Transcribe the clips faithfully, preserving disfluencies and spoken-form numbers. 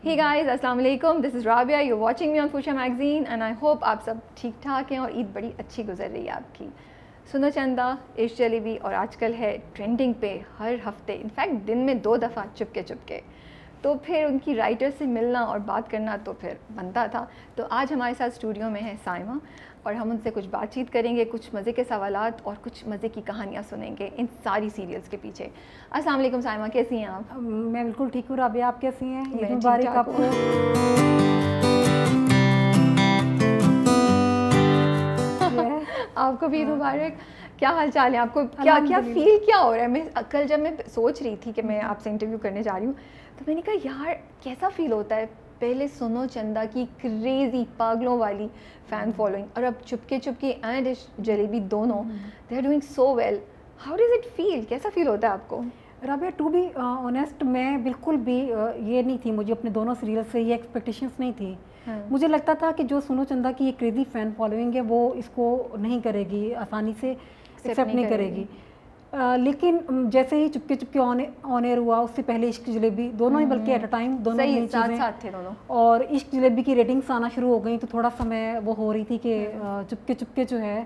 Hey guys, अस्सलाम वालेकुम, this is Rabia, you watching me on Fuchsia magazine and I hope आप सब ठीक ठाक हैं और ईद बड़ी अच्छी गुजर रही है आपकी. सुनो चंदा, इश्क जलेबी और आजकल है ट्रेंडिंग पे हर हफ्ते, इनफैक्ट दिन में दो दफ़ा चुपके चुपके. तो फिर उनकी राइटर से मिलना और बात करना तो फिर बनता था. तो आज हमारे साथ स्टूडियो में है साइमा और हम उनसे कुछ बातचीत करेंगे, कुछ मज़े के सवालात और कुछ मज़े की कहानियाँ सुनेंगे इन सारी सीरियल्स के पीछे. अस्सलाम वालेकुम साइमा, कैसी हैं आप? मैं बिल्कुल ठीक हूँ. राबिया, आप कैसी हैं? ईद मुबारक आपको. आपको भी ईद मुबारक. क्या हाल चाल है आपको? क्या क्या फील क्या हो रहा है? मैं कल जब मैं सोच रही थी कि मैं आपसे इंटरव्यू करने जा रही हूँ तो मैंने कहा यार कैसा फील होता है. पहले सुनो चंदा की क्रेजी पागलों वाली फ़ैन फॉलोइंग और अब चुपके चुपके एंड इश्क जलेबी दोनों they are doing so well. How does it feel? कैसा फील होता है आपको? राबिया, टू बी ऑनेस्ट मैं बिल्कुल भी uh, ये नहीं थी, मुझे अपने दोनों सीरियल से ये एक्सपेक्टेशंस नहीं थी. हाँ. मुझे लगता था कि जो सुनो चंदा की ये क्रेजी फ़ैन फॉलोइंग है वो इसको नहीं करेगी, आसानी से एक्सेप्ट नहीं, नहीं करेगी. Uh, लेकिन जैसे ही Chupke Chupke on on air हुआ, उससे पहले इश्क जलेबी दोनों ही बल्कि एट अ टाइम दोनों ही साथ साथ थे दोनों. और इश्क जलेबी की रेटिंग्स आना शुरू हो गई तो थोड़ा सा मैं वो हो रही थी कि चुपके चुपके जो है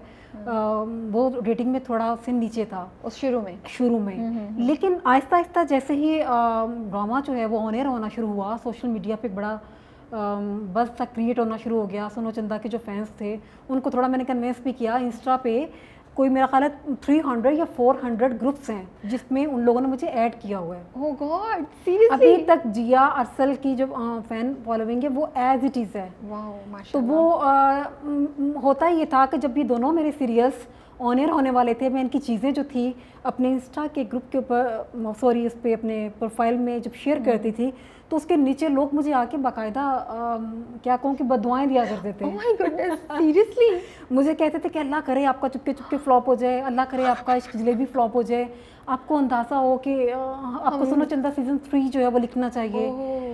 वो रेटिंग में थोड़ा से नीचे था उस शुरू में शुरू में लेकिन आहिस्ता आहिस्ता जैसे ही ड्रामा जो है वो ऑन एयर होना शुरू हुआ, सोशल मीडिया पे बड़ा बस सा क्रिएट होना शुरू हो गया. सुनो चंदा के जो फैंस थे उनको थोड़ा मैंने कन्विंस भी किया. इंस्टा पे कोई मेरा ख्याल है थ्री हंड्रेड या फोर हंड्रेड ग्रुप्स हैं जिसमें उन लोगों ने मुझे ऐड किया हुआ है. Oh god, seriously? अभी तक जिया अरसल की जो फ़ैन फॉलोइंग है वो एज इट इज़ है. वाओ, तो वो आ, होता ये था कि जब भी दोनों मेरे सीरियल्स ऑन एयर होने वाले थे, मैं इनकी चीज़ें जो थी अपने इंस्टा के ग्रुप के ऊपर सॉरी उस पर अपने प्रोफाइल में जब शेयर करती थी तो उसके नीचे लोग मुझे आके बाकायदा क्या कहूँ कि बदुआएं दिया करते थे. Oh my goodness, seriously? मुझे कहते थे कि अल्लाह करे आपका चुपके चुपके फ्लॉप हो जाए, अल्लाह करे आपका इश्क जलेबी फ्लॉप हो जाए, आपको अंदाज़ा हो कि आपको सुनो चंदा सीज़न थ्री जो है वो लिखना चाहिए.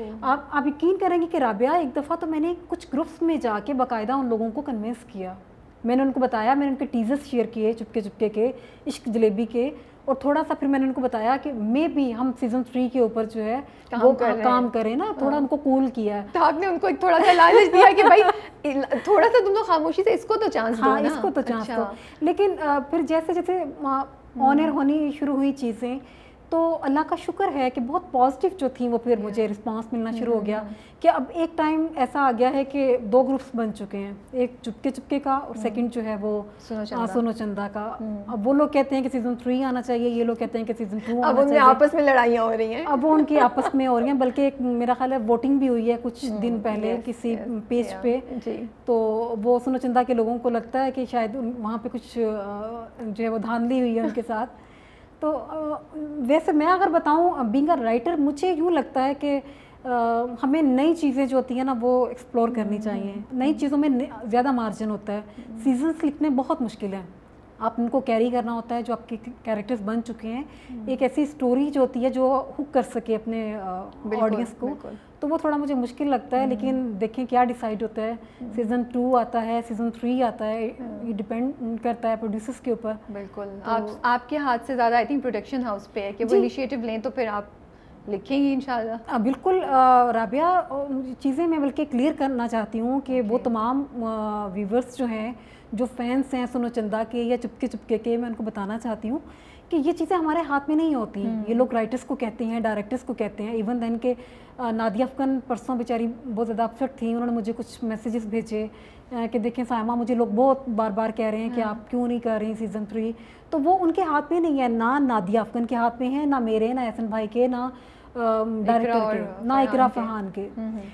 आप आप यकीन करेंगे कि राबिया, एक दफ़ा तो मैंने कुछ ग्रुप्स में जाके बाकायदा उन लोगों को कन्विंस किया. मैंने उनको बताया, मैंने उनके टीजर्स शेयर किए चुपके चुपके के इश्क जलेबी के, और थोड़ा सा फिर मैंने उनको बताया कि मे भी हम सीज़न थ्री के ऊपर जो है काम वो कर काम करें ना. थोड़ा उनको कूल किया. तो आपने उनको एक थोड़ा सा लालच दिया कि भाई थोड़ा सा तुम तो खामोशी से इसको तो चांस दो ना. हाँ, इसको तो चांस दो. लेकिन फिर जैसे जैसे ऑन एयर होनी शुरू हुई चीज़ें तो अल्लाह का शुक्र है कि बहुत पॉजिटिव जो थी वो फिर मुझे रिस्पांस मिलना शुरू हो गया कि अब एक टाइम ऐसा आ गया है कि दो ग्रुप्स बन चुके हैं, एक चुपके चुपके का और सेकंड जो है वो सुनो चंदा का. अब वो लोग कहते हैं कि सीज़न थ्री आना चाहिए, ये लोग कहते हैं कि सीज़न टू आना चाहिए. अब आपस में लड़ाइयाँ हो रही हैं. अब वो उनकी आपस में हो रही हैं, बल्कि एक मेरा ख्याल है वोटिंग भी हुई है कुछ दिन पहले किसी पेज पे. तो वो सुनो चंदा के लोगों को लगता है कि शायद वहाँ पे कुछ जो है वो धांधली हुई है उनके साथ. तो वैसे मैं अगर बताऊं बीइंग अ राइटर, मुझे यूँ लगता है कि हमें नई चीज़ें जो होती हैं ना वो एक्सप्लोर करनी चाहिए. नई चीज़ों में ज़्यादा मार्जिन होता है. सीजन्स लिखने बहुत मुश्किल है, आप उनको कैरी करना होता है. जो आपके कैरेक्टर्स बन चुके हैं, एक ऐसी स्टोरी जो होती है जो हुक कर सके अपने ऑडियंस को, तो वो थोड़ा मुझे मुश्किल लगता है. लेकिन देखें क्या डिसाइड होता है. सीज़न टू आता है, सीज़न थ्री आता है, ये डिपेंड करता है प्रोड्यूसर्स के ऊपर. बिल्कुल. तो आप आपके हाथ से ज़्यादा आई थिंक प्रोडक्शन हाउस पे है कि वो इनिशिएटिव लें तो फिर आप लिखेंगी इंशाल्लाह. बिल्कुल राबिया, चीज़ें मैं बल्कि क्लियर करना चाहती हूँ कि वो तमाम व्यूवर्स जो हैं, जो फैंस हैं सुनो चंदा के या चुपके चुपके के, मैं उनको बताना चाहती हूँ कि ये चीज़ें हमारे हाथ में नहीं होती. ये लोग राइटर्स को कहते हैं, डायरेक्टर्स को कहते हैं. इवन दैन के नादिया अफगन परसों बेचारी बहुत ज़्यादा अपसेट थी, उन्होंने मुझे कुछ मैसेजेस भेजे कि देखें साइमा, मुझे लोग बहुत बार बार कह रहे हैं कि आप क्यों नहीं कर रही सीज़न थ्री. तो वो उनके हाथ में नहीं है, ना नादिया अफगन के हाथ में है, ना मेरे, ना एहसन भाई के, ना डायरेक्टर के, ना इकरा फरहान के.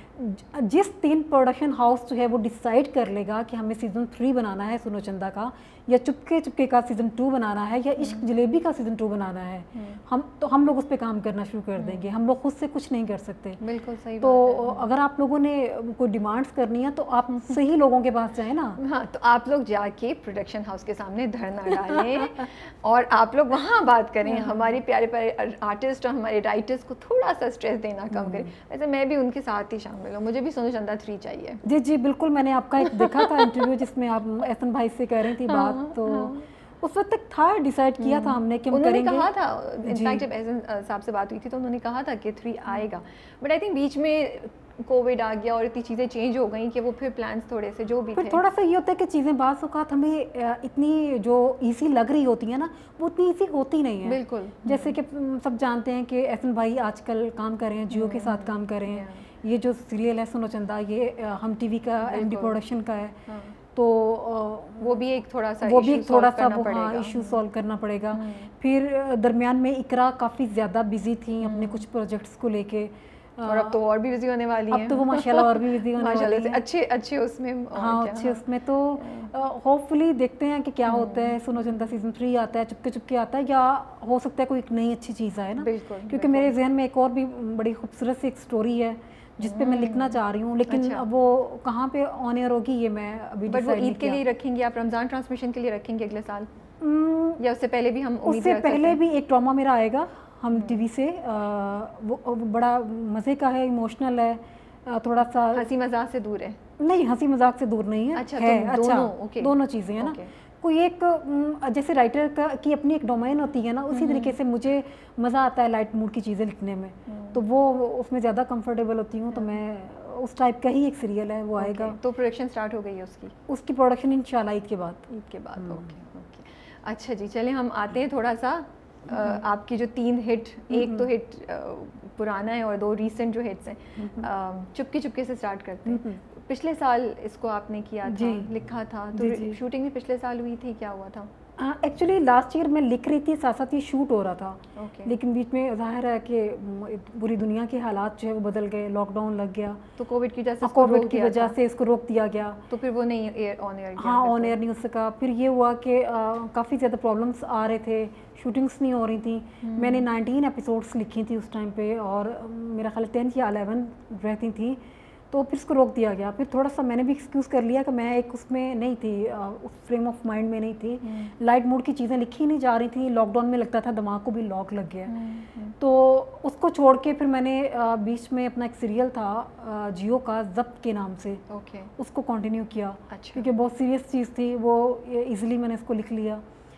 जिस तीन प्रोडक्शन हाउस जो है वो डिसाइड कर लेगा कि हमें सीज़न थ्री बनाना है सुनो चंदा का, या चुपके चुपके का सीज़न टू बनाना है, या इश्क जलेबी का सीज़न टू बनाना है, हम तो हम लोग उस पर काम करना शुरू कर देंगे. हम लोग खुद से कुछ नहीं कर सकते. बिल्कुल सही तो बात है. अगर आप लोगों ने कोई डिमांड्स करनी है तो आप सही लोगों के पास जाए ना. हाँ, तो आप लोग जाके प्रोडक्शन हाउस के सामने धरना डालें और आप लोग वहाँ बात करें. हमारे प्यारे प्यारे आर्टिस्ट और हमारे राइटर्स को थोड़ा सा स्ट्रेस देना कम करें. वैसे मैं भी उनके साथ ही शामिल हूँ, मुझे भी सुनो चंदा थ्री चाहिए. जी जी बिल्कुल. मैंने आपका एक देखा था इंटरव्यू जिसमें आप एहसन भाई से कह रही थी बात. तो उस वक्त तक था, डिसाइड किया था हमने कि हम उन्होंने करेंगे. कहा था, इनफैक्ट जब एहसन साहब से बात हुई थी तो उन्होंने कहा था कि थ्री आएगा, बट आई थिंक बीच में کووڈ آ گیا اور اتنی چیزیں چینج ہو گئیں کہ وہ پھر پلانس تھوڑے سے جو بھی پھر تھے تھوڑا سا یہ ہوتا ہے کہ چیزیں بعض اوقات ہمیں اتنی جو ایزی لگ رہی ہوتی ہیں نا وہ اتنی ایزی ہوتی نہیں ہے. بالکل, جیسے کہ سب جانتے ہیں کہ ایسن بھائی آج کل کام کر رہے ہیں, جیو کے ساتھ کام کر رہے ہیں. یہ جو سیریل ہے سنو چندا یہ ہم ٹی وی کا ایم ڈی پروڈکشن کا ہے, تو وہ بھی ایک تھوڑا سا وہ بھی ایک تھوڑا سا ہاں ایشو سالو کرنا پڑے گا. پھر درمیان میں اقرا کافی زیادہ بزی تھیں اپنے کچھ پروجیکٹس کو لے کے, اور اب تو اور بھی بزی ہونے والی ہیں. اب تو وہ ماشاء اللہ اور بھی بزی ہونے والی ہیں, اچھے اچھے اس میں. ہاں اچھے اس میں. تو ہوپ فلی دیکھتے ہیں کہ کیا ہوتا ہے. سنو چندا سیزن تھری آتا ہے, چپکے چپکے آتا ہے, یا ہو سکتا ہے کوئی ایک نئی اچھی چیز آئے نا. بالکل, کیونکہ میرے ذہن میں ایک اور بھی بڑی خوبصورت سی ایک اسٹوری ہے جس پہ میں لکھنا چاہ رہی ہوں, لیکن اب وہ کہاں پہ آن ایئر ہوگی یہ میں ابھی ڈیسائیڈ نہیں کیا. عید کے لیے رکھیں گے آپ, رمضان ٹرانسمیشن کے لیے رکھیں گے اگلے سال, یا اس سے پہلے بھی ہم اس سے پہلے بھی ایک ڈرامہ میرا آئے گا ہم ٹی وی سے, وہ بڑا مزے کا ہے, ایموشنل ہے, تھوڑا سا ہنسی مذاق سے دور ہے. نہیں, ہنسی مذاق سے دور نہیں ہے. اچھا, دونوں چیزیں ہیں نا. کوئی ایک جیسے رائٹر کا کی اپنی ایک ڈومین ہوتی ہے نا, اسی طریقے سے مجھے مزہ آتا ہے لائٹ موڈ کی چیزیں لکھنے میں, تو وہ اس میں زیادہ کمفرٹیبل ہوتی ہوں. تو میں اس ٹائپ کا ہی ایک سیریل ہے وہ آئے گا. تو پروڈکشن سٹارٹ ہو گئی ہے اس کی؟ اس کی پروڈکشن انشاءاللہ عید کے بعد. عید کے بعد, اوکے اوکے. اچھا جی, چلیں ہم آتے ہیں تھوڑا سا آپ کی جو تین ہٹ, ایک تو ہٹ پرانا ہے اور دو ریسنٹ جو ہٹس ہیں, چپکے چپکے سے اسٹارٹ کرتے ہیں. پچھلے سال اس کو آپ نے کیا تھا, لکھا تھا, تو شوٹنگ بھی پچھلے سال ہوئی تھی, کیا ہوا تھا؟ ایکچولی لاسٹ ایئر میں لکھ رہی تھی, ساتھ ساتھ یہ شوٹ ہو رہا تھا, لیکن بیچ میں ظاہر ہے کہ پوری دنیا کے حالات جو ہے وہ بدل گئے, لاک ڈاؤن لگ گیا, تو کووڈ کی وجہ سے کووڈ کی وجہ سے اس کو روک دیا گیا, تو پھر وہ نہیں آن ایئر, ہاں آن ایئر نہیں ہو سکا. پھر یہ ہوا کہ کافی زیادہ پرابلمس آ رہے تھے, شوٹنگس نہیں ہو رہی تھیں. میں نے نائنٹین ایپیسوڈس لکھی تھی اس ٹائم پہ, اور میرا خیال ٹینتھ یا الیون رہتی تھیں, تو پھر اس کو روک دیا گیا. پھر تھوڑا سا میں نے بھی ایکسکیوز کر لیا کہ میں ایک اس میں نہیں تھی, اس فریم آف مائنڈ میں نہیں تھی, لائٹ موڈ کی چیزیں لکھی نہیں جا رہی تھیں. لاک ڈاؤن میں لگتا تھا دماغ کو بھی لاک لگ گیا, تو اس کو چھوڑ کے پھر میں نے بیچ میں اپنا ایک سیریل تھا جیو کا ضبط کے نام سے, اس کو کنٹینیو کیا, کیونکہ بہت سیریس چیز تھی وہ, ایزیلی میں نے اس کو لکھ لیا.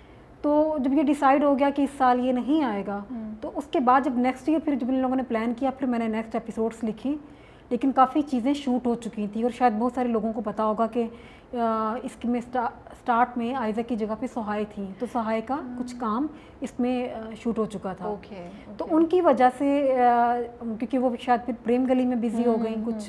تو جب یہ ڈیسائیڈ ہو گیا کہ اس سال یہ نہیں آئے گا, تو اس کے بعد جب نیکسٹ ایئر پھر جب ان لوگوں نے پلان کیا, پھر میں نے نیکسٹ ایپیسوڈس لکھی, لیکن کافی چیزیں شوٹ ہو چکی تھیں. اور شاید بہت سارے لوگوں کو پتہ ہوگا کہ اس میں اسٹارٹ میں آئزہ کی جگہ پہ سہائے تھیں, تو سہائے کا کچھ کام اس میں شوٹ ہو چکا تھا. تو ان کی وجہ سے, کیونکہ وہ شاید پھر پریم گلی میں بزی ہو گئیں کچھ,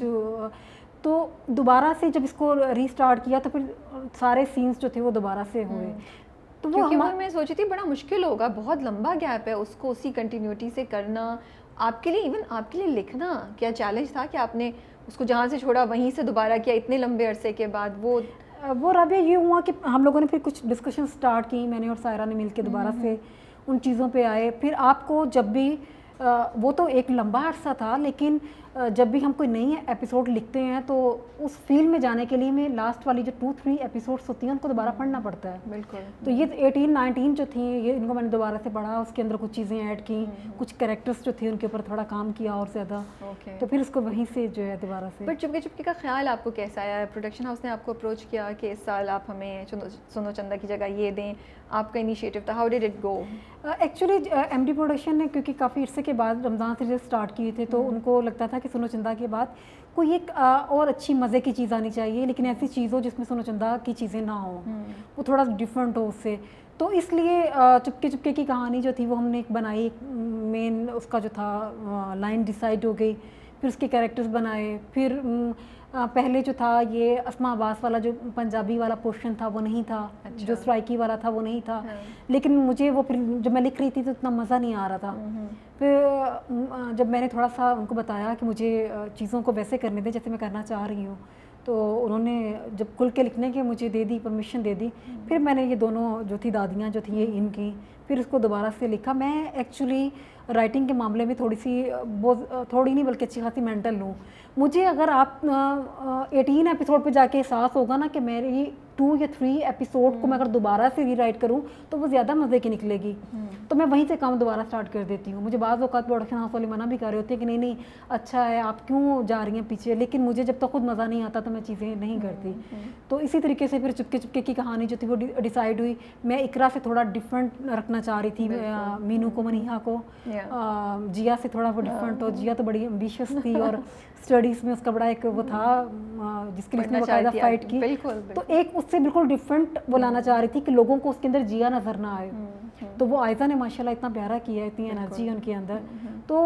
تو دوبارہ سے جب اس کو ری اسٹارٹ کیا تو پھر سارے سینس جو تھے وہ دوبارہ سے ہوئے. تو وہ میں سوچی تھی بڑا مشکل ہوگا, بہت لمبا گیپ ہے, اس کو اسی کنٹینیوٹی سے کرنا آپ کے لیے, ایون آپ کے لیے لکھنا کیا چیلنج تھا کہ آپ نے اس کو جہاں سے چھوڑا وہیں سے دوبارہ کیا اتنے لمبے عرصے کے بعد؟ وہ وہ رابعہ یہ ہوا کہ ہم لوگوں نے پھر کچھ ڈسکشن سٹارٹ کی, میں نے اور سائرہ نے مل کے دوبارہ سے ان چیزوں پہ آئے. پھر آپ کو جب بھی, وہ تو ایک لمبا عرصہ تھا, لیکن جب بھی ہم کوئی نئی ایپیسوڈ لکھتے ہیں تو اس فیلڈ میں جانے کے لیے میں لاسٹ والی جو ٹو تھری ایپیسوڈس ہوتی ہیں ان کو دوبارہ پڑھنا پڑتا ہے. بالکل. تو یہ ایٹین نائنٹین جو تھیں یہ ان کو میں نے دوبارہ سے پڑھا, اس کے اندر کچھ چیزیں ایڈ کی, کچھ کریکٹرس جو تھے ان کے اوپر تھوڑا کام کیا اور زیادہ, تو پھر اس کو وہیں سے جو ہے دوبارہ سے. بٹ چپکے چپکے کا خیال آپ کو کیسا آیا؟ پروڈکشن ہاؤس نے آپ کو اپروچ کیا کہ اس سال آپ ہمیں سنو چندا کی جگہ یہ دیں, آپ کا انیشیٹو تھا, how did it go? Actually MD ڈی پروڈکشن نے کیونکہ کافی عرصے کے بعد رمضان سے جو اسٹارٹ کیے تھے, تو ان کو لگتا تھا کہ سنو چندا کے بعد کوئی ایک اور اچھی مزے کی چیز آنی چاہیے, لیکن ایسی چیز ہو جس میں سنو چندا کی چیزیں نہ ہوں, وہ تھوڑا ڈفرینٹ ہو اس سے. تو اس لیے چپکے چپکے کی کہانی جو تھی وہ ہم نے ایک بنائی, مین اس کا جو تھا لائن ڈیسائیڈ ہو گئی, پھر اس کے کیریکٹرز بنائے. پھر پہلے جو تھا یہ اسما عباس والا جو پنجابی والا پورشن تھا وہ نہیں تھا, جو سرائکی والا تھا وہ نہیں تھا, لیکن مجھے وہ پھر جب میں لکھ رہی تھی تو اتنا مزہ نہیں آ رہا تھا. پھر جب میں نے تھوڑا سا ان کو بتایا کہ مجھے چیزوں کو ویسے کرنے دیں جیسے میں کرنا چاہ رہی ہوں, تو انہوں نے جب کھل کے لکھنے کے مجھے دے دی, پرمیشن دے دی, پھر میں نے یہ دونوں جو تھی دادیاں جو تھیں یہ ان کی, پھر اس کو دوبارہ سے لکھا. میں ایکچولی رائٹنگ کے معاملے میں تھوڑی سی بہت تھوڑی نہیں بلکہ اچھی خاصی مینٹل ہوں. مجھے اگر آپ ایٹین ایپیسوڈ پہ جا کے احساس ہوگا نا کہ میری ٹو یا تھری ایپیسوڈ کو میں اگر دوبارہ سے ری رائٹ کروں تو وہ زیادہ مزے کی نکلے گی, تو میں وہیں سے کام دوبارہ اسٹارٹ کر دیتی ہوں. مجھے بعض اوقات پروڈکشن ہاؤس والے منع بھی کر رہے ہوتے ہیں کہ نہیں نہیں اچھا ہے آپ کیوں جا رہی ہیں پیچھے, لیکن مجھے جب تک خود مزہ نہیں آتا تو میں چیزیں نہیں کرتی. تو اسی طریقے سے پھر چپکے چپکے کی کہانی جو تھی وہ ڈیسائیڈ ہوئی. میں اقرا سے تھوڑا ڈفرینٹ رکھنا چاہ رہی تھی, مینو کو منیہا کو, جیا سے تھوڑا وہ ڈفرینٹ ہو. جیا تو بڑی ایمبیشیس تھی اور اسٹڈیز میں اس کا بڑا ایک وہ تھا جس کے لیے اس نے باقاعدہ فائٹ کی, تو ایک اس سے بالکل ڈفرینٹ وہ لانا چاہ رہی تھی کہ لوگوں کو اس کے اندر جیا نظر نہ آئے. تو وہ آئزہ نے ماشاءاللہ اتنا پیارا کیا ہے, اتنی انرجی ان کے اندر. تو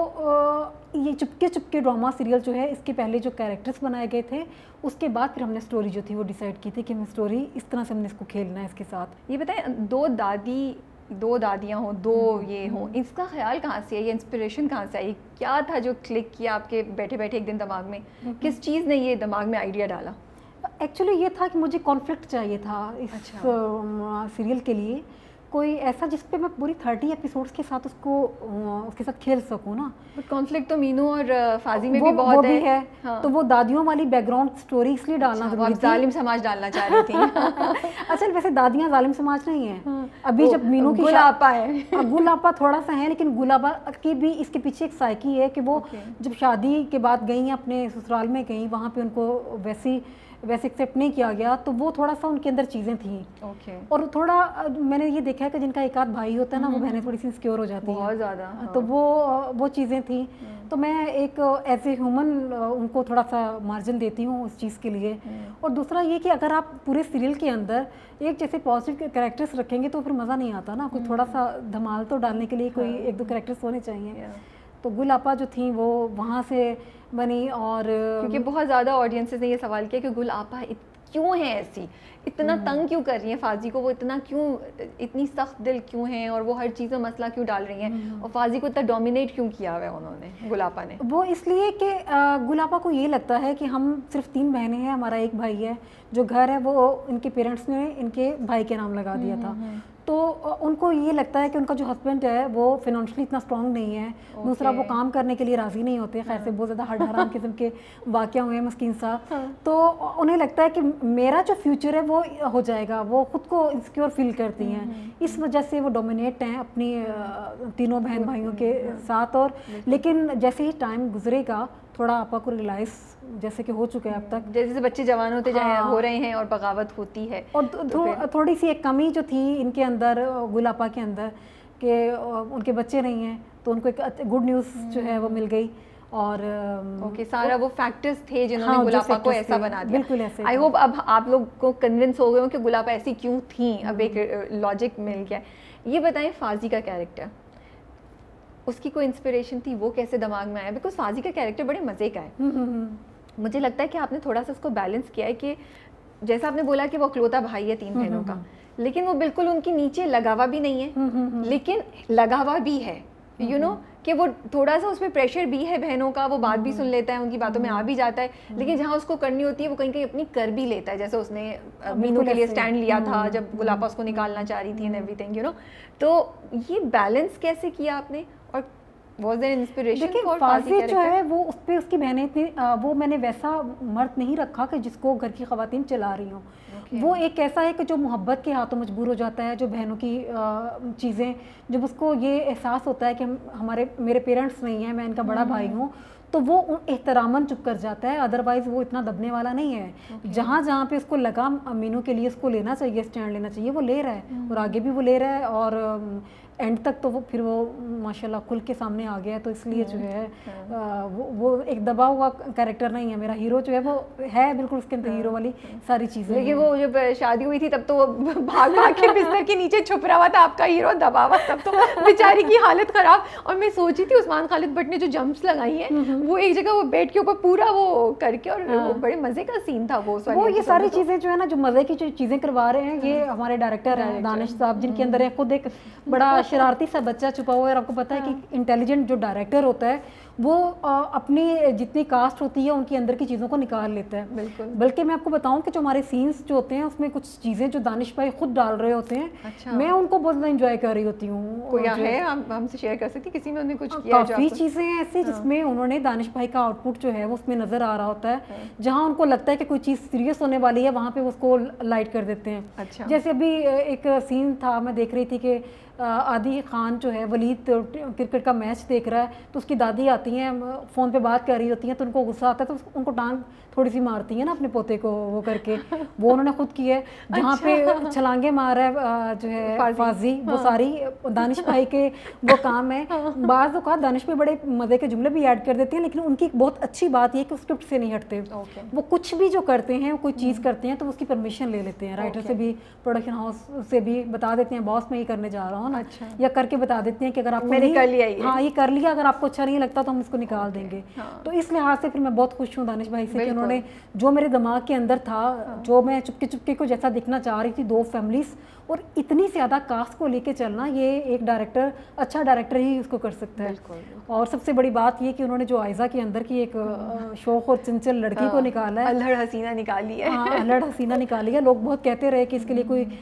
یہ چپکے چپکے ڈرامہ سیریل جو ہے اس کے پہلے جو کیریکٹرز بنائے گئے تھے, اس کے بعد پھر ہم نے اسٹوری جو تھی وہ ڈیسائیڈ کی تھی کہ ہمیں اسٹوری اس طرح سے ہم نے اس کو کھیلنا ہے اس کے ساتھ. یہ بتائیں دو دادی دو دادیاں ہوں, دو یہ ہوں, اس کا خیال کہاں سے ہے, یہ انسپریشن کہاں سے آئی, کیا تھا جو کلک کیا آپ کے بیٹھے بیٹھے ایک دن دماغ میں, کس چیز نے یہ دماغ میں آئیڈیا ڈالا؟ ایکچولی یہ تھا کہ مجھے کانفلکٹ چاہیے تھا اس سیریل کے لیے, کوئی ایسا جس پہ میں پوری تھرٹی ایپیسوڈس کے ساتھ اس کو اس کے ساتھ کھیل سکوں نا. کانفلکٹ تو مینو اور فازی میں بھی بہت ہے, تو وہ دادیوں والی بیک گرانڈ اسٹوری اس لیے ڈالنا ضروری تھی. ظالم سماج ڈالنا چاہ رہی تھی. اصل ویسے دادیاں ظالم سماج نہیں ہیں, ابھی جب مینو کی گل آپا ہے, گل آپا تھوڑا سا ہے, لیکن گل آپا کی بھی اس کے پیچھے ایک سائیکی ہے کہ وہ جب شادی کے بعد گئیں اپنے سسرال میں گئیں, وہاں پہ ان کو ویسی ویسے ایکسیپٹ نہیں کیا گیا, تو وہ تھوڑا سا ان کے اندر چیزیں تھیں. اور تھوڑا میں نے یہ دیکھا ہے کہ جن کا ایک آدھ بھائی ہوتا ہے نا, وہ بہنیں تھوڑی سی انسیکیور ہو جاتی ہیں بہت زیادہ, تو وہ وہ چیزیں تھیں. تو میں ایک ایز اے ہیومن ان کو تھوڑا سا مارجن دیتی ہوں اس چیز کے لیے. اور دوسرا یہ کہ اگر آپ پورے سیریل کے اندر ایک جیسے پازیٹیو کریکٹرس رکھیں گے تو پھر مزہ نہیں آتا نا, کوئی تھوڑا سا دھمال تو ڈالنے کے لیے کوئی ایک دو کریکٹرس ہونے چاہیے. تو گل آپا جو تھیں وہ وہاں سے بنی. اور کیونکہ بہت زیادہ آڈینسز نے یہ سوال کیا کہ گل آپا کیوں ہیں ایسی, اتنا تنگ کیوں کر رہی ہیں فازی کو, وہ اتنا کیوں اتنی سخت دل کیوں ہیں, اور وہ ہر چیز میں مسئلہ کیوں ڈال رہی ہیں, اور فازی کو اتنا ڈومینیٹ کیوں کیا ہوا ہے انہوں نے, گلاپا نے؟ وہ اس لیے کہ گلاپا کو یہ لگتا ہے کہ ہم صرف تین بہنیں ہیں, ہمارا ایک بھائی ہے, جو گھر ہے وہ ان کے پیرنٹس نے ان کے بھائی کے نام لگا دیا تھا. تو ان کو یہ لگتا ہے کہ ان کا جو ہسبینڈ ہے وہ فائنینشلی اتنا اسٹرانگ نہیں ہے, دوسرا وہ کام کرنے کے لیے راضی نہیں ہوتے. خیر سے بہت زیادہ ہڈ حرام قسم کے واقعہ ہوئے ہیں مسکین صاحب. تو انہیں لگتا ہے کہ میرا جو فیوچر ہے وہ ہو جائے گا, وہ خود کو انسیکیور فیل کرتی ہیں, اس وجہ سے وہ ڈومینیٹ ہیں اپنی تینوں بہن بھائیوں کے ساتھ. اور لیکن جیسے ہی ٹائم گزرے گا تھوڑا آپا کو ریلائز جیسے کہ ہو چکا ہے اب تک, جیسے بچے جوان ہوتے جائیں ہو رہے ہیں اور بغاوت ہوتی ہے. اور تھوڑی سی ایک کمی جو تھی ان کے اندر, گل آپا کے اندر, کہ ان کے بچے نہیں ہیں, تو ان کو ایک گڈ نیوز جو ہے وہ مل گئی. اور اوکے سارا وہ فیکٹرز تھے جنہوں نے گلاپا کو ایسا بنا دیا. بالکل ایسے. آئی ہوپ اب آپ لوگ کو کنونس ہو گئے ہوں کہ گلاپا ایسی کیوں تھیں, اب ایک لاجک مل گیا. یہ بتائیں فازی کا کیریکٹر, اس کی کوئی انسپریشن تھی, وہ کیسے دماغ میں آیا؟ بیکاز فازی کا کیریکٹر بڑے مزے کا ہے. مجھے لگتا ہے کہ آپ نے تھوڑا سا اس کو بیلنس کیا ہے, کہ جیسا آپ نے بولا کہ وہ اکلوتا بھائی ہے تین بہنوں کا, لیکن وہ بالکل ان کے نیچے لگا ہوا بھی نہیں ہے, لیکن لگا ہوا بھی ہے, یو نو کہ وہ تھوڑا سا اس میں پریشر بھی ہے بہنوں کا, وہ بات بھی سن لیتا ہے, ان کی باتوں میں آ بھی جاتا ہے, لیکن جہاں اس کو کرنی ہوتی ہے وہ کہیں کہیں اپنی کر بھی لیتا ہے, جیسے اس نے مینو کے لیے اسٹینڈ لیا تھا جب گلاپا اس کو نکالنا چاہ رہی تھی and everything, you know. تو یہ بیلنس کیسے کیا آپ نے, اور واز دیر انسپریشن؟ دیکھیں فازی جو ہے وہ اس پہ اس کی بہنیں اتنی, وہ میں نے ویسا مرد نہیں رکھا کہ جس کو گھر کی خواتین چلا رہی ہوں. وہ ایک ایسا ہے کہ جو محبت کے ہاتھوں مجبور ہو جاتا ہے, جو بہنوں کی چیزیں, جب اس کو یہ احساس ہوتا ہے کہ ہمارے میرے پیرنٹس نہیں ہیں, میں ان کا بڑا بھائی ہوں, تو وہ احتراماً چپ کر جاتا ہے. ادروائز وہ اتنا دبنے والا نہیں ہے. جہاں جہاں پہ اس کو لگا مینو کے لیے اس کو لینا چاہیے, اسٹینڈ لینا چاہیے, وہ لے رہا ہے, اور آگے بھی وہ لے رہا ہے, اور اینڈ تک تو وہ پھر وہ ماشاءاللہ کھل کے سامنے آ گیا. تو اس لیے جو ہے وہ ایک دبا ہوا کیریکٹر نہیں ہے. میرا ہیرو جو ہے وہ ہے بالکل اس کے اندر ہیرو والی ساری چیزیں. لیکن وہ جب شادی ہوئی تھی تب تو وہ بھاگ بھاگ کے بستر کے نیچے چھپ رہا ہوا تھا آپ کا ہیرو, دبا ہوا, تب تو بیچاری کی حالت خراب. اور میں سوچی تھی عثمان خالد بٹ نے جو جمپس لگائی ہیں وہ ایک جگہ وہ بیڈ کے اوپر پورا وہ کر کے, اور بڑے مزے کا سین تھا وہ. وہ یہ ساری چیزیں جو ہے نا, جو مزے کی جو چیزیں کروا رہے ہیں, یہ ہمارے ڈائریکٹر ہیں دانش صاحب, جن کے اندر خود ایک بڑا शरारती सा बच्चा छुपा हुआ है, और आपको पता है कि इंटेलिजेंट जो डायरेक्टर होता है वो अपनी जितनी कास्ट होती है उनके अंदर की चीज़ों को निकाल लेता है। बिल्कुल। बल्कि मैं आपको बताऊं कि जो हमारे सीन्स जो होते हैं उसमें कुछ चीज़ें जो दानिश भाई खुद डाल रहे होते हैं, अच्छा। मैं उनको बहुत ज़्यादा इंजॉय कर रही होती हूँ। कोई है हम हमसे शेयर कर सकती किसी में उन्होंने कुछ किया? काफ़ी चीज़ें हैं ऐसे जिसमें उन्होंने दानिश भाई का आउटपुट जो है वो उसमें नज़र आ रहा होता है, जहाँ उनको लगता है कि कोई चीज़ सीरियस होने वाली है वहाँ पे उसको लाइट कर देते हैं। अच्छा। जैसे अभी एक सीन था, मैं देख रही थी कि आदि खान जो है वलीद क्रिकेट का मैच देख रहा है, तो उसकी दादी आती हैं फ़ोन पे बात कर रही होती हैं, तो उनको गुस्सा आता है तो उनको टांग थोड़ी सी मारती है ना अपने पोते को वो करके, वो उन्होंने खुद की है। जहाँ पे छलांगे मार रहा है जो है फाजी, वो सारी दानिश भाई के वो काम है। बाज़ औक़ात दानिश भाई बड़े मज़े के जुमले भी ऐड कर देते हैं, लेकिन उनकी बहुत अच्छी बात ये कि स्क्रिप्ट से नहीं हटते। वो कुछ भी जो करते हैं, कोई चीज़ करते हैं तो उसकी परमिशन ले लेते हैं, राइटर से भी, प्रोडक्शन हाउस से भी बता देते हैं बॉस मैं ये करने जा रहा हूँ ना, अच्छा। या करके बता देते हैं कि अगर आपको मैंने कर लिया ये, हाँ ये कर लिया, अगर आपको अच्छा नहीं लगता तो हम इसको निकाल देंगे। तो इस लिहाज से फिर मैं बहुत खुश हूँ दानिश भाई से कि उन्होंने जो मेरे दिमाग के अंदर था, जो मैं चुपके चुपके को जैसा दिखना चाह रही थी, दो फैमिलीज और इतनी ज़्यादा कास्ट को लेके चलना, ये एक डायरेक्टर, अच्छा डायरेक्टर ही उसको कर सकता है। और सबसे बड़ी बात ये कि उन्होंने जो आयज़ा के अंदर की एक शौक और चंचल लड़की को निकाला है, अल्हड़ हसीना निकाली है। हाँ अल्हड़ हसीना निकाली है। लोग बहुत कहते रहे कि इसके लिए कोई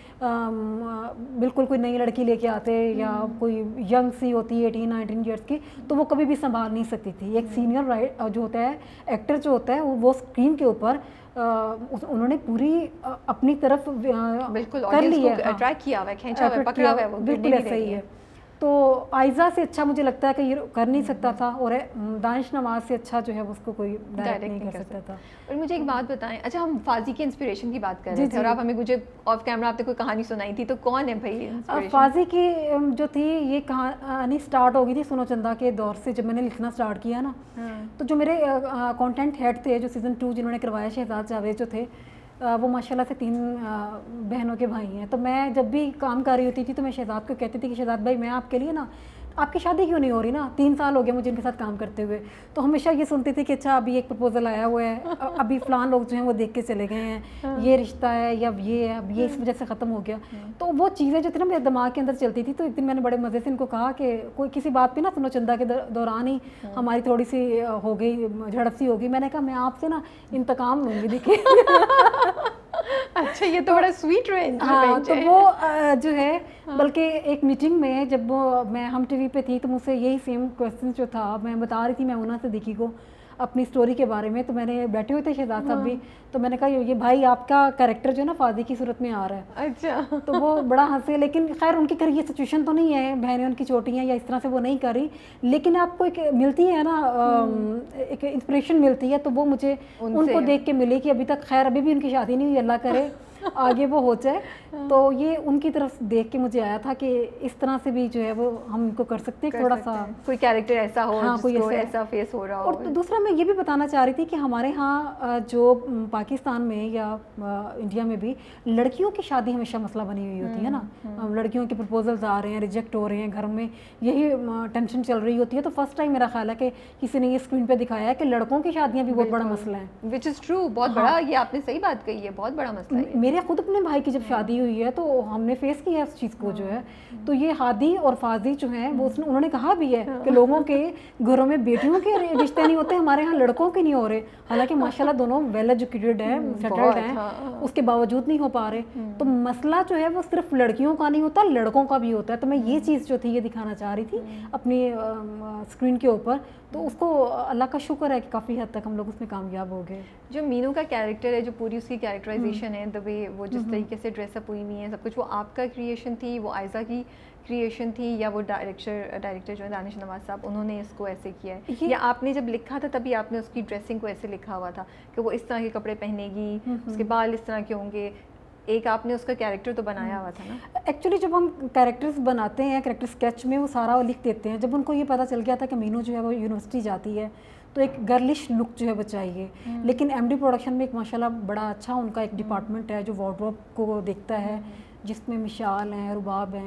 बिल्कुल कोई नई लड़की लेके आते या कोई यंग सी होती है एटीन नाइनटीन ईयर्स की, तो वो कभी भी संभाल नहीं सकती थी। एक सीनियर राइट जो होता है, एक्टर जो होता है, वो स्क्रीन के ऊपर उन्होंने पूरी अपनी तरफ बिल्कुल कर ली है, अट्रैक्ट किया हुआ है, खींचा हुआ है, पकड़ा हुआ है, वो बिल्कुल ऐसा ही है। तो आयज़ा से अच्छा मुझे लगता है कि ये कर नहीं सकता था, और दानिश नवाज से अच्छा जो है उसको कोई डायरेक्ट नहीं कर सकता था। और मुझे एक बात बताएं, अच्छा हम फाजी की इंस्पिरेशन की बात कर रहे थे और आप हमें मुझे ऑफ कैमरा आपने कोई कहानी सुनाई थी, तो कौन है भाई फाजी की जो थी? ये कहानी स्टार्ट हो गई थी सुनो चंदा के दौर से, जब मैंने लिखना स्टार्ट किया ना, तो जो मेरे कंटेंट हेड थे जो सीज़न टू जिन्होंने करवाया, शहजाद जावेद जो थे, वो माशाल्लाह से तीन बहनों के भाई हैं। तो मैं जब भी काम कर रही होती थी तो मैं शहजाद को कहती थी कि शहजाद भाई मैं आपके लिए ना, आपकी शादी क्यों नहीं हो रही ना, तीन साल हो गए मुझे इनके साथ काम करते हुए। तो हमेशा ये सुनती थी कि अच्छा अभी एक प्रपोजल आया हुआ है, अभी फ़लान लोग जो हैं वो देख के चले गए हैं, ये रिश्ता है या ये है, अब ये इस वजह से ख़त्म हो गया। तो वो चीज़ें जो थी ना मेरे दिमाग के अंदर चलती थी। तो एक दिन मैंने बड़े मज़े से इनको कहा कि कोई किसी बात पर ना सुनो चंदा के दौरान ही हमारी थोड़ी सी हो गई, झड़प सी हो गई। मैंने कहा मैं आपसे ना इंतकाम लूँगी, देखिए। अच्छा ये तो बड़ा स्वीट रेंज। हाँ तो वो जो है, बल्कि एक मीटिंग में जब वो मैं हम टीवी पे थी तो मुझसे यही सेम क्वेश्चन जो था मैं बता रही थी मैमुना सिद्दीकी को अपनी स्टोरी के बारे में, तो मैंने बैठे हुए थे शहजाद साहब भी, तो मैंने कहा ये भाई आपका कैरेक्टर जो है ना फाजी की सूरत में आ रहा है। अच्छा। तो वो बड़ा हंसे, लेकिन खैर उनकी खैर ये सिचुएशन तो नहीं है, बहनें उनकी छोटी हैं या इस तरह से वो नहीं कर रही, लेकिन आपको एक मिलती है ना एक इंस्पिरेशन मिलती है, तो वो मुझे उनको देख के मिली कि अभी तक खैर अभी भी उनकी शादी नहीं हुई, अल्लाह करे आगे वो हो जाए। तो ये उनकी तरफ देख के मुझे आया था कि इस तरह से भी जो है वो हम इनको कर सकते हैं, थोड़ा सा कोई कैरेक्टर ऐसा हो, हाँ, कोई ऐसा, ऐसा फेस हो रहा हो। और दूसरा मैं ये भी बताना चाह रही थी कि हमारे यहाँ जो पाकिस्तान में या इंडिया में भी लड़कियों की शादी हमेशा मसला बनी हुई होती है ना, लड़कियों के प्रपोजल्स आ रहे हैं, रिजेक्ट हो रहे हैं, घर में यही टेंशन चल रही होती है। तो फर्स्ट टाइम मेरा ख्याल है कि किसी ने ये स्क्रीन पे दिखाया है कि लड़कों की शादियाँ भी बहुत बड़ा मसला है, विच इज़ ट्रू, बहुत बड़ा, ये आपने सही बात कही है, बहुत बड़ा मसला है। मेरे खुद अपने भाई की जब शादी हुई है तो हमने फेस किया इस चीज़ को जो है। तो ये हादी और फाजी जो हैं वो उन्होंने कहा भी है कि लोगों के घरों में बेटियों के रिश्ते नहीं होते, हमारे यहाँ लड़कों के नहीं हो रहे, हालांकि माशाल्लाह दोनों वेल एजुकेटेड हैं, सेटल्ड हैं, उसके बावजूद नहीं हो पा रहे। तो मसला जो है वो सिर्फ लड़कियों का नहीं होता, लड़कों का भी होता है। तो मैं ये चीज़ जो थी ये दिखाना चाह रही थी अपनी स्क्रीन के ऊपर, तो उसको अल्लाह का शुक्र है कि काफ़ी हद तक हम लोग उसमें कामयाब हो गए। जो मीनू का कैरेक्टर है, जो पूरी उसकी कैरेक्टराइजेशन है, द वे वो जिस तरीके से ड्रेसअप हुई हुई है, सब कुछ, वो आपका क्रिएशन थी, वो आयज़ा की क्रिएशन थी, या वो डायरेक्टर डायरेक्टर जो है दानिश नवाज साहब उन्होंने इसको ऐसे किया है, या आपने जब लिखा था तभी आपने उसकी ड्रेसिंग को ऐसे लिखा हुआ था कि वो इस तरह के कपड़े पहनेगी, उसके बाल इस तरह के होंगे, एक आपने उसका कैरेक्टर तो बनाया हुआ था ना? एक्चुअली जब हम कैरेक्टर्स बनाते हैं, कैरेक्टर स्केच में वो सारा लिख देते हैं। जब उनको ये पता चल गया था कि मीनू जो है वो यूनिवर्सिटी जाती है तो एक गर्लिश लुक जो है वो चाहिए, लेकिन एमडी प्रोडक्शन में एक माशाल्लाह बड़ा अच्छा उनका एक डिपार्टमेंट है जो वार्डरोब को देखता है, जिसमें मिशाल हैं, रुबाब हैं,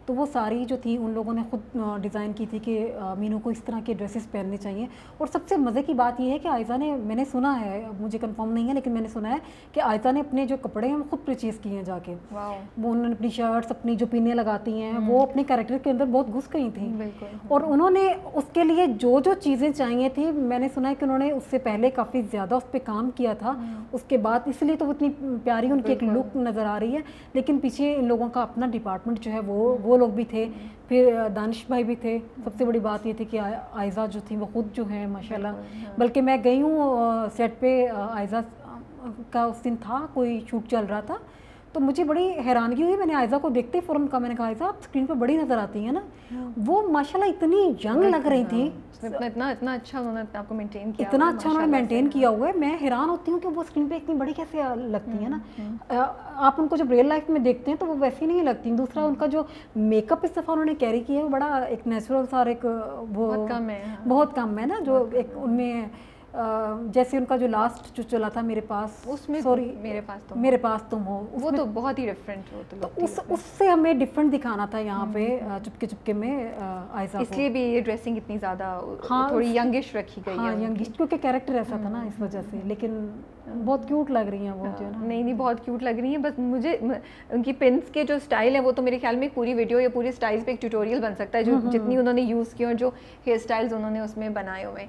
تو وہ ساری جو تھی ان لوگوں نے خود ڈیزائن کی تھی کہ مینو کو اس طرح کے ڈریسز پہننے چاہیے. اور سب سے مزے کی بات یہ ہے کہ عائزہ نے, میں نے سنا ہے, مجھے کنفرم نہیں ہے لیکن میں نے سنا ہے کہ عائزہ نے اپنے جو کپڑے ہیں وہ خود پرچیز کیے ہیں جا کے. وہ انہوں نے اپنی شرٹس, اپنی جو پینیں لگاتی ہیں وہ اپنے کریکٹر کے اندر بہت گھس گئی تھیں, اور انہوں نے اس کے لیے جو جو چیزیں چاہیے تھیں, میں نے سنا ہے کہ انہوں نے اس سے پہلے کافی زیادہ اس پہ کام کیا تھا. اس کے بعد اس لیے تو وہ اتنی پیاری ان کی ایک لک نظر آ رہی ہے, لیکن پیچھے ان لوگوں کا اپنا ڈپارٹمنٹ جو ہے وہ وہ لوگ بھی تھے. پھر دانش بھائی بھی تھے. سب سے بڑی بات یہ تھی کہ عائزہ جو تھی وہ خود جو ہے ماشاءاللہ, بلکہ میں گئی ہوں سیٹ پہ, عائزہ کا اس دن تھا کوئی شوٹ چل رہا تھا, تو مجھے بڑی حیرانگی ہوئی. میں نے عائزہ کو دیکھتے ہی فوراً کہا, میں نے کہا عائزہ آپ اسکرین پہ بڑی نظر آتی ہیں نا. وہ ماشاءاللہ اتنی ینگ لگ رہی تھی, اتنا اتنا اچھا انہوں نے آپ کو مینٹین کیا, اتنا اچھا انہوں نے مینٹین کیا ہوا ہے. میں حیران ہوتی ہوں کہ وہ اسکرین پہ اتنی بڑی کیسے لگتی ہیں نا. آپ ان کو جب ریئل لائف میں دیکھتے ہیں تو وہ ویسی نہیں لگتی. دوسرا ان کا جو میک اپ اس دفعہ انہوں نے کیری کیا ہے وہ بڑا ایک نیچرل سا, ایک وہ بہت کم ہے نا, جو ایک ان میں جیسے ان کا جو لاسٹ جو چلا تھا میرے پاس, اس میں سوری میرے پاس تم میرے پاس تم ہو, وہ تو بہت ہی ڈفرینٹ ہو, تو اس اس سے ہمیں ڈفرینٹ دکھانا تھا یہاں پہ چپکے چپکے میں عائزہ کو. اس لیے بھی یہ ڈریسنگ اتنی زیادہ تھوڑی ینگش رکھی گئی ہے. ہاں ینگش, کیونکہ کیریکٹر ایسا تھا نا اس وجہ سے. لیکن بہت کیوٹ لگ رہی ہیں وہ جو ہے نا. نہیں نہیں بہت کیوٹ لگ رہی ہیں. بس مجھے ان کی پنس کے جو اسٹائل ہے وہ تو میرے خیال میں پوری ویڈیو یا پوری اسٹائل پہ ایک ٹیوٹوریل بن سکتا ہے, جو جتنی انہوں نے یوز کی اور جو ہیئر اسٹائلز انہوں نے اس میں بنائے ہوئے.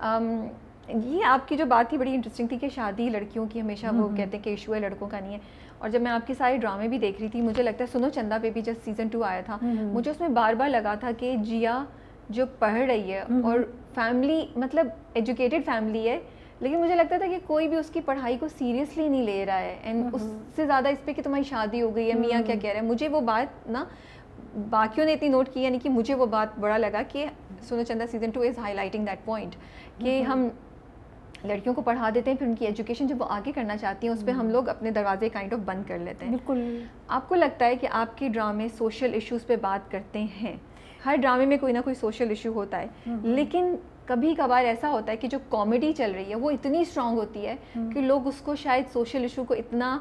یہ آپ کی جو بات تھی بڑی انٹرسٹنگ تھی کہ شادی لڑکیوں کی ہمیشہ وہ کہتے ہیں کہ ایشو ہے, لڑکوں کا نہیں ہے. اور جب میں آپ کے سارے ڈرامے بھی دیکھ رہی تھی, مجھے لگتا ہے سنو چندا پہ بھی جب سیزن ٹو آیا تھا, مجھے اس میں بار بار لگا تھا کہ جیا جو پڑھ رہی ہے اور فیملی مطلب ایجوکیٹڈ فیملی ہے, لیکن مجھے لگتا تھا کہ کوئی بھی اس کی پڑھائی کو سیریسلی نہیں لے رہا ہے, اینڈ اس سے زیادہ اس پہ کہ تمہاری شادی ہو گئی ہے, میاں کیا کہہ رہا ہے. مجھے وہ بات نا باقیوں نے اتنی نوٹ کی, یعنی کہ مجھے وہ بات بڑا لگا کہ سنو چندا season two is high lighting that point کہ ہم لڑکیوں کو پڑھا دیتے ہیں, پھر ان کی ایجوکیشن جب وہ آگے کرنا چاہتی ہیں اس پہ ہم لوگ اپنے دروازے کائنڈ آف بند کر لیتے ہیں. بالکل. آپ کو لگتا ہے کہ آپ کے ڈرامے سوشل ایشوز پہ بات کرتے ہیں؟ ہر ڈرامے میں کوئی نہ کوئی سوشل ایشو ہوتا ہے, لیکن کبھی کبھار ایسا ہوتا ہے کہ جو کامیڈی چل رہی ہے وہ اتنی اسٹرانگ ہوتی ہے کہ لوگ اس کو شاید سوشل ایشو کو اتنا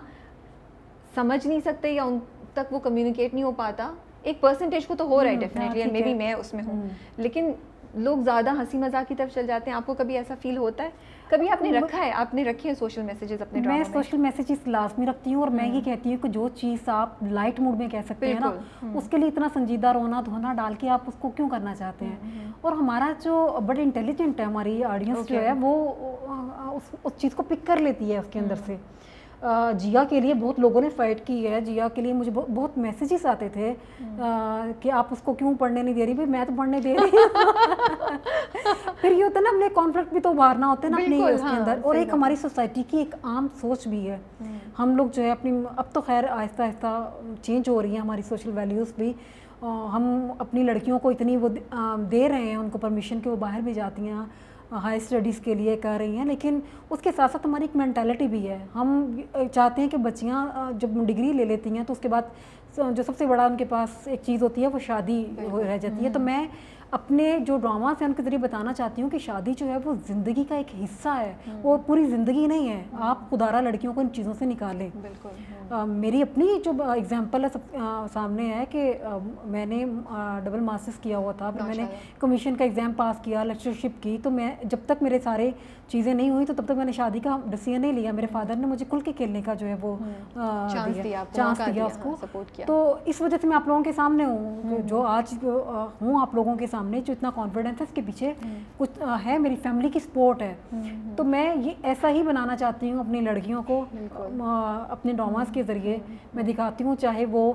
سمجھ نہیں سکتے یا ان تک وہ کمیونیکیٹ نہیں ہو پاتا. ایک پرسنٹیج کو تو ہو رہا ہے ڈیفینیٹلی, اینڈ مے بی میں اس میں ہوں, لیکن لوگ زیادہ ہنسی مذاق کی طرف چل جاتے ہیں. آپ کو کبھی ایسا فیل ہوتا ہے؟ کبھی آپ نے رکھا ہے, آپ نے رکھی ہے سوشل میسیجز اپنے ڈراموں میں؟ میں سوشل میسیجز لازمی رکھتی ہوں, اور میں یہ کہتی ہوں کہ جو چیز آپ لائٹ موڈ میں کہہ سکتے ہیں نا, اس کے لیے اتنا سنجیدہ رونا دھونا ڈال کے آپ اس کو کیوں کرنا چاہتے ہیں. اور ہمارا جو بڑے انٹیلیجنٹ ہے, ہماری آڈینس جو ہے وہ اس چیز کو پک کر لیتی ہے اس کے اندر سے. جیا کے لیے بہت لوگوں نے فائٹ کی ہے. جیا کے لیے مجھے بہت میسیجز آتے تھے کہ آپ اس کو کیوں پڑھنے نہیں دے رہی. بھائی میں تو پڑھنے دے رہی ہوں. پھر یہ ہوتا ہے نا, اپنے کانفلکٹ بھی تو ابھارنا ہوتا ہے نا اپنی اس کے اندر. اور ایک ہماری سوسائٹی کی ایک عام سوچ بھی ہے. ہم لوگ جو ہے اپنی, اب تو خیر آہستہ آہستہ چینج ہو رہی ہیں ہماری سوشل ویلیوز بھی. ہم اپنی لڑکیوں کو اتنی وہ دے رہے ہیں ان کو پرمیشن کہ وہ باہر بھی جاتی ہیں, ہائی اسٹڈیز کے لیے کر رہی ہیں, لیکن اس کے ساتھ ساتھ ہماری ایک مینٹیلٹی بھی ہے. ہم چاہتے ہیں کہ بچیاں جب ڈگری لے لیتی ہیں تو اس کے بعد جو سب سے بڑا ان کے پاس ایک چیز ہوتی ہے وہ شادی رہ جاتی ہے. تو میں اپنے جو ڈراماز ہیں ان کے ذریعے بتانا چاہتی ہوں کہ شادی جو ہے وہ زندگی کا ایک حصہ ہے, وہ پوری زندگی نہیں ہے. آپ خدارہ لڑکیوں کو ان چیزوں سے نکالیں. میری اپنی جو اگزامپل ہے سب سامنے ہے کہ میں نے ڈبل ماسٹرز کیا ہوا تھا, پھر میں نے کمیشن کا ایگزام پاس کیا, لیکچرشپ کی. تو میں جب تک میرے سارے چیزیں نہیں ہوئی تو تب تک میں نے شادی کا ڈیسیژن نہیں لیا. میرے فادر نے مجھے کھل کے کھیلنے کا جو ہے وہ چانس دیا اس کو. تو اس وجہ سے میں آپ لوگوں کے سامنے ہوں, جو آج ہوں آپ لوگوں کے سامنے, جو اتنا کانفیڈنس ہے اس کے پیچھے کچھ ہے, میری فیملی کی سپورٹ ہے. تو میں یہ ایسا ہی بنانا چاہتی ہوں اپنی لڑکیوں کو. اپنے ڈراماز کے ذریعے میں دکھاتی ہوں, چاہے وہ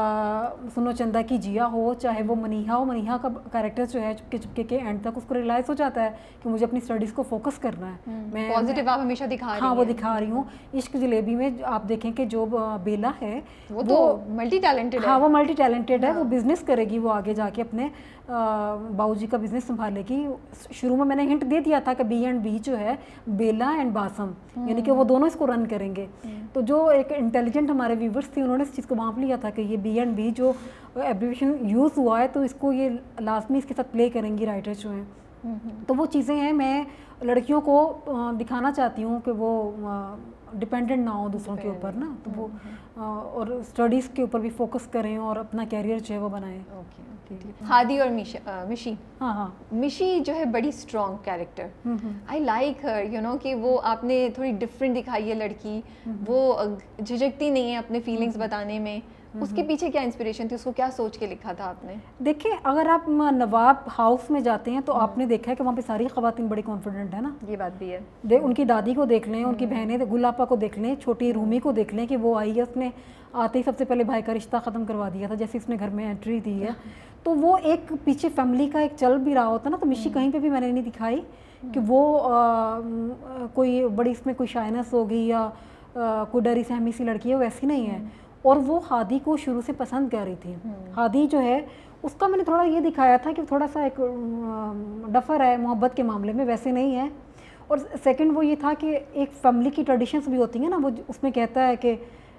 سنو چندا کی جیا ہو, چاہے وہ منیہا ہو. منیہا کا کریکٹر جو ہے چپکے چپکے کے اینڈ تک اس کو ریئلائز ہو جاتا ہے کہ مجھے اپنی اسٹڈیز کو فوکس کرنا ہے. میں پازیٹیو آپ ہمیشہ دکھا رہی ہیں. ہاں وہ دکھا رہی ہوں. عشق جلیبی میں آپ دیکھیں کہ جو بیلا ہے وہ تو ملٹی ٹیلنٹڈ ہے. ہاں وہ ملٹی ٹیلنٹڈ ہے, وہ بزنس کرے گی, وہ آگے جا کے اپنے باؤ جی کا بزنس سنبھالے گی. شروع میں میں نے ہنٹ دے دیا تھا کہ بی اینڈ بی جو ہے بیلا اینڈ باسم, یعنی کہ وہ دونوں اس کو رن کریں گے. تو جو ایک انٹیلیجنٹ ہمارے ویورس تھے انہوں نے اس چیز کو بھانپ لیا تھا کہ یہ بی اینڈ بی جو ایبریویشن یوز ہوا ہے تو اس کو یہ لازمی اس کے ساتھ پلے کریں گی رائٹر جو ہیں. تو وہ چیزیں ہیں میں لڑکیوں کو دکھانا چاہتی ہوں کہ وہ ڈپینڈنٹ نہ ہوں دوسروں کے اوپر نا, تو وہ اور اسٹڈیز کے اوپر بھی فوکس کریں اور اپنا کیریئر جو ہے وہ بنائیں. ہادی اور مشی, ہاں ہاں مشی جو ہے بڑی strong character, I like her you know کہ وہ آپ نے تھوڑی ڈفرینٹ دکھائی ہے لڑکی, وہ جھجکتی نہیں ہے اپنے فیلنگس بتانے میں. اس کے پیچھے کیا انسپریشن تھی, اس کو کیا سوچ کے لکھا تھا آپ نے؟ دیکھیں اگر آپ نواب ہاؤس میں جاتے ہیں تو آپ نے دیکھا ہے کہ وہاں پہ ساری خواتین بڑی کانفیڈنٹ ہے نا, یہ بات بھی ہے. ان کی دادی کو دیکھ لیں, ان کی بہنیں گل آپا کو دیکھ لیں, چھوٹی رومی کو دیکھ لیں کہ وہ آئی ہے, اس نے آتے ہی سب سے پہلے بھائی کا رشتہ ختم کروا دیا تھا جیسے اس نے گھر میں انٹری دی ہے. تو وہ ایک پیچھے فیملی کا ایک چل بھی رہا ہوتا نا, تو مشی کہیں پہ بھی میں نے نہیں دکھائی کہ وہ کوئی بڑی اس میں کوئی شائنس ہوگی یا کوئی ڈری سہمی سی لڑکی ہے, ویسی نہیں ہے. اور وہ ہادی کو شروع سے پسند کر رہی تھی. ہادی جو ہے اس کا میں نے تھوڑا یہ دکھایا تھا کہ تھوڑا سا ایک ڈفر ہے محبت کے معاملے میں, ویسے نہیں ہے. اور سیکنڈ وہ یہ تھا کہ ایک فیملی کی ٹریڈیشنز بھی ہوتی ہیں نا, وہ اس میں کہتا ہے کہ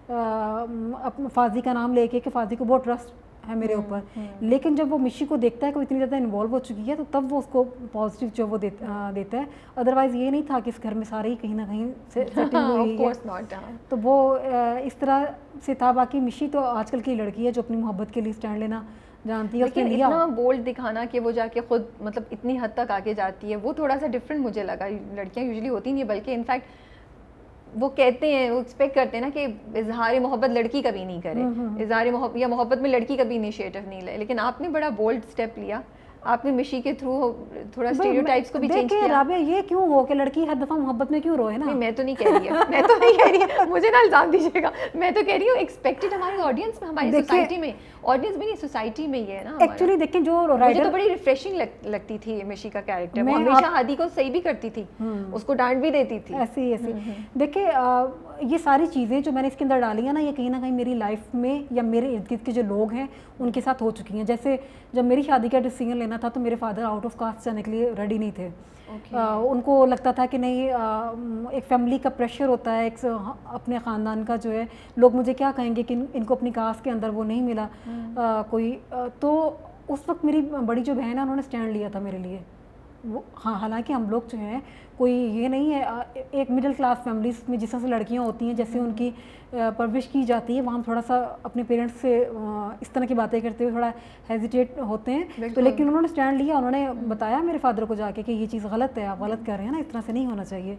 فاضی کا نام لے کے کہ فاضی کو بہت ٹرسٹ ہے میرے اوپر, لیکن جب وہ مشی کو دیکھتا ہے کہ وہ اتنی زیادہ انوالو ہو چکی ہے تو تب وہ اس کو پازیٹیو جو وہ دیتا ہے. ادروائز یہ نہیں تھا کہ اس گھر میں سارے ہی کہیں نہ کہیں سیٹنگ ہوئی ہے, تو وہ اس طرح سے تھا. باقی مشی تو آج کل کی لڑکی ہے جو اپنی محبت کے لیے اسٹینڈ لینا جانتی ہے. لیکن اتنا بولڈ دکھانا کہ وہ جا کے خود مطلب اتنی حد تک آگے جاتی ہے, وہ تھوڑا سا ڈفرینٹ مجھے لگا. لڑکیاں یوزلی ہوتی نہیں, بلکہ انفیکٹ وہ کہتے ہیں, وہ ایکسپیکٹ کرتے ہیں نا کہ اظہار محبت لڑکی کبھی نہیں کرے, اظہار محبت یا محبت میں لڑکی کبھی انیشیٹو نہیں لے. لیکن آپ نے بڑا بولڈ اسٹیپ لیا, آپ نے مشی کے تھرو تھوڑا اسٹیریوٹائپس کو بھی چینج کیا. رابعہ یہ کیوں ہو کہ لڑکی ہر دفعہ محبت میں کیوں روئے نا؟ میں تو نہیں کہہ رہی ہے, میں تو نہیں کہہ رہی ہے, مجھے نہ الزام دیجیے گا. میں تو کہہ رہی ہوں ایکسپیکٹڈ ہماری آڈینس میں, ہماری سوسائٹی میں, آڈینس میں نہیں سوسائٹی میں یہ ہے نا. ایکچولی دیکھیں جو مجھے تو بڑی ریفریشنگ لگتی تھی مشی کا کیریکٹر, وہ ہمیشہ ہادی کو صحیح بھی کرتی تھی, اس کو ڈانٹ بھی دیتی تھی. ایسی ایسی دیکھیں یہ ساری چیزیں جو میں نے اس کے اندر ڈالی ہیں نا, یہ کہیں نہ کہیں میری لائف میں یا میرے ارد گرد کے جو لوگ ہیں ان کے ساتھ ہو چکی ہیں. جیسے جب میری شادی کا ڈیسیجن لینا تھا تو میرے فادر آؤٹ آف کاسٹ جانے کے لیے ریڈی نہیں تھے. ان کو لگتا تھا کہ نہیں, ایک فیملی کا پریشر ہوتا ہے, ایک اپنے خاندان کا جو ہے, لوگ مجھے کیا کہیں گے کہ ان کو اپنی کاسٹ کے اندر وہ نہیں ملا کوئی. تو اس وقت میری بڑی جو بہن ہے انہوں نے اسٹینڈ لیا تھا میرے لیے. وہ ہاں حالانکہ ہم لوگ جو ہیں کوئی یہ نہیں ہے, ایک مڈل کلاس فیملیز میں جس طرح سے لڑکیاں ہوتی ہیں جیسے ان کی پرورش کی جاتی ہے, وہاں تھوڑا سا اپنے پیرنٹس سے اس طرح کی باتیں کرتے ہوئے تھوڑا ہیزیٹیٹ ہوتے ہیں. تو لیکن انہوں نے اسٹینڈ لیا, انہوں نے بتایا میرے فادر کو جا کے کہ یہ چیز غلط ہے, آپ غلط کر رہے ہیں نا, اس طرح سے نہیں ہونا چاہیے.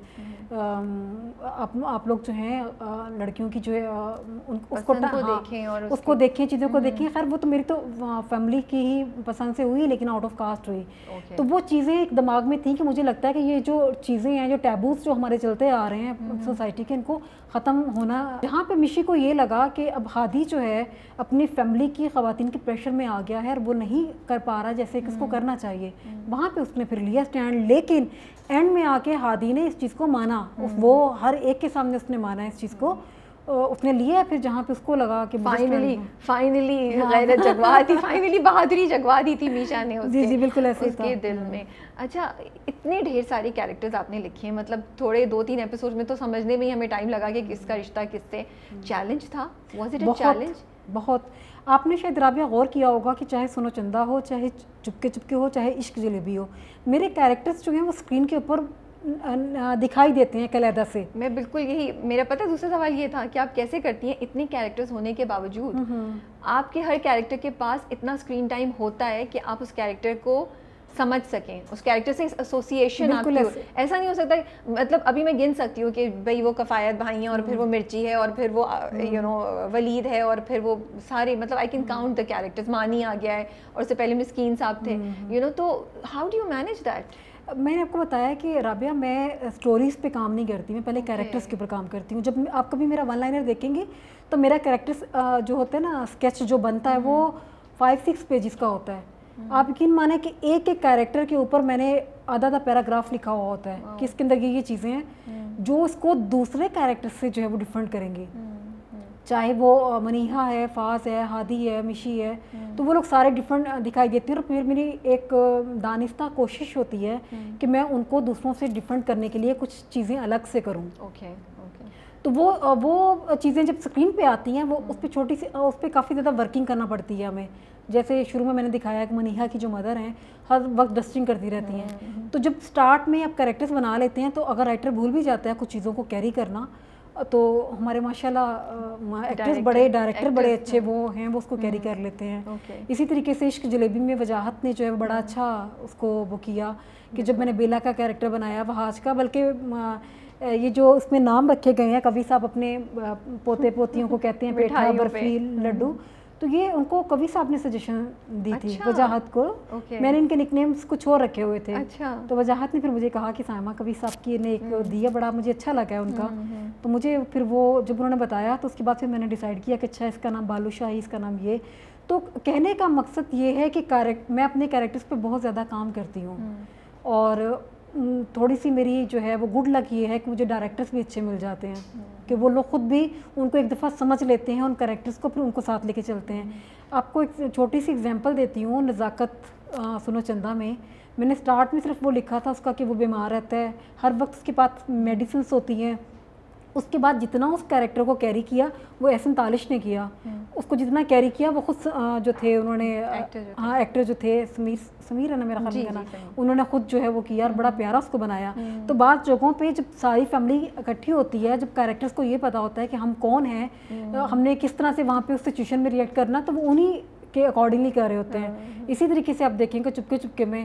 آپ لوگ جو ہیں لڑکیوں کی جو ہے اس کو دیکھیں اور اس کو دیکھیں, چیزوں کو دیکھیں. خیر وہ تو میری تو فیملی کی ہی پسند سے ہوئی لیکن آؤٹ آف کاسٹ ہوئی. تو وہ چیزیں ایک دماغ میں تھیں کہ مجھے لگتا ہے کہ یہ جو چیزیں ہیں, جو ٹیبوز جو ہمارے چلتے آ رہے ہیں سوسائٹی کے, ان کو ختم ہونا. جہاں پہ مشی کو یہ لگا کہ اب ہادی جو ہے اپنی فیملی کی خواتین کے پریشر میں آ گیا ہے اور وہ نہیں کر پا رہا جیسے کہ اس کو کرنا چاہیے, وہاں پہ اس نے پھر لیا اسٹینڈ. لیکن اینڈ میں آ کے ہادی نے اس چیز کو مانا, وہ ہر ایک کے سامنے اس نے مانا اس چیز کو, اس نے لیا پھر جہاں پہ اس کو لگا کہ فائنلی فائنلی غیرت جگوا دی, فائنلی بہادری جگوا دی تھی میشا نے اس جی بالکل ایسے کے دل میں. اچھا اتنے ڈھیر سارے کیریکٹرز آپ نے لکھے ہیں, مطلب تھوڑے دو تین ایپیسوڈ میں تو سمجھنے میں ہی ہمیں ٹائم لگا کہ کس کا رشتہ کس سے. چیلنج تھا, واز اٹ اے چیلنج؟ بہت. آپ نے شاید رابعہ غور کیا ہوگا کہ چاہے سنو چندہ ہو, چاہے چپکے چپکے ہو, چاہے عشق جلیبی ہو, میرے کیریکٹرز جو ہیں وہ اسکرین کے اوپر دکھائی دیتے ہیں علیحدہ سے. میں بالکل یہی, میرا پتہ دوسرا سوال یہ تھا کہ آپ کیسے کرتی ہیں اتنے کیریکٹرز ہونے کے باوجود, آپ کے ہر کیریکٹر کے پاس اتنا اسکرین ٹائم ہوتا ہے کہ آپ اس کیریکٹر کو سمجھ سکیں, اس کیریکٹر سے ایسوسیشن آپ کی. ایسا نہیں ہو سکتا, مطلب ابھی میں گن سکتی ہوں کہ بھائی وہ کفایت بھائی ہیں اور پھر وہ مرچی ہے اور پھر وہ یو نو ولید ہے اور پھر وہ سارے, مطلب I can count the characters. مانی آ گیا ہے اور اس سے پہلے مسکین صاحب تھے, یو نو. تو how do you manage that? میں نے آپ کو بتایا کہ رابعہ میں اسٹوریز پہ کام نہیں کرتی, میں پہلے کیریکٹرز کے اوپر کام کرتی ہوں. جب آپ کبھی میرا ون لائنر دیکھیں گے تو میرا کیریکٹرز جو ہوتا ہے نا, اسکیچ جو بنتا ہے وہ فائیو سکس پیجز کا ہوتا ہے. آپ یقین مانیں کہ ایک ایک کیریکٹر کے اوپر میں نے آدھا آدھا پیراگراف لکھا ہوا ہوتا ہے کہ اس کے اندر یہ یہ چیزیں ہیں جو اس کو دوسرے کیریکٹر سے جو ہے وہ ڈفرینٹ کریں گی. چاہے وہ منیحا ہے, فاز ہے, ہادی ہے, مشی ہے, تو وہ لوگ سارے ڈفرینٹ دکھائی دیتے ہیں. اور پھر میری ایک دانستہ کوشش ہوتی ہے کہ میں ان کو دوسروں سے ڈفرینٹ کرنے کے لیے کچھ چیزیں الگ سے کروں. Okay okay. تو وہ وہ چیزیں جب اسکرین پہ آتی ہیں وہ اس پہ چھوٹی سی اس پہ کافی زیادہ ورکنگ کرنا پڑتی ہے ہمیں. جیسے شروع میں میں نے دکھایا کہ منیحا کی جو مدر ہیں ہر وقت ڈسٹنگ کرتی رہتی ہیں, تو جب سٹارٹ میں آپ کریکٹرز بنا لیتے ہیں تو اگر رائٹر بھول بھی جاتا ہے کچھ چیزوں کو کیری کرنا, تو ہمارے ماشاءاللہ ایکٹرز بڑے, ڈائریکٹر بڑے اچھے وہ ہیں, وہ اس کو کیری کر لیتے ہیں. اسی طریقے سے عشق جلیبی میں وجاہت نے جو ہے بڑا اچھا اس کو وہ کیا کہ جب میں نے بیلا کا کیریکٹر بنایا وہاج کا, بلکہ یہ جو اس میں نام رکھے گئے ہیں کبھی صاحب اپنے پوتے پوتیوں کو کہتے ہیں پیٹھا, برفی, لڈو, تو یہ ان کو کبھی صاحب نے سجیشن دی تھی وجاہت کو. میں نے ان کے نک نیمز کچھ اور رکھے ہوئے تھے, تو وجاہت نے پھر مجھے کہا کہ سائمہ کبھی صاحب کی نے ایک دیا, بڑا مجھے اچھا لگا ہے ان کا. تو مجھے پھر وہ جب انہوں نے بتایا تو اس کے بعد پھر میں نے ڈیسائیڈ کیا کہ اچھا اس کا نام بالو شاہی, اس کا نام یہ. تو کہنے کا مقصد یہ ہے کہ میں اپنے کیریکٹرز پہ بہت زیادہ کام کرتی ہوں, اور تھوڑی سی میری جو ہے وہ گڈ لک یہ ہے کہ مجھے ڈائریکٹرز بھی اچھے مل جاتے ہیں کہ وہ لوگ خود بھی ان کو ایک دفعہ سمجھ لیتے ہیں, ان کریکٹرز کو پھر ان کو ساتھ لے کے چلتے ہیں. آپ کو ایک چھوٹی سی ایگزامپل دیتی ہوں. نزاکت سنو چندہ میں میں نے اسٹارٹ میں صرف وہ لکھا تھا اس کا کہ وہ بیمار رہتا ہے, ہر وقت اس کے پاس میڈیسنس ہوتی ہیں. اس کے بعد جتنا اس کیریکٹر کو کیری کیا وہ احسن تالش نے کیا, اس کو جتنا کیری کیا وہ خود جو تھے انہوں نے, ہاں ایکٹر جو تھے سمیر سمیر ہے نا میرا خیال ہے, انہوں نے خود جو ہے وہ کیا اور بڑا پیارا اس کو بنایا. تو بعض جگہوں پہ جب ساری فیملی اکٹھی ہوتی ہے, جب کیریکٹرز کو یہ پتا ہوتا ہے کہ ہم کون ہیں, ہم نے کس طرح سے وہاں پہ اس سچویشن میں ریئیکٹ کرنا, تو وہ انہی کے اکارڈنگلی کر رہے ہوتے ہیں. اسی طریقے سے آپ دیکھیں کہ چپکے چپکے میں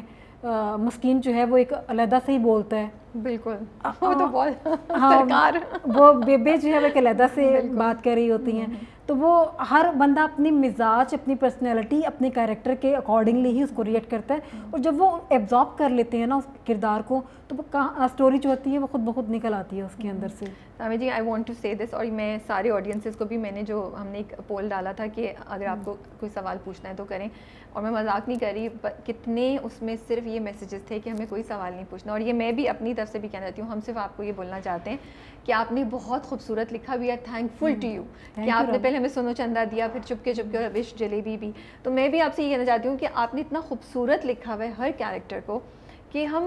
مسکین جو ہے وہ ایک علیحدہ سے ہی بولتا ہے. بالکل, وہ تو بہت سرکار, وہ بیبے جو ہے وہ ایک علیحدہ سے بات کر رہی ہوتی ہیں. تو وہ ہر بندہ اپنی مزاج, اپنی پرسنالٹی, اپنے کیریکٹر کے اکارڈنگلی ہی اس کو ریئیکٹ کرتا ہے, اور جب وہ ایبزارب کر لیتے ہیں نا اس کردار کو, تو وہ اسٹوری جو ہوتی ہے وہ خود بخود نکل آتی ہے اس کے اندر سے. سامی جی, آئی وانٹ ٹو سے دس, اور میں سارے آڈینسز کو بھی, میں نے جو ہم نے ایک پول ڈالا تھا کہ اگر آپ کو کوئی سوال پوچھنا ہے تو کریں, اور میں مذاق نہیں کر رہی, کتنے اس میں صرف یہ میسیجز تھے کہ ہمیں کوئی سوال نہیں پوچھنا. اور یہ میں بھی اپنی طرف سے بھی کہنا چاہتی ہوں, ہم صرف آپ کو یہ بولنا چاہتے ہیں کہ آپ نے بہت خوبصورت لکھا بھی ہے, تھینک فل ٹو یو کہ آپ نے پہلے ہمیں سنو چندہ دیا, پھر چپکے چپکے اور عشق جلیبی بھی. تو میں بھی آپ سے یہ کہنا چاہتی ہوں کہ آپ نے اتنا خوبصورت لکھا ہوا ہے ہر کیریکٹر کو کہ ہم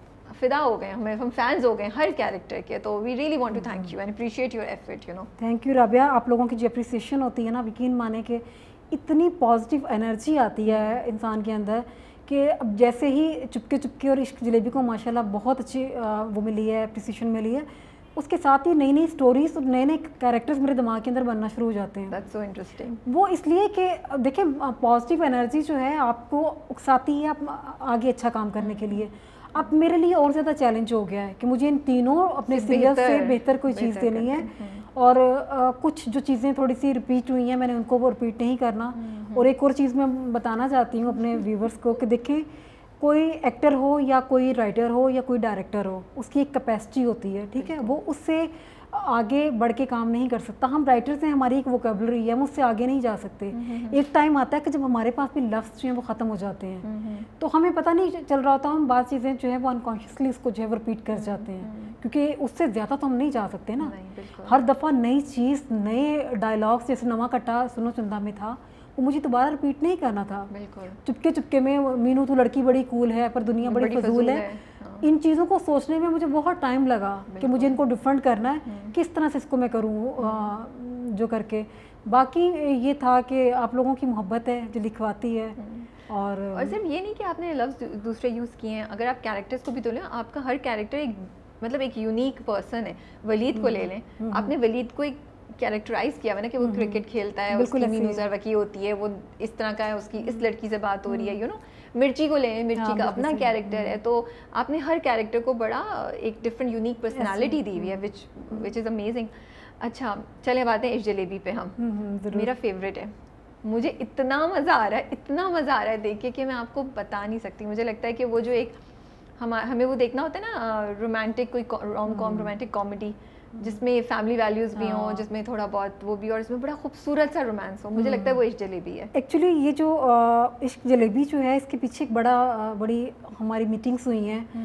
فدا ہو گئے, ہمیں ہم فینز ہو گئے ہر کیریکٹر کے. تو we really want to thank you and appreciate your effort, you know. Thank you Rabia. آپ لوگوں کی جو اپریسیشن ہوتی ہے نا, یقین مانے کہ اتنی پازیٹیو انرجی آتی ہے انسان کے اندر کہ اب جیسے ہی چپکے چپکے اور عشق جلیبی کو ماشاءاللہ بہت اچھی وہ ملی ہے, اپریسیشن ملی ہے, اس کے ساتھ ہی نئی نئی سٹوریز اور نئے نئے کیریکٹرز میرے دماغ کے اندر بننا شروع ہو جاتے ہیں. That's so interesting. وہ اس لیے کہ دیکھیں پازیٹیو انرجی جو ہے آپ کو اکساتی ہے آپ آگے اچھا کام کرنے کے لیے. اب میرے لیے اور زیادہ چیلنج ہو گیا ہے کہ مجھے ان تینوں اپنے سیریل سے بہتر کوئی چیز دینی ہے, اور کچھ جو چیزیں تھوڑی سی ریپیٹ ہوئی ہیں میں نے ان کو وہ ریپیٹ نہیں کرنا. اور ایک اور چیز میں بتانا چاہتی ہوں اپنے ویورز کو کہ دیکھیں کوئی ایکٹر ہو یا کوئی رائٹر ہو یا کوئی ڈائریکٹر ہو, اس کی ایک کیپیسٹی ہوتی ہے, ٹھیک ہے, وہ اس سے آگے بڑھ کے کام نہیں کر سکتا. ہم رائٹرز ہیں, ہماری ایک ووکیبلری ہے, ہم اس سے آگے نہیں جا سکتے. ایک ٹائم آتا ہے کہ جب ہمارے پاس بھی لفظ جو ہیں وہ ختم ہو جاتے ہیں, تو ہمیں پتہ نہیں چل رہا ہوتا, ہم بعض چیزیں جو ہیں وہ انکانشیسلی اس کو جو ہے وہ ریپیٹ کر جاتے ہیں, کیونکہ اس سے زیادہ تو ہم نہیں جا سکتے نا. ہر دفعہ نئی چیز, نئے ڈائلاگس, جیسے نواں کٹا سنو چندہ میں تھا, وہ مجھے دوبارہ ریپیٹ نہیں کرنا تھا. چپکے چپکے میں مینو تو لڑکی بڑی کول ہے پر دنیا بڑی فضول ہے, ان چیزوں کو سوچنے میں مجھے بہت ٹائم لگا کہ مجھے ان کو ڈفرینٹ کرنا ہے, کس طرح سے اس کو میں کروں جو کر کے. باقی یہ تھا کہ آپ لوگوں کی محبت ہے جو لکھواتی ہے. اور صرف یہ نہیں کہ آپ نے لفظ دوسرے یوز کیے ہیں, اگر آپ کیریکٹرز کو بھی تو لیں, آپ کا ہر کیریکٹر ایک مطلب ایک یونیک پرسن ہے. ولید کو لے لیں, آپ نے ولید کو ایک کیریکٹرائز کیا ہوا نا کہ وہ کرکٹ کھیلتا ہے, اس کی مینو زروکی ہوتی ہے, وہ اس طرح کا ہے, اس کی اس لڑکی سے بات ہو رہی ہے, یو نو. مرچی کو لیں, مرچی کا اپنا کیریکٹر ہے, تو آپ نے ہر کیریکٹر کو بڑا ایک ڈفرینٹ یونیک پرسنالٹی دی ہوئی ہے, وچ وچ از امیزنگ. اچھا چلے بات ہے عشق جلیبی پہ. ہم میرا فیوریٹ ہے, مجھے اتنا مزہ آ رہا ہے, اتنا مزہ آ رہا ہے دیکھ کے کہ میں آپ کو بتا نہیں سکتی. مجھے لگتا ہے کہ وہ جو ایک ہمیں وہ دیکھنا ہوتا ہے نا رومانٹک, کوئی روم کام, رومانٹک کامیڈی جس میں فیملی ویلیوز بھی ہوں, جس میں تھوڑا بہت وہ بھی, اور اس میں بڑا خوبصورت سا رومانس ہو, مجھے لگتا ہے وہ عشق جلیبی ہے. ایکچولی یہ جو عشق جلیبی جو ہے اس کے پیچھے ایک بڑا بڑی ہماری میٹنگس ہوئی ہیں,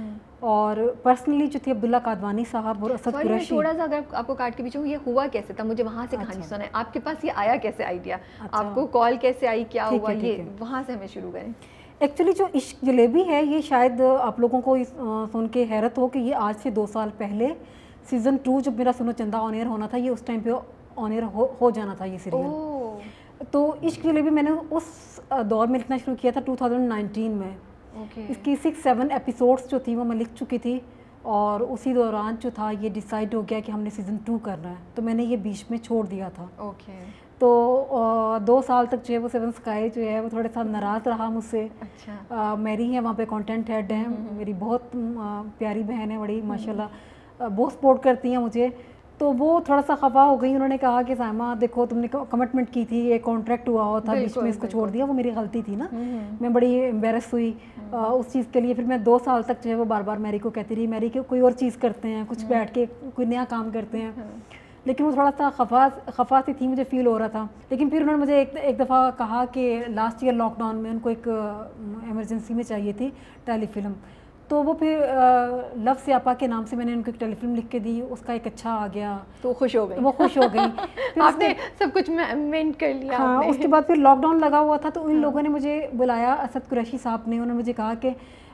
اور پرسنلی جو تھے عبداللہ قادوانی صاحب اور اسد قریشی. تھوڑا سا اگر آپ کو کاٹ کے پیچھے ہوں, یہ ہوا کیسے تھا, مجھے وہاں سے کہانی سنا ہے, آپ کے پاس یہ آیا کیسے آئیڈیا, آپ کو کال کیسے آئی, کیا ہوا, یہ وہاں سے ہمیں شروع کریں. ایکچولی جو عشق جلیبی ہے یہ شاید آپ لوگوں کو سن کے حیرت ہو کہ یہ آج سے دو سال پہلے سیزن ٹو جب میرا سنو چندہ آن ایئر ہونا تھا, یہ اس ٹائم پہ آن ایئر ہو جانا تھا یہ سیریل. تو عشق جلیبی میں نے اس دور میں لکھنا شروع کیا تھا ٹو تھاؤزینڈ نائنٹین میں. اس کی سکس سیون ایپیسوڈس جو تھی وہ میں لکھ چکی تھی, اور اسی دوران جو تھا یہ ڈیسائیڈ ہو گیا کہ ہم نے سیزن ٹو کرنا ہے, تو میں نے یہ بیچ میں چھوڑ دیا تھا. اوکے. تو دو سال تک جو ہے وہ سیون اسکائی جو ہے وہ تھوڑے سا ناراض رہا مجھ سے. اچھا. میری ہے وہاں پہ کانٹینٹ ہیڈ ہیں, میری بہت پیاری بہن ہے بڑی ماشاء اللہ, بہت سپورٹ کرتی ہیں مجھے. تو وہ تھوڑا سا خفا ہو گئی, انہوں نے کہا کہ سائمہ دیکھو تم نے کمٹمنٹ کی تھی, ایک کانٹریکٹ ہوا ہوا تھا, بیچ میں اس کو چھوڑ دیا, وہ میری غلطی تھی نا. میں بڑی امبیرس ہوئی اس چیز کے لیے. پھر میں دو سال تک جو ہے وہ بار بار میری کو کہتی رہی, میری کہ کوئی اور چیز کرتے ہیں, کچھ بیٹھ کے کوئی نیا کام کرتے ہیں. لیکن وہ تھوڑا سا خفا خفا سی تھی, مجھے فیل ہو رہا تھا. لیکن پھر انہوں نے مجھے ایک ایک دفعہ کہا کہ لاسٹ ایئر لاک ڈاؤن میں ان کو ایک ایمرجنسی میں چاہیے تھی ٹیلی فلم, تو وہ پھر لو سیاپا کے نام سے میں نے ان کو ایک ٹیلی فلم لکھ کے دی, اس کا ایک اچھا آ گیا, تو خوش ہو گئی, وہ خوش ہو گئی. آپ نے سب کچھ مینٹ کر لیا. ہاں, اس کے بعد پھر لاک ڈاؤن لگا ہوا تھا, تو ان لوگوں نے مجھے بلایا, اسد قریشی صاحب نے, انہوں نے مجھے کہا کہ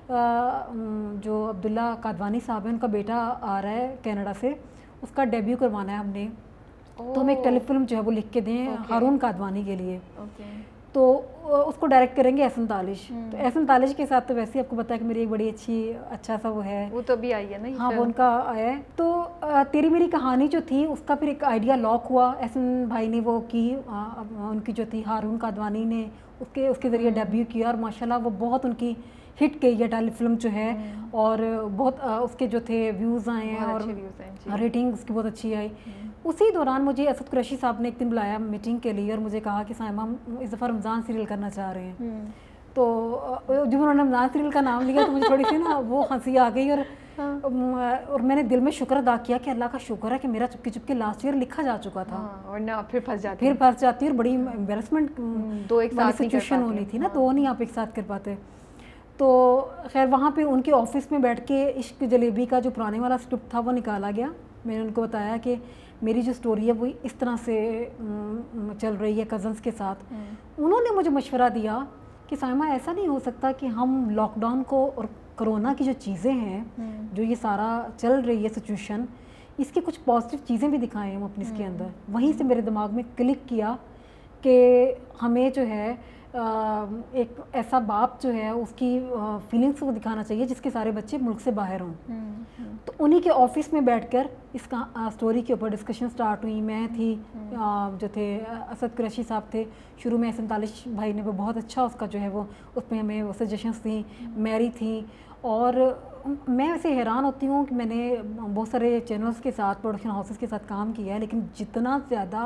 جو عبداللہ قادوانی صاحب ہیں ان کا بیٹا آ رہا ہے کینیڈا سے, اس کا ڈیبیو کروانا ہے ہم نے, تو ہم ایک ٹیلی فلم جو ہے وہ لکھ کے دیں ہارون قادوانی کے لیے. تو اس کو ڈائریکٹ کریں گے احسن تالش. تو احسن تالش کے ساتھ تو ویسے ہی آپ کو پتا ہے کہ میری ایک بڑی اچھی اچھا سا وہ ہے, وہ تو بھی آئی ہے نا. ہاں, وہ ان کا آیا ہے. تو تیری میری کہانی جو تھی اس کا پھر ایک آئیڈیا لاک ہوا, احسن بھائی نے وہ کی, ان کی جو تھی ہارون قادوانی نے اس کے اس کے ذریعے ڈیبیو کیا, اور ماشاء اللہ وہ بہت ان کی ہٹ گئی ہے ٹیلی فلم جو ہے, اور بہت اس کے جو تھے ویوز آئے ہیں, اور ریٹنگ اس کی بہت اچھی آئی. اسی دوران مجھے اسد قریشی صاحب نے ایک دن بلایا میٹنگ کے لیے, اور مجھے کہا کہ سائمہ اس دفعہ رمضان سیریل کرنا چاہ رہے ہیں. تو جب انہوں نے رمضان سیریل کا نام لیا تو مجھے تھوڑی سی نا وہ ہنسی آ گئی, اور اور میں نے دل میں شکر ادا کیا کہ اللہ کا شکر ہے کہ میرا چپکے چپکے لاسٹ ایئر لکھا جا چکا تھا, ورنہ پھر پھنس جاتی پھر پھنس جاتی اور بڑی امبیرسمنٹ والی سچویشن ہونی تھی نا, تو وہ نہیں آپ ایک ساتھ کر پاتے. تو خیر وہاں پہ ان کے آفس میں بیٹھ کے عشق جلیبی کا جو پرانے والا اسکرپٹ تھا وہ نکالا گیا. میں نے ان کو بتایا کہ میری جو سٹوری ہے وہ اس طرح سے چل رہی ہے کزنس کے ساتھ. انہوں نے مجھے مشورہ دیا کہ سائمہ ایسا نہیں ہو سکتا کہ ہم لاک ڈاؤن کو اور کرونا کی جو چیزیں ہیں, جو یہ سارا چل رہی ہے سچویشن, اس کی کچھ پازیٹیو چیزیں بھی دکھائیں ہم اپنے اس کے اندر. وہیں سے میرے دماغ میں کلک کیا کہ ہمیں جو ہے ایک ایسا باپ جو ہے اس کی فیلنگس کو دکھانا چاہیے جس کے سارے بچے ملک سے باہر ہوں. تو انہی کے آفس میں بیٹھ کر اس کا اسٹوری کے اوپر ڈسکشن سٹارٹ ہوئی. میں تھی, جو تھے اسد قریشی صاحب تھے, شروع میں احسن تالش بھائی نے وہ بہت اچھا اس کا جو ہے وہ اس میں ہمیں سجیشنس تھیں, میری تھیں. اور میں ویسے حیران ہوتی ہوں کہ میں نے بہت سارے چینلز کے ساتھ, پروڈکشن ہاؤسز کے ساتھ کام کیا ہے, لیکن جتنا زیادہ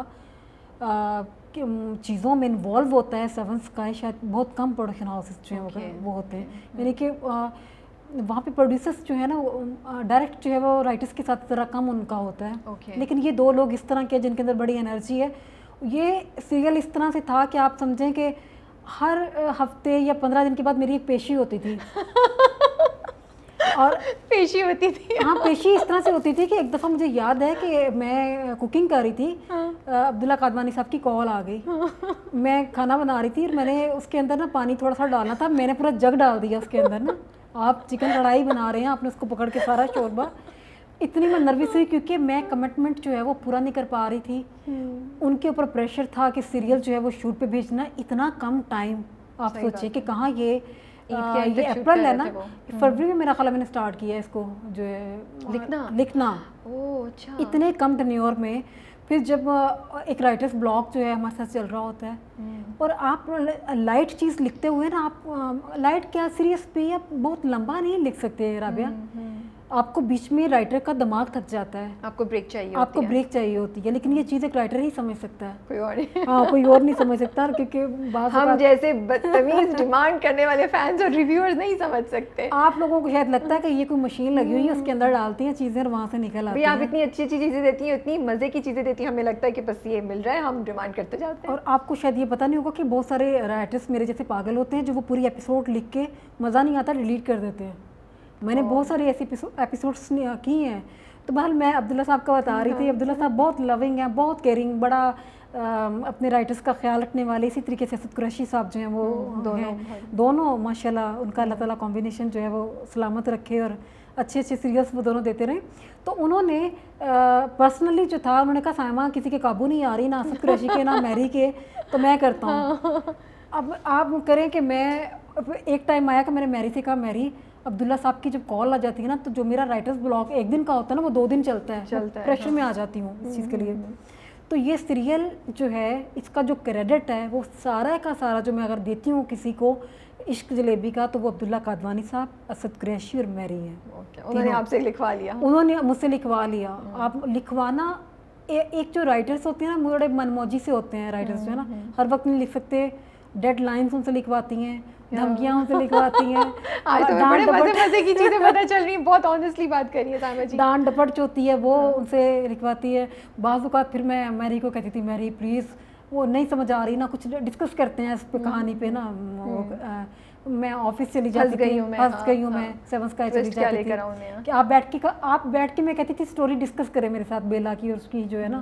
چیزوں میں انوالو ہوتا ہے سیون اسکائی شاید بہت کم پروڈکشن ہاؤسز جو ہیں وہ ہوتے ہیں. یعنی کہ وہاں پہ پروڈیوسرس جو ہے نا ڈائریکٹ جو ہے وہ رائٹرس کے ساتھ ذرا کم ان کا ہوتا ہے, لیکن یہ دو لوگ اس طرح کے جن کے اندر بڑی انرجی ہے. یہ سیریل اس طرح سے تھا کہ آپ سمجھیں کہ ہر ہفتے یا پندرہ دن کے بعد میری ایک پیشی ہوتی تھی. اور پیشی ہوتی تھی, ہاں پیشی اس طرح سے ہوتی تھی کہ ایک دفعہ مجھے یاد ہے کہ میں کوکنگ کر رہی تھی, عبداللہ قادوانی صاحب کی کال آ گئی, میں کھانا بنا رہی تھی اور میں نے اس کے اندر نا پانی تھوڑا سا ڈالنا تھا, میں نے پورا جگ ڈال دیا اس کے اندر نا. آپ چکن کڑھائی بنا رہے ہیں, آپ نے اس کو پکڑ کے سارا شوربہ. اتنی میں نروس ہوئی کیونکہ میں کمٹمنٹ جو ہے وہ پورا نہیں کر پا رہی تھی. ان کے اوپر پریشر تھا کہ سیریل جو ہے وہ شوٹ پہ بھیجنا, اتنا کم ٹائم. آپ سوچیں کہ کہاں یہ یہ اپریل ہے نا, فروری میں میرا خیال میں نے اسٹارٹ کیا ہے اس کو جو ہے لکھنا لکھنا اتنے کم ٹینیور میں. پھر جب ایک رائٹرس بلاک جو ہے ہمارے ساتھ چل رہا ہوتا ہے, اور آپ لائٹ چیز لکھتے ہوئے نا, آپ لائٹ کیا سیریس پہ آپ بہت لمبا نہیں لکھ سکتے رابعہ, آپ کو بیچ میں رائٹر کا دماغ تھک جاتا ہے, آپ کو بریک چاہیے آپ کو بریک چاہیے ہوتی ہے. لیکن یہ چیز ایک رائٹر ہی سمجھ سکتا ہے, کوئی اور نہیں. ہاں کوئی اور نہیں سمجھ سکتا, کیونکہ ہم جیسے بدتمیز ڈیمانڈ کرنے والے فینس اور ریویورز نہیں سمجھ سکتے. آپ لوگوں کو شاید لگتا ہے کہ یہ کوئی مشین لگی ہوئی ہے, اس کے اندر ڈالتی ہیں چیزیں اور وہاں سے نکل آتی ہیں. آپ اتنی اچھی اچھی چیزیں دیتی ہیں, اتنی مزے کی چیزیں دیتی ہیں, ہمیں لگتا ہے کہ بس یہ مل رہا ہے, ہم ڈیمانڈ کرتے جاتے ہیں. اور آپ کو شاید یہ پتہ نہیں ہوگا کہ بہت سارے رائٹرس میرے جیسے پاگل ہوتے ہیں جو وہ پوری ایپیسوڈ لکھ کے مزہ نہیں آتا ڈیلیٹ کر دیتے ہیں. میں نے بہت ساری ایسی ایپیسوڈس کی ہیں. تو بہرحال میں عبداللہ صاحب کا بتا رہی تھی. عبداللہ صاحب بہت لونگ ہیں, بہت کیئرنگ, بڑا اپنے رائٹرس کا خیال رکھنے والے. اسی طریقے سے اسد قریشی صاحب جو ہیں وہ ہیں دونوں ماشاء اللہ, ان کا اللہ تعالیٰ کمبینیشن جو ہے وہ سلامت رکھے اور اچھے اچھے سیریلس وہ دونوں دیتے رہے. تو انہوں نے پرسنلی جو تھا انہوں نے کہا سائمہ کسی کے قابو نہیں آ رہی, نہ اسد قریشی کے نہ میری کے, تو میں کرتا ہوں. اب آپ کریں کہ میں ایک ٹائم آیا کہ میں نے میری سے کہا میری عبداللہ صاحب کی جب کال آ جاتی ہے نا, تو جو میرا رائٹرز بلاک ایک دن کا ہوتا ہے نا وہ دو دن چلتا ہے, پریشر میں آ جاتی ہوں اس چیز کے لیے. تو یہ سیریل جو ہے اس کا جو کریڈٹ ہے وہ سارا کا سارا جو میں اگر دیتی ہوں کسی کو عشق جلیبی کا, تو وہ عبداللہ قادوانی صاحب, اسد قریشی اور میری ہیں. انہوں نے آپ سے لکھوا لیا؟ انہوں نے مجھ سے لکھوا لیا. آپ لکھوانا ایک جو رائٹرس ہوتے ہیں نا بڑے من موجی سے ہوتے ہیں رائٹرس جو ہے نا, ہر وقت نہیں لکھ سکتے, ڈیڈ لائنس ان سے لکھواتی ہیں, دھمکیاں ان سے لکھواتی ہیں. آج تو بڑے مزے مزے کی چیزیں پتہ چل رہی ہیں, بہت آنیسٹلی بات کریے سائمہ جی. ڈانٹ ڈپٹ جو ہوتی ہے وہ ان سے لکھواتی ہے. بعض اوقات پھر میں میری کو کہتی تھی میری پلیز وہ نہیں سمجھ آ رہی نا, کچھ ڈسکس کرتے ہیں اس پہ کہانی پہ نا. میں آفس چلی جاتی تھی, پھنس گئی ہوں میں, سیون اسکائی چلی جاتی تھی کہ آپ بیٹھ کے آپ بیٹھ کے میں کہتی تھی اسٹوری ڈسکس کریں میرے ساتھ بیلا کی اور اس کی جو ہے نا.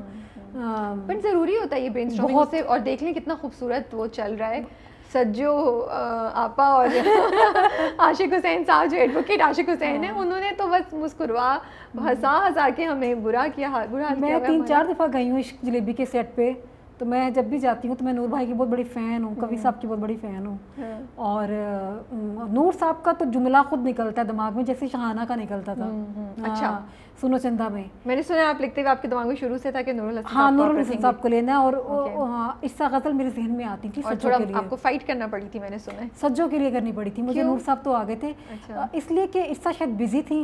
بٹ ضروری ہوتا ہے یہ برین اسٹارمنگ سے. اور دیکھ لیں کتنا خوبصورت وہ چل رہا ہے. سجو آپا اور عاشق حسین صاحب جو ایڈوکیٹ عاشق حسین ہیں, انہوں نے تو بس مسکروا ہنسا ہنسا کے ہمیں برا کیا برا حال کیا. میں تین چار دفعہ گئی ہوں عشق جلیبی کے سیٹ پہ, تو میں جب بھی جاتی ہوں تو میں نور بھائی کی بہت بڑی فین ہوں, کبھی صاحب کی بہت بڑی فین ہوں. اور نور صاحب کا تو جملہ خود نکلتا ہے دماغ میں جیسے شہانہ کا نکلتا تھا. اچھا سنو چندہ میں میں نے سنا آپ لکھتے ہوئے آپ کے دماغ میں شروع سے تھا کہ نور الحسن ہاں نور الحسن صاحب کو لینا ہے, اور عصا غزل میرے ذہن میں آتی تھی. سجو کے لیے آپ کو فائٹ کرنا پڑی تھی, میں نے سنا ہے سجو کے لیے کرنی پڑی تھی مجھے. نور صاحب تو آگے تھے اس لیے کہ عصا شاید بزی تھی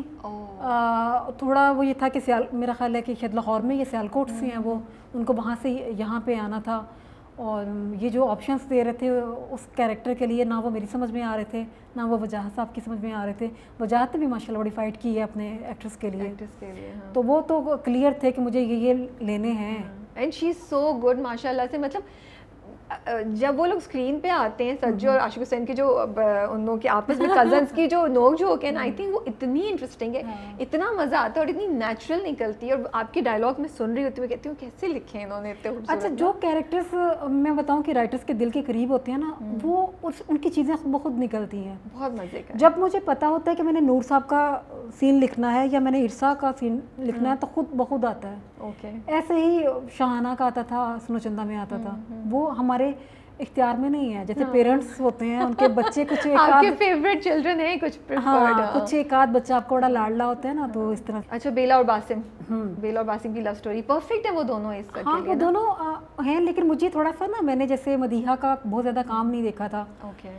تھوڑا. وہ یہ تھا کہ سیال میرا خیال ہے کہ شاید لاہور میں, یہ سیالکوٹ سے ہیں وہ, ان کو وہاں سے یہاں پہ آنا تھا. اور یہ جو آپشنس دے رہے تھے اس کیریکٹر کے لیے, نہ وہ میری سمجھ میں آ رہے تھے نہ وہ وجاہت صاحب کی سمجھ میں آ رہے تھے. وجاہت نے بھی ماشاء اللہ بڑی فائٹ کی ہے اپنے ایکٹرس کے لیے, تو وہ تو کلیئر تھے کہ مجھے یہ یہ لینے ہیں. And she is so good ماشاء اللہ سے. مطلب جب وہ لوگ اسکرین پہ آتے ہیں سجو اور عاشق حسین کے جو ان لوگوں کے آپس میں کزنس کی جو نوک جھوک ہے نا, آئی تھنک وہ اتنی انٹرسٹنگ ہے, اتنا مزہ آتا ہے اور اتنی نیچرل نکلتی ہے. اور آپ کے ڈائلاگ میں سن رہی ہوتی ہوں کہتی ہوں کیسے لکھے ہیں انہوں نے اتنے خوبصورت. اچھا جو کیریکٹرس میں بتاؤں کہ رائٹرس کے دل کے قریب ہوتے ہیں نا, وہ ان کی چیزیں بخود نکلتی ہیں. بہت مزے کا. جب مجھے پتہ ہوتا ہے کہ میں نے نور صاحب کا سین لکھنا ہے یا میں نے عرصہ کا سین لکھنا ہے تو خود بخود آتا ہے. اوکے ایسے ہی شہانہ کا آتا تھا, سنو چندہ میں آتا تھا. وہ ہمارے اختیار میں نہیں ہے, جیسے پیرنٹس ہوتے ہیں ان کے بچے کچھ ایک آپ کے فیوریٹ چلڈرن ہیں کچھ پریفرڈ, کچھ ایک آدھ بچہ آپ کو بڑا لاڈلا ہوتا ہے نا, تو اس طرح. اچھا بیلا اور باسم, بیلا اور باسم کی لو اسٹوری پرفیکٹ ہے وہ دونوں اس کے لیے. ہاں وہ دونوں ہیں, لیکن مجھے تھوڑا سا نا, میں نے جیسے مدیحہ کا بہت زیادہ کام نہیں دیکھا تھا,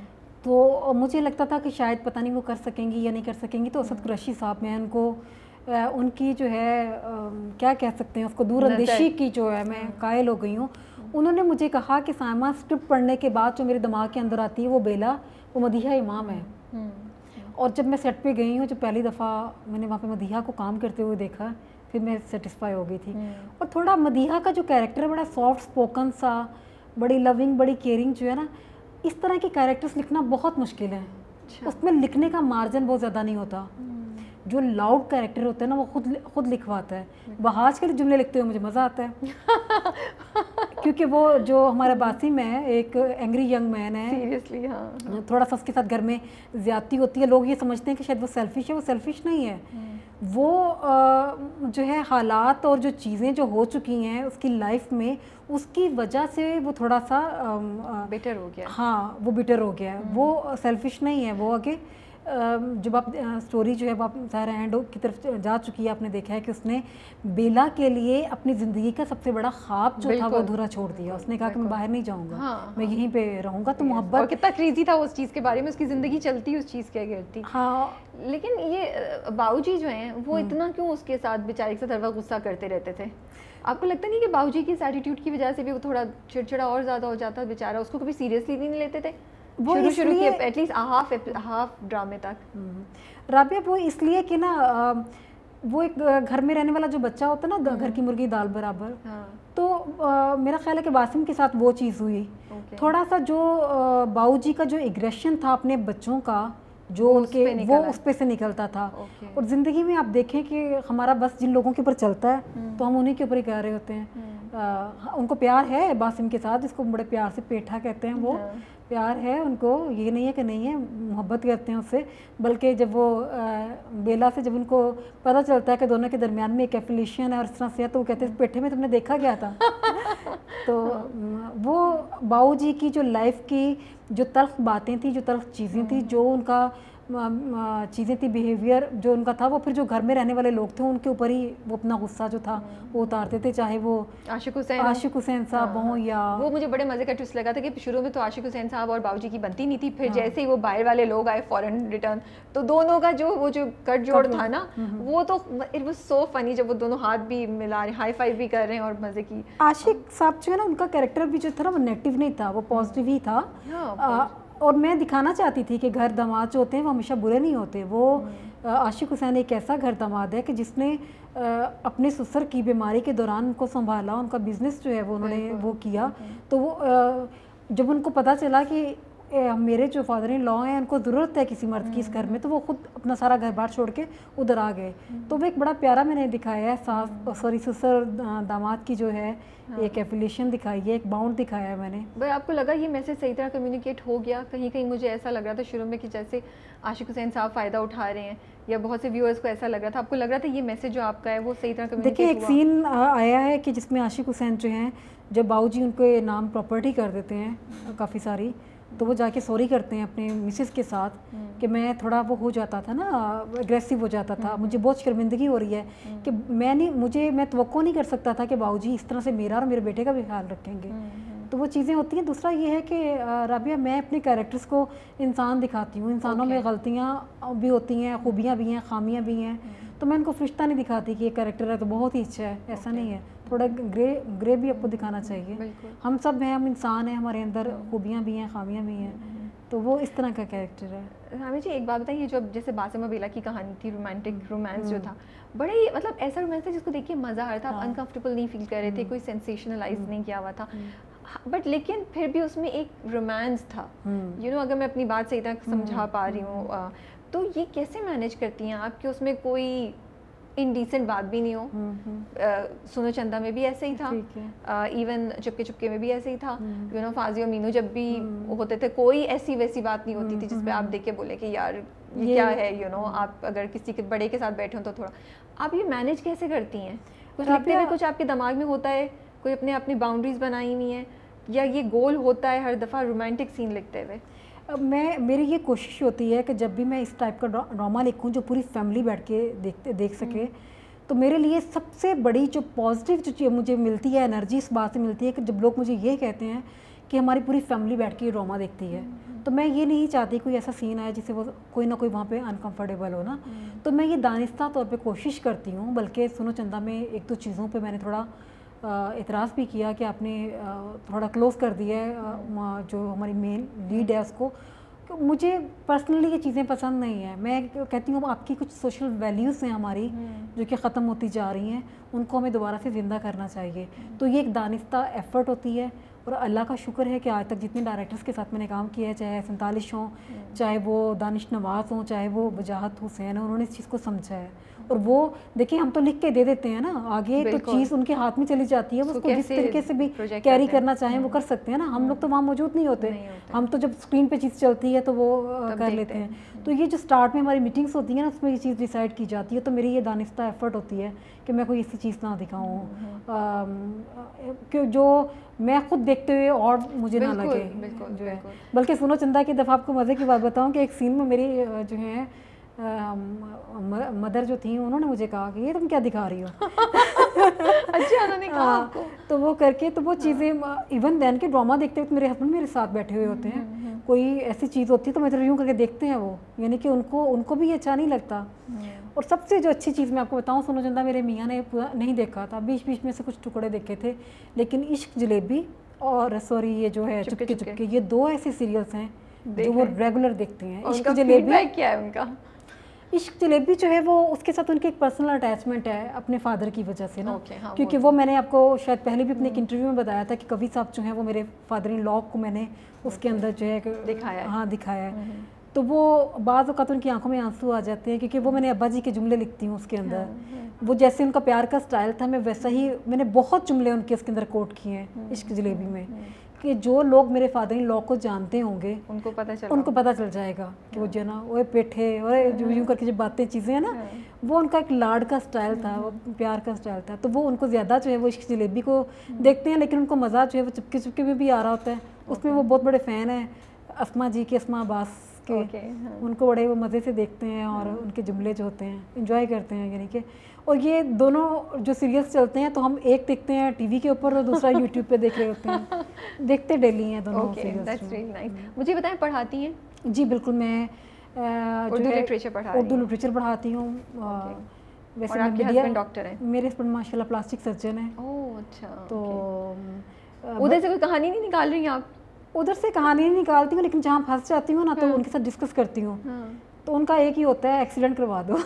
تو مجھے لگتا تھا کہ شاید پتہ نہیں وہ کر سکیں گی یا نہیں کر سکیں گی. تو اسد قریشی صاحب میں ان کو ان کی جو ہے کیا کہہ سکتے ہیں اس کو, دور اندیشی کی جو ہے میں قائل ہو گئی ہوں. انہوں نے مجھے کہا کہ سائمہ اسکرپٹ پڑھنے کے بعد جو میرے دماغ کے اندر آتی ہے وہ بیلا, وہ مدیحہ امام ہے. اور جب میں سیٹ پہ گئی ہوں, جو پہلی دفعہ میں نے وہاں پہ مدیحہ کو کام کرتے ہوئے دیکھا, پھر میں سیٹسفائی ہو گئی تھی. اور تھوڑا مدیحہ کا جو کیریکٹر ہے بڑا سافٹ اسپوکن سا, بڑی لونگ, بڑی کیئرنگ جو ہے نا, اس طرح کے کیریکٹرس لکھنا بہت مشکل ہے. اس میں لکھنے کا مارجن بہت زیادہ نہیں ہوتا. جو لاؤڈ کیریکٹر ہوتا ہے نا وہ خود خود لکھواتا ہے. بہاج کے لیے جملے لکھتے ہوئے مجھے مزہ آتا ہے, کیونکہ وہ جو ہمارا باسم ہے ایک اینگری ینگ مین ہے, سیریسلی ہاں, تھوڑا سا اس کے ساتھ گھر میں زیادتی ہوتی ہے. لوگ یہ سمجھتے ہیں کہ شاید وہ سیلفش ہے, وہ سیلفش نہیں ہے. وہ جو ہے حالات اور جو چیزیں جو ہو چکی ہیں اس کی لائف میں, اس کی وجہ سے وہ تھوڑا سا بیٹر ہو گیا. ہاں وہ بیٹر ہو گیا ہے, وہ سیلفش نہیں ہے. وہ آگے جب آپ اسٹوری جو ہے وہ آپ ظاہر اینڈ کی طرف جا چکی ہے, آپ نے دیکھا ہے کہ اس نے بیلا کے لیے اپنی زندگی کا سب سے بڑا خواب جو تھا وہ ادھورا چھوڑ دیا. اس نے کہا کہ میں باہر نہیں جاؤں گا, میں یہیں پہ رہوں گا. تو محبت, اور کتنا کریزی تھا اس چیز کے بارے میں, اس کی زندگی چلتی اس چیز کے اگرد تھی. ہاں لیکن یہ باؤ جی جو ہیں وہ اتنا کیوں اس کے ساتھ بیچارے کے ساتھ ہر وقت غصہ کرتے رہتے تھے؟ آپ کو لگتا نہیں کہ باؤ جی کی اس ایٹیٹیوڈ کی وجہ سے بھی وہ تھوڑا چڑچڑا اور زیادہ ہو جاتا بیچارہ, اس کو کبھی سیریسلی نہیں لیتے تھے وہ شروع شروع کے ایٹ لیسٹ ہاف ہاف ڈرامے تک؟ رابعہ وہ اس لیے کہ نا وہ ایک گھر میں رہنے والا جو بچہ ہوتا ہے نا, گھر کی مرغی دال برابر, تو میرا خیال ہے کہ باسم کے ساتھ وہ چیز ہوئی. تھوڑا سا جو باؤ جی کا جو ایگریشن تھا اپنے بچوں کا, جو ان کے وہ اس پہ سے نکلتا تھا. اور زندگی میں آپ دیکھیں کہ ہمارا بس جن لوگوں کے اوپر چلتا ہے تو ہم انہیں کے اوپر ہی کہہ رہے ہوتے ہیں. ان کو پیار ہے باسم کے ساتھ, جس کو بڑے پیار سے پیٹھا کہتے ہیں, وہ پیار ہے ان کو, یہ نہیں ہے کہ نہیں ہے, محبت کرتے ہیں اس سے. بلکہ جب وہ بیلا سے جب ان کو پتہ چلتا ہے کہ دونوں کے درمیان میں ایک ایفیلیشن ہے اور اس طرح سے ہے, تو وہ کہتے ہیں اس پیٹھے میں تم نے دیکھا گیا تھا. تو وہ باؤ جی کی جو لائف کی جو تلخ باتیں تھیں, جو تلخ چیزیں تھیں, جو ان کا چیزیں تھی, بیہیویئر جو ان کا تھا, وہ پھر جو گھر میں رہنے والے لوگ تھے ان کے اوپر ہی وہ اپنا غصہ جو تھا وہ اتارتے تھے, چاہے وہ عاشق حسین عاشق حسین صاحب ہوں یا وہ. مجھے بڑے مزے کا ٹوسٹ لگا تھا کہ شروع میں تو عاشق حسین صاحب اور باؤ جی کی بنتی نہیں تھی, پھر جیسے ہی وہ باہر والے لوگ آئے فورن ریٹرن, تو دونوں کا جو وہ جو کٹ جوڑ تھا نا, وہ تو اٹ واز سو فنی, جب وہ دونوں ہاتھ بھی ملا رہے, ہائی فائیو بھی کر رہے ہیں اور مزے کی. عاشق صاحب جو ہے نا, ان کا کیریکٹر بھی جو تھا نا وہ نیگیٹو نہیں تھا, وہ پازیٹیو ہی تھا. اور میں دکھانا چاہتی تھی کہ گھر داماد جو ہوتے ہیں وہ ہمیشہ برے نہیں ہوتے. وہ عاشق حسین ایک ایسا گھر داماد ہے کہ جس نے اپنے سسر کی بیماری کے دوران ان کو سنبھالا, ان کا بزنس جو ہے وہ انہوں نے وہ کیا. تو وہ جب ان کو پتہ چلا کہ میرے جو فادر ان لا ہیں ان کو ضرورت ہے کسی مرد کی اس گھر میں, تو وہ خود اپنا سارا گھر بار چھوڑ کے ادھر آ گئے. تو وہ ایک بڑا پیارا میں نے دکھایا ہے ساس سوری سسر داماد کی جو ہے ایک ایفیلیشن دکھائی ہے, ایک باؤنڈ دکھایا ہے میں نے. بھائی آپ کو لگا یہ میسج صحیح طرح کمیونیکیٹ ہو گیا؟ کہیں کہیں مجھے ایسا لگ رہا تھا شروع میں کہ جیسے عاشق حسین صاحب فائدہ اٹھا رہے ہیں, یا بہت سے ویورز کو ایسا لگ رہا تھا, آپ کو لگ رہا تھا یہ میسج جو آپ کا ہے وہ صحیح طرح کمیونیکیٹ ہوا؟ دیکھیں ایک سین آیا ہے کہ جس میں عاشق حسین جو ہیں, جب باؤ جی ان کے نام پراپرٹی کر دیتے ہیں کافی ساری, تو وہ جا کے سوری کرتے ہیں اپنے مسز کے ساتھ کہ میں تھوڑا وہ ہو جاتا تھا نا, اگریسو ہو جاتا تھا, مجھے بہت شرمندگی ہو رہی ہے کہ میں نہیں مجھے میں توقع نہیں کر سکتا تھا کہ باؤ جی اس طرح سے میرا اور میرے بیٹے کا بھی خیال رکھیں گے. تو وہ چیزیں ہوتی ہیں. دوسرا یہ ہے کہ رابعہ میں اپنے کیریکٹرز کو انسان دکھاتی ہوں, انسانوں میں غلطیاں بھی ہوتی ہیں, خوبیاں بھی ہیں, خامیاں بھی ہیں. تو میں ان کو فرشتہ نہیں دکھاتی کہ یہ کیریکٹر ہے تو بہت ہی اچھا ہے, ایسا نہیں ہے. تھوڑا گرے گرے بھی آپ کو دکھانا چاہیے. ہم سب ہیں, ہم انسان ہیں, ہمارے اندر خوبیاں بھی ہیں, خامیاں بھی ہیں. تو وہ اس طرح کا کیریکٹر ہے. ہمیں جی ایک بات بتائیے, جو جیسے باسم بیلا کی کہانی تھی, رومانٹک رومانس جو تھا, بڑا ہی مطلب ایسا رومانس تھا جس کو دیکھ کے مزہ آ رہا تھا, آپ انکمفرٹیبل نہیں فیل کر رہے تھے, کوئی سینسیشنلائز نہیں کیا ہوا تھا, بٹ لیکن پھر بھی اس میں ایک رومانس تھا. یو نو اگر میں اپنی بات صحیح طرح سمجھا پا رہی ہوں, تو یہ کیسے مینیج کرتی ہیں آپ کہ اس میں کوئی انڈیسنٹ بات بھی نہیں ہو؟ سنو چندا میں بھی ایسے ہی تھا, ایون چپکے چپکے میں بھی ایسے ہی تھا, یو نو فازی اور مینو جب بھی ہوتے تھے کوئی ایسی ویسی بات نہیں ہوتی تھی جس پہ آپ دیکھ کے بولے کہ یار یہ کیا ہے. یو نو آپ اگر کسی کے بڑے کے ساتھ بیٹھے ہو تو تھوڑا آپ یہ مینیج کیسے کرتی ہیں؟ کچھ لگتے ہوئے کچھ آپ کے دماغ میں ہوتا ہے, کوئی اپنے اپنی باؤنڈریز بنائی ہوئی ہیں, یا یہ گول ہوتا ہے ہر دفعہ رومانٹک سین لکھتے ہوئے؟ میں میری یہ کوشش ہوتی ہے کہ جب بھی میں اس ٹائپ کا ڈرامہ لکھوں جو پوری فیملی بیٹھ کے دیکھتے دیکھ سکے, تو میرے لیے سب سے بڑی جو پازیٹیو جو چیز مجھے ملتی ہے انرجی اس بات سے ملتی ہے کہ جب لوگ مجھے یہ کہتے ہیں کہ ہماری پوری فیملی بیٹھ کے یہ ڈرامہ دیکھتی ہے. تو میں یہ نہیں چاہتی کوئی ایسا سین آئے جس سے وہ کوئی نہ کوئی وہاں پہ انکمفرٹیبل ہو نا. تو میں یہ دانستہ طور پہ کوشش کرتی ہوں. بلکہ سنو چندا میں ایک دو چیزوں پہ میں نے تھوڑا اعتراض بھی کیا کہ آپ نے تھوڑا کلوز کر دیا ہے جو ہماری مین لیڈ ہے اس کو. مجھے پرسنلی یہ چیزیں پسند نہیں ہیں. میں کہتی ہوں آپ کی کچھ سوشل ویلیوز ہیں ہماری جو کہ ختم ہوتی جا رہی ہیں, ان کو ہمیں دوبارہ سے زندہ کرنا چاہیے. تو یہ ایک دانستہ ایفرٹ ہوتی ہے, اور اللہ کا شکر ہے کہ آج تک جتنے ڈائریکٹرز کے ساتھ میں نے کام کیا ہے, چاہے سنتالش ہوں, چاہے وہ دانش نواز ہوں, چاہے وہ وجاہت حسین ہوں, انہوں نے اس چیز کو سمجھا ہے. اور وہ دیکھیں ہم تو لکھ کے دے دیتے ہیں نا, آگے تو چیز ان کے ہاتھ میں چلی جاتی ہے, وہ اس کو جس طریقے سے بھی کیری کرنا چاہیں وہ کر سکتے ہیں نا. ہم لوگ تو وہاں موجود نہیں ہوتے, ہم تو جب اسکرین پہ چیز چلتی ہے تو وہ کر لیتے ہیں. تو یہ جو اسٹارٹ میں ہماری میٹنگس ہوتی ہیں نا, اس میں یہ چیز ڈیسائیڈ کی جاتی ہے. تو میری یہ دانستہ ایفرٹ ہوتی ہے کہ میں کوئی ایسی چیز نہ دکھاؤں کہ جو میں خود دیکھتے ہوئے اور مجھے نہ لگے جو ہے. بلکہ سنو چندا کی دفعہ آپ کو مزے کی بات بتاؤں کہ ایک سین میں میری جو ہے مدر جو تھیں, انہوں نے مجھے کہا کہ یہ تم کیا دکھا رہی ہو. اچھا انہوں نے کہا آپ کو؟ تو وہ کر کے تو وہ چیزیں ایون دین کے ڈرامہ دیکھتے وقت میرے ہسبینڈ میرے ساتھ بیٹھے ہوئے ہوتے ہیں, کوئی ایسی چیز ہوتی ہے تو میں تو یوں کر کے دیکھتے ہیں وہ, یعنی کہ ان کو ان کو بھی اچھا نہیں لگتا. اور سب سے جو اچھی چیز میں آپ کو بتاؤں, سنو چندا میرے میاں نے پورا نہیں دیکھا تھا, بیچ بیچ میں سے کچھ ٹکڑے دیکھے تھے, لیکن عشق جلیبی اور سوری یہ جو ہے چپکے چپکے, یہ دو ایسے سیریلس ہیں جو وہ ریگولر دیکھتے ہیں. عشق جلیبی کیا ہے ان کا؟ عشق جلیبی جو ہے وہ اس کے ساتھ ان کی ایک پرسنل اٹیچمنٹ ہے اپنے فادر کی وجہ سے نا, کیونکہ وہ میں نے آپ کو شاید پہلے بھی اپنے ایک انٹرویو میں بتایا تھا کہ کبھی صاحب جو ہیں وہ میرے فادر ان لا کو میں نے اس کے اندر جو ہے دکھایا ہاں دکھایا ہے. تو وہ بعض اوقات ان کی آنکھوں میں آنسو آ جاتے ہیں کیونکہ وہ میں نے ابا جی کے جملے لکھتی ہوں اس کے اندر. وہ جیسے ان کا پیار کا سٹائل تھا میں ویسا ہی میں نے بہت جملے ان کے اس کے اندر کوٹ کیے ہیں عشق جلیبی میں, کہ جو لوگ میرے فادر ان لا کو جانتے ہوں گے ان کو پتہ چل ان کو پتہ چل جائے گا کہ وہ جو ہے نا وہ پیٹھے اور جو یوں کر کے جو باتیں چیزیں ہیں نا, وہ ان کا ایک لاڈ کا سٹائل تھا, وہ پیار کا سٹائل تھا. تو وہ ان کو زیادہ جو ہے وہ عشق جلیبی کو دیکھتے ہیں, لیکن ان کو مزہ جو ہے وہ چپکے چپکے میں بھی آ رہا ہوتا ہے. اس میں وہ بہت بڑے فین ہیں اسما جی کے, اسما عباس کے, ان کو بڑے وہ مزے سے دیکھتے ہیں اور ان کے جملے جو ہوتے ہیں انجوائے کرتے ہیں. یعنی کہ اور یہ دونوں جو سیریلس چلتے ہیں تو ہم ایک دیکھتے ہیں ٹی وی کے اوپر اور دوسرا یوٹیوب پہ دیکھ رہے ہوتے ہیں, دیکھتے ڈیلی ہیں دونوں سیریلس. مجھے بتائیں پڑھاتی ہیں؟ جی بالکل, میں اردو لٹریچر پڑھا اردو لٹریچر پڑھاتی ہوں. ویسے آپ کے ہسبینڈ ڈاکٹر ہیں؟ میرے ہسبینڈ ماشاء اللہ پلاسٹک سرجن ہیں. اوہ اچھا. تو ادھر سے کوئی کہانی نہیں نکال رہی ہیں آپ؟ ادھر سے کہانی نہیں نکالتی ہوں, لیکن جہاں پھنس جاتی ہوں نا تو ان کے ساتھ ڈسکس کرتی ہوں. تو ان کا ایک ہی ہوتا ہے ایکسیڈنٹ کروا دو,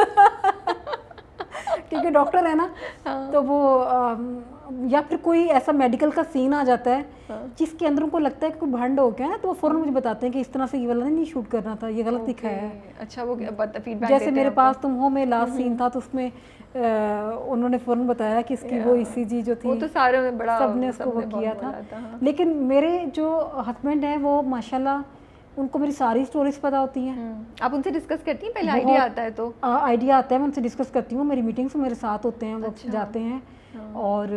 کیونکہ ڈاکٹر ہے نا. تو وہ یا پھر کوئی ایسا میڈیکل کا سین آ جاتا ہے جس کے اندر ان کو لگتا ہے کہ کوئی بھنڈ ہو گیا نا, تو وہ فوراً مجھے بتاتے ہیں کہ اس طرح سے یہ والا نہیں شوٹ کرنا تھا, یہ غلط دکھایا ہے. اچھا, وہ فیڈ بیک جیسے میرے پاس تم ہو میں لاسٹ سین تھا تو اس میں انہوں نے فوراً بتایا کہ اس کی وہ ای سی جی جو تھی, وہ تو سارے میں بڑا سب نے اس کو وہ کیا تھا. لیکن میرے جو ہسبینڈ ہیں وہ ماشاء اللہ ان کو میری ساری اسٹوریز پتہ ہوتی ہیں. آپ ان سے ڈسکس کرتی ہیں پہلے؟ آئیڈیا آتا ہے تو آئیڈیا آتا ہے, میں ان سے ڈسکس کرتی ہوں. میری میٹنگس میرے ساتھ ہوتے ہیں, وہ جاتے ہیں اور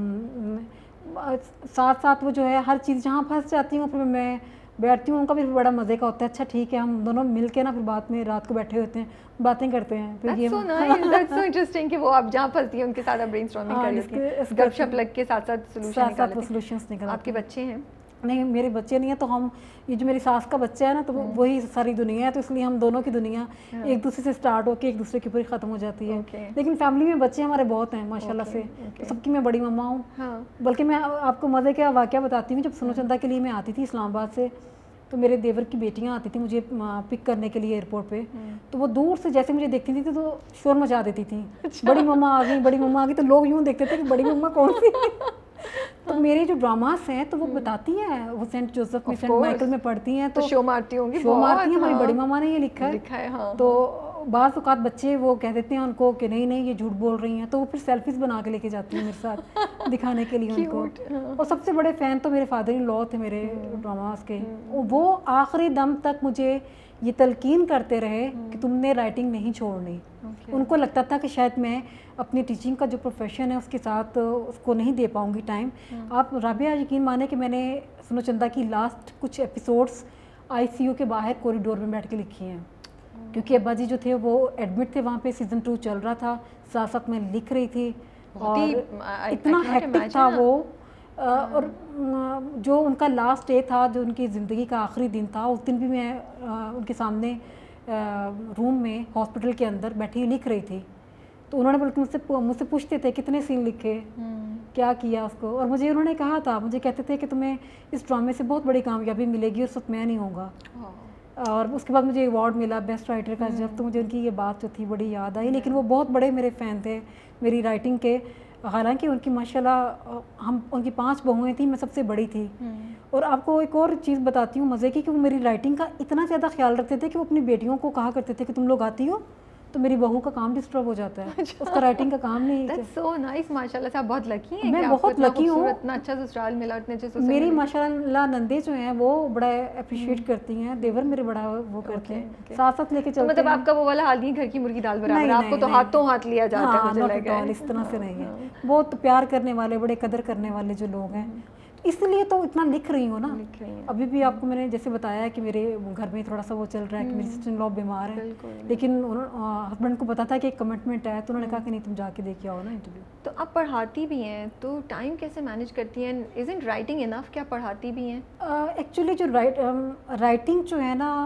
ساتھ ساتھ وہ جو ہے ہر چیز جہاں پھنس جاتی ہوں پھر میں بیٹھتی ہوں. ان کا بھی بڑا مزے کا ہوتا ہے. اچھا ٹھیک ہے, ہم دونوں مل کے نا پھر بعد میں رات کو بیٹھے ہوتے ہیں, باتیں کرتے ہیں. پھر یہ دیٹس سو انٹرسٹنگ کہ وہ آپ جہاں پھنستی ہیں ان کے ساتھ برین اسٹارمنگ کر لیتی ہیں, گپ شپ لگ کے ساتھ ساتھ سولوشنز نکالتے ہیں. آپ کے بچے ہیں؟ نہیں, میرے بچے نہیں ہیں. تو ہم یہ جو میری ساس کا بچہ ہے نا تو وہی ساری دنیا ہے, تو اس لیے ہم دونوں کی دنیا ایک دوسرے سے سٹارٹ ہو کے ایک دوسرے کے اوپر ختم ہو جاتی ہے. لیکن فیملی میں بچے ہمارے بہت ہیں ماشاء اللہ سے, سب کی میں بڑی مما ہوں. بلکہ میں آپ کو مزے کا واقعہ بتاتی ہوں. جب سنو چندہ کے لیے میں آتی تھی اسلام آباد سے, تو میرے دیور کی بیٹیاں آتی تھیں مجھے پک کرنے کے لیے ایئرپورٹ پہ. تو وہ دور سے جیسے مجھے دیکھتی تھی تو شور مچا دیتی تھیں, بڑی مما آ گئی, بڑی مما آ گئی. تو لوگ یوں دیکھتے تھے کہ بڑی مما کون سی. تو میرے جو ڈراماز ہیں تو وہ بتاتی ہیں, وہ سینٹ جوزف میں سینٹ مائیکل میں پڑھتی ہیں تو شو مارتی ہوں گی, شو مارتی ہیں. ہماری بڑی مما نے یہ لکھا ہے. تو بعض اوقات بچے وہ کہہ دیتے ہیں ان کو کہ نہیں نہیں یہ جھوٹ بول رہی ہیں, تو وہ پھر سیلفیز بنا کے لے کے جاتی ہیں میرے ساتھ دکھانے کے لیے ان کو. اور سب سے بڑے فین تو میرے فادر ان لا تھے میرے ڈراماز کے. وہ آخری دم تک مجھے یہ تلقین کرتے رہے کہ تم نے رائٹنگ نہیں چھوڑنی. ان کو لگتا تھا کہ شاید میں اپنی ٹیچنگ کا جو پروفیشن ہے اس کے ساتھ اس کو نہیں دے پاؤں گی ٹائم. آپ رابعہ یقین مانے کہ میں نے سنو چندہ کی لاسٹ کچھ ایپیسوڈس آئی سی یو کے باہر کوریڈور میں بیٹھ کے لکھی ہیں, کیونکہ ابا جی جو تھے وہ ایڈمٹ تھے وہاں پہ, سیزن ٹو چل رہا تھا, ساتھ ساتھ میں لکھ رہی تھی اور اتنا ہیکٹک تھا وہ. اور جو ان کا لاسٹ ڈے تھا, جو ان کی زندگی کا آخری دن تھا, اس دن بھی میں ان کے سامنے روم میں ہاسپٹل کے اندر بیٹھی لکھ رہی تھی. تو انہوں نے بلکہ مجھ سے مجھ سے پوچھتے تھے کتنے سین لکھے, کیا کیا اس کو. اور مجھے انہوں نے کہا تھا, مجھے کہتے تھے کہ تمہیں اس ڈرامے سے بہت بڑی کامیابی ملے گی اور اس وقت میں نہیں ہوں گا. اور اس کے بعد مجھے ایوارڈ ملا بیسٹ رائٹر کا جب, تو مجھے ان کی یہ بات جو تھی بڑی یاد آئی. لیکن وہ بہت بڑے میرے فین تھے میری رائٹنگ کے. حالانکہ ان کی ماشاءاللہ ہم ان کی پانچ بہویں تھیں, میں سب سے بڑی تھی. اور آپ کو ایک اور چیز بتاتی ہوں مزے کی, کہ وہ میری رائٹنگ کا اتنا زیادہ خیال رکھتے تھے کہ وہ اپنی بیٹیوں کو کہا کرتے تھے کہ تم لوگ آتی ہو تو میری بہو کا کام ڈسٹرب ہو جاتا ہے, اس کا رائٹنگ کا کام نہیں. That's so nice, ماشاءاللہ سے آپ بہت لکی ہیں. میں بہت لکی ہوں, اتنا اچھا سسرال ملا, اتنے اچھے سسرال. میری ماشاءاللہ نندے جو ہیں وہ بڑا اپریشیٹ کرتی ہیں, دیور میرے بڑا وہ کرتے ہیں, ساتھ ساتھ لے کے چلتے ہیں. مطلب آپ کا وہ والا حال نہیں گھر کی مرغی دال برابر, آپ کو تو ہاتھوں ہاتھ لیا جاتا ہے. مجھے لگا ہے اس طرح سے نہیں ہے. بہت پیار کرنے والے, بڑے قدر کرنے والے جو لوگ ہیں, اس لیے تو اتنا لکھ رہی ہوں نا. ابھی بھی آپ کو میں نے جیسے بتایا کہ میرے گھر میں تھوڑا سا وہ چل رہا ہے کہ میری سسٹر ان لا بیمار ہے, لیکن ہسبینڈ کو پتا تھا کہ ایک کمٹمنٹ ہے, تو انہوں نے کہا کہ نہیں تم جا کے دیکھ آؤ نا انٹرویو. تو آپ پڑھاتی بھی ہیں, تو ٹائم کیسے مینیج کرتی ہیں؟ ازنٹ رائٹنگ انف کہ آپ پڑھاتی بھی ہیں؟ ایکچولی جو رائٹنگ جو ہے نا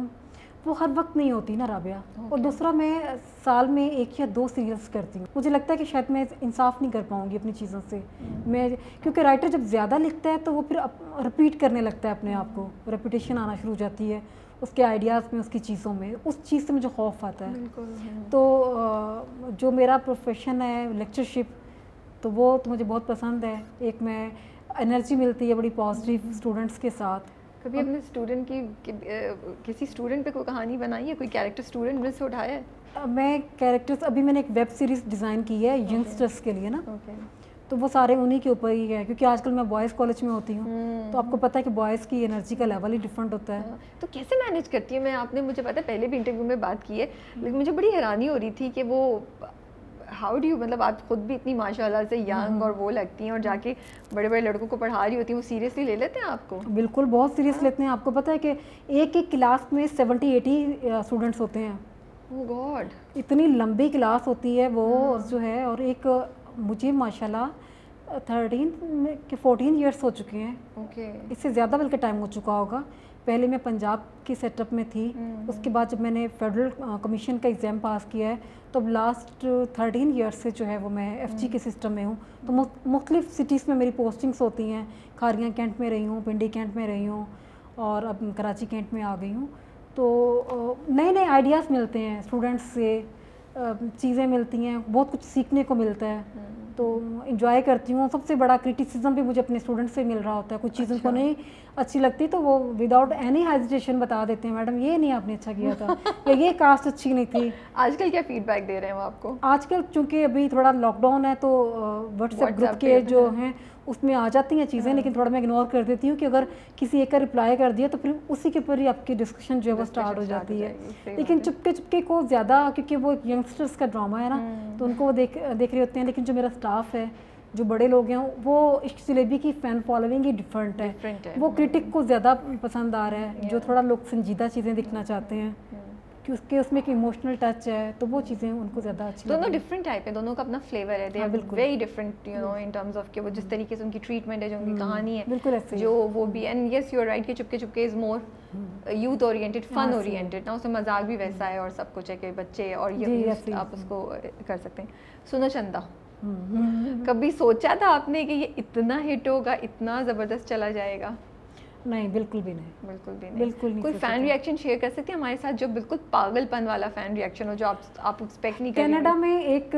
وہ ہر وقت نہیں ہوتی نا رابعہ. اور دوسرا میں سال میں ایک یا دو سیریلس کرتی ہوں. مجھے لگتا ہے کہ شاید میں انصاف نہیں کر پاؤں گی اپنی چیزوں سے. میں کیونکہ رائٹر جب زیادہ لکھتا ہے تو وہ پھر رپیٹ کرنے لگتا ہے اپنے آپ کو, ریپیٹیشن آنا شروع ہو جاتی ہے اس کے آئیڈیاز میں, اس کی چیزوں میں. اس چیز سے مجھے خوف آتا ہے. تو جو میرا پروفیشن ہے لیکچرشپ, تو وہ تو مجھے بہت پسند ہے. ایک میں انرجی ملتی ہے بڑی پازیٹیو اسٹوڈنٹس کے ساتھ. کبھی اپنے اسٹوڈنٹ کی کسی اسٹوڈنٹ پہ کوئی کہانی بنائی ہے, کوئی کیریکٹر اسٹوڈنٹ میں سے اٹھایا ہے؟ میں کیریکٹرس ابھی میں نے ایک ویب سیریز ڈیزائن کی ہے ینگسٹرس کے لیے نا, تو وہ سارے انہی کے اوپر ہی ہے, کیونکہ آج کل میں بوائز کالج میں ہوتی ہوں, تو آپ کو پتہ ہے کہ بوائز کی انرجی کا لیول ہی ڈفرینٹ ہوتا ہے. تو کیسے مینیج کرتی ہے؟ میں آپ نے مجھے پتا ہے پہلے بھی انٹرویو میں بات کی ہے, لیکن مجھے بڑی حیرانی ہو رہی تھی کہ وہ ہاؤ ڈو یو, مطلب آپ خود بھی اتنی ماشاء اللہ سے ینگ اور وہ لگتی ہیں, اور جا کے بڑے بڑے لڑکوں کو پڑھا رہی ہوتی ہیں, وہ سیریسلی لے لیتے ہیں آپ کو؟ بالکل بہت سیریس لیتے ہیں. آپ کو پتہ ہے کہ ایک ایک کلاس میں سیونٹی ایٹی اسٹوڈنٹس ہوتے ہیں. او گاڈ, اتنی لمبی کلاس ہوتی ہے وہ جو ہے. اور ایک مجھے ماشاء اللہ تھرٹین کہ فورٹین ایئرس ہو چکے ہیں, اوکے, اس سے زیادہ بلکہ ٹائم ہو چکا ہوگا. پہلے میں پنجاب کی سیٹ اپ میں تھی, اس کے بعد جب میں نے فیڈرل کمیشن کا ایگزام پاس کیا ہے تو اب لاسٹ تھرٹین ایئرس سے جو ہے وہ میں ایف جی کے سسٹم میں ہوں. تو مختلف سٹیز میں میری پوسٹنگس ہوتی ہیں. کھاریاں کینٹ میں رہی ہوں, پنڈی کینٹ میں رہی ہوں, اور اب کراچی کینٹ میں آ گئی ہوں. تو نئے نئے آئیڈیاز ملتے ہیں اسٹوڈنٹس سے, چیزیں ملتی ہیں, بہت کچھ سیکھنے کو ملتا ہے, تو انجوائے کرتی ہوں. سب سے بڑا کرٹیسزم بھی مجھے اپنے اسٹوڈنٹ سے مل رہا ہوتا ہے. کچھ چیزیں کو نہیں اچھی لگتی تو وہ وداؤٹ اینی ہیزیٹیشن بتا دیتے ہیں, میڈم یہ نہیں آپ نے اچھا کیا تھا, یا یہ کاسٹ اچھی نہیں تھی. آج کل کیا فیڈ بیک دے رہے ہیں وہ آپ کو؟ آج کل چونکہ ابھی تھوڑا لاک ڈاؤن ہے تو واٹس ایپ گروپ کے جو ہیں اس میں آ جاتی ہیں چیزیں, لیکن تھوڑا میں اگنور کر دیتی ہوں کہ اگر کسی ایک کا رپلائی کر دیا تو پھر اسی کے اوپر ہی آپ کی ڈسکشن جو ہے وہ اسٹارٹ ہو جاتی ہے. لیکن چپکے چپکے کو زیادہ, کیونکہ وہ ینگسٹرس کا ڈرامہ ہے نا, تو ان کو وہ دیکھ دیکھ رہے ہوتے ہیں. لیکن جو میرا اسٹاف ہے, جو بڑے لوگ ہیں, وہ عشق جلیبی کی فین فالوئنگ ہی ڈفرینٹ ہے. وہ کرٹک کو زیادہ پسند آ رہا ہے, جو تھوڑا لوگ سنجیدہ چیزیں دیکھنا چاہتے ہیں, کہ اس کے اس میں ایک ایموشنل ٹچ ہے, تو وہ چیزیں ان کو زیادہ اچھی. دونوں ڈفرینٹ ٹائپ ہیں, دونوں کا اپنا فلیور ہے. They are very different you know in terms of کہ وہ جس طریقے سے ان کی ٹریٹمنٹ ہے, جو ان کی کہانی ہے, بالکل ایسے جو وہ بھی. And yes you are right کہ Chupke Chupke is more youth oriented, fun oriented نا, اس میں مذاق بھی ویسا ہے اور سب کچھ ہے کہ بچے اور یہ آپ اس کو کر سکتے ہیں. سنو چندا, کبھی سوچا تھا آپ نے کہ یہ اتنا ہٹ ہوگا, اتنا زبردست چلا جائے گا؟ نہیں, بالکل بھی نہیں, بالکل بھی نہیں. بالکل نہیں. کوئی فین ری ایکشن شیئر کر سکتے ہیں ہمارے ساتھ, جو بالکل پاگل پن والا فین ری ایکشن ہو, جو آپ آپ ایکسپیکٹ نہیں کریں؟ کینیڈا میں ایک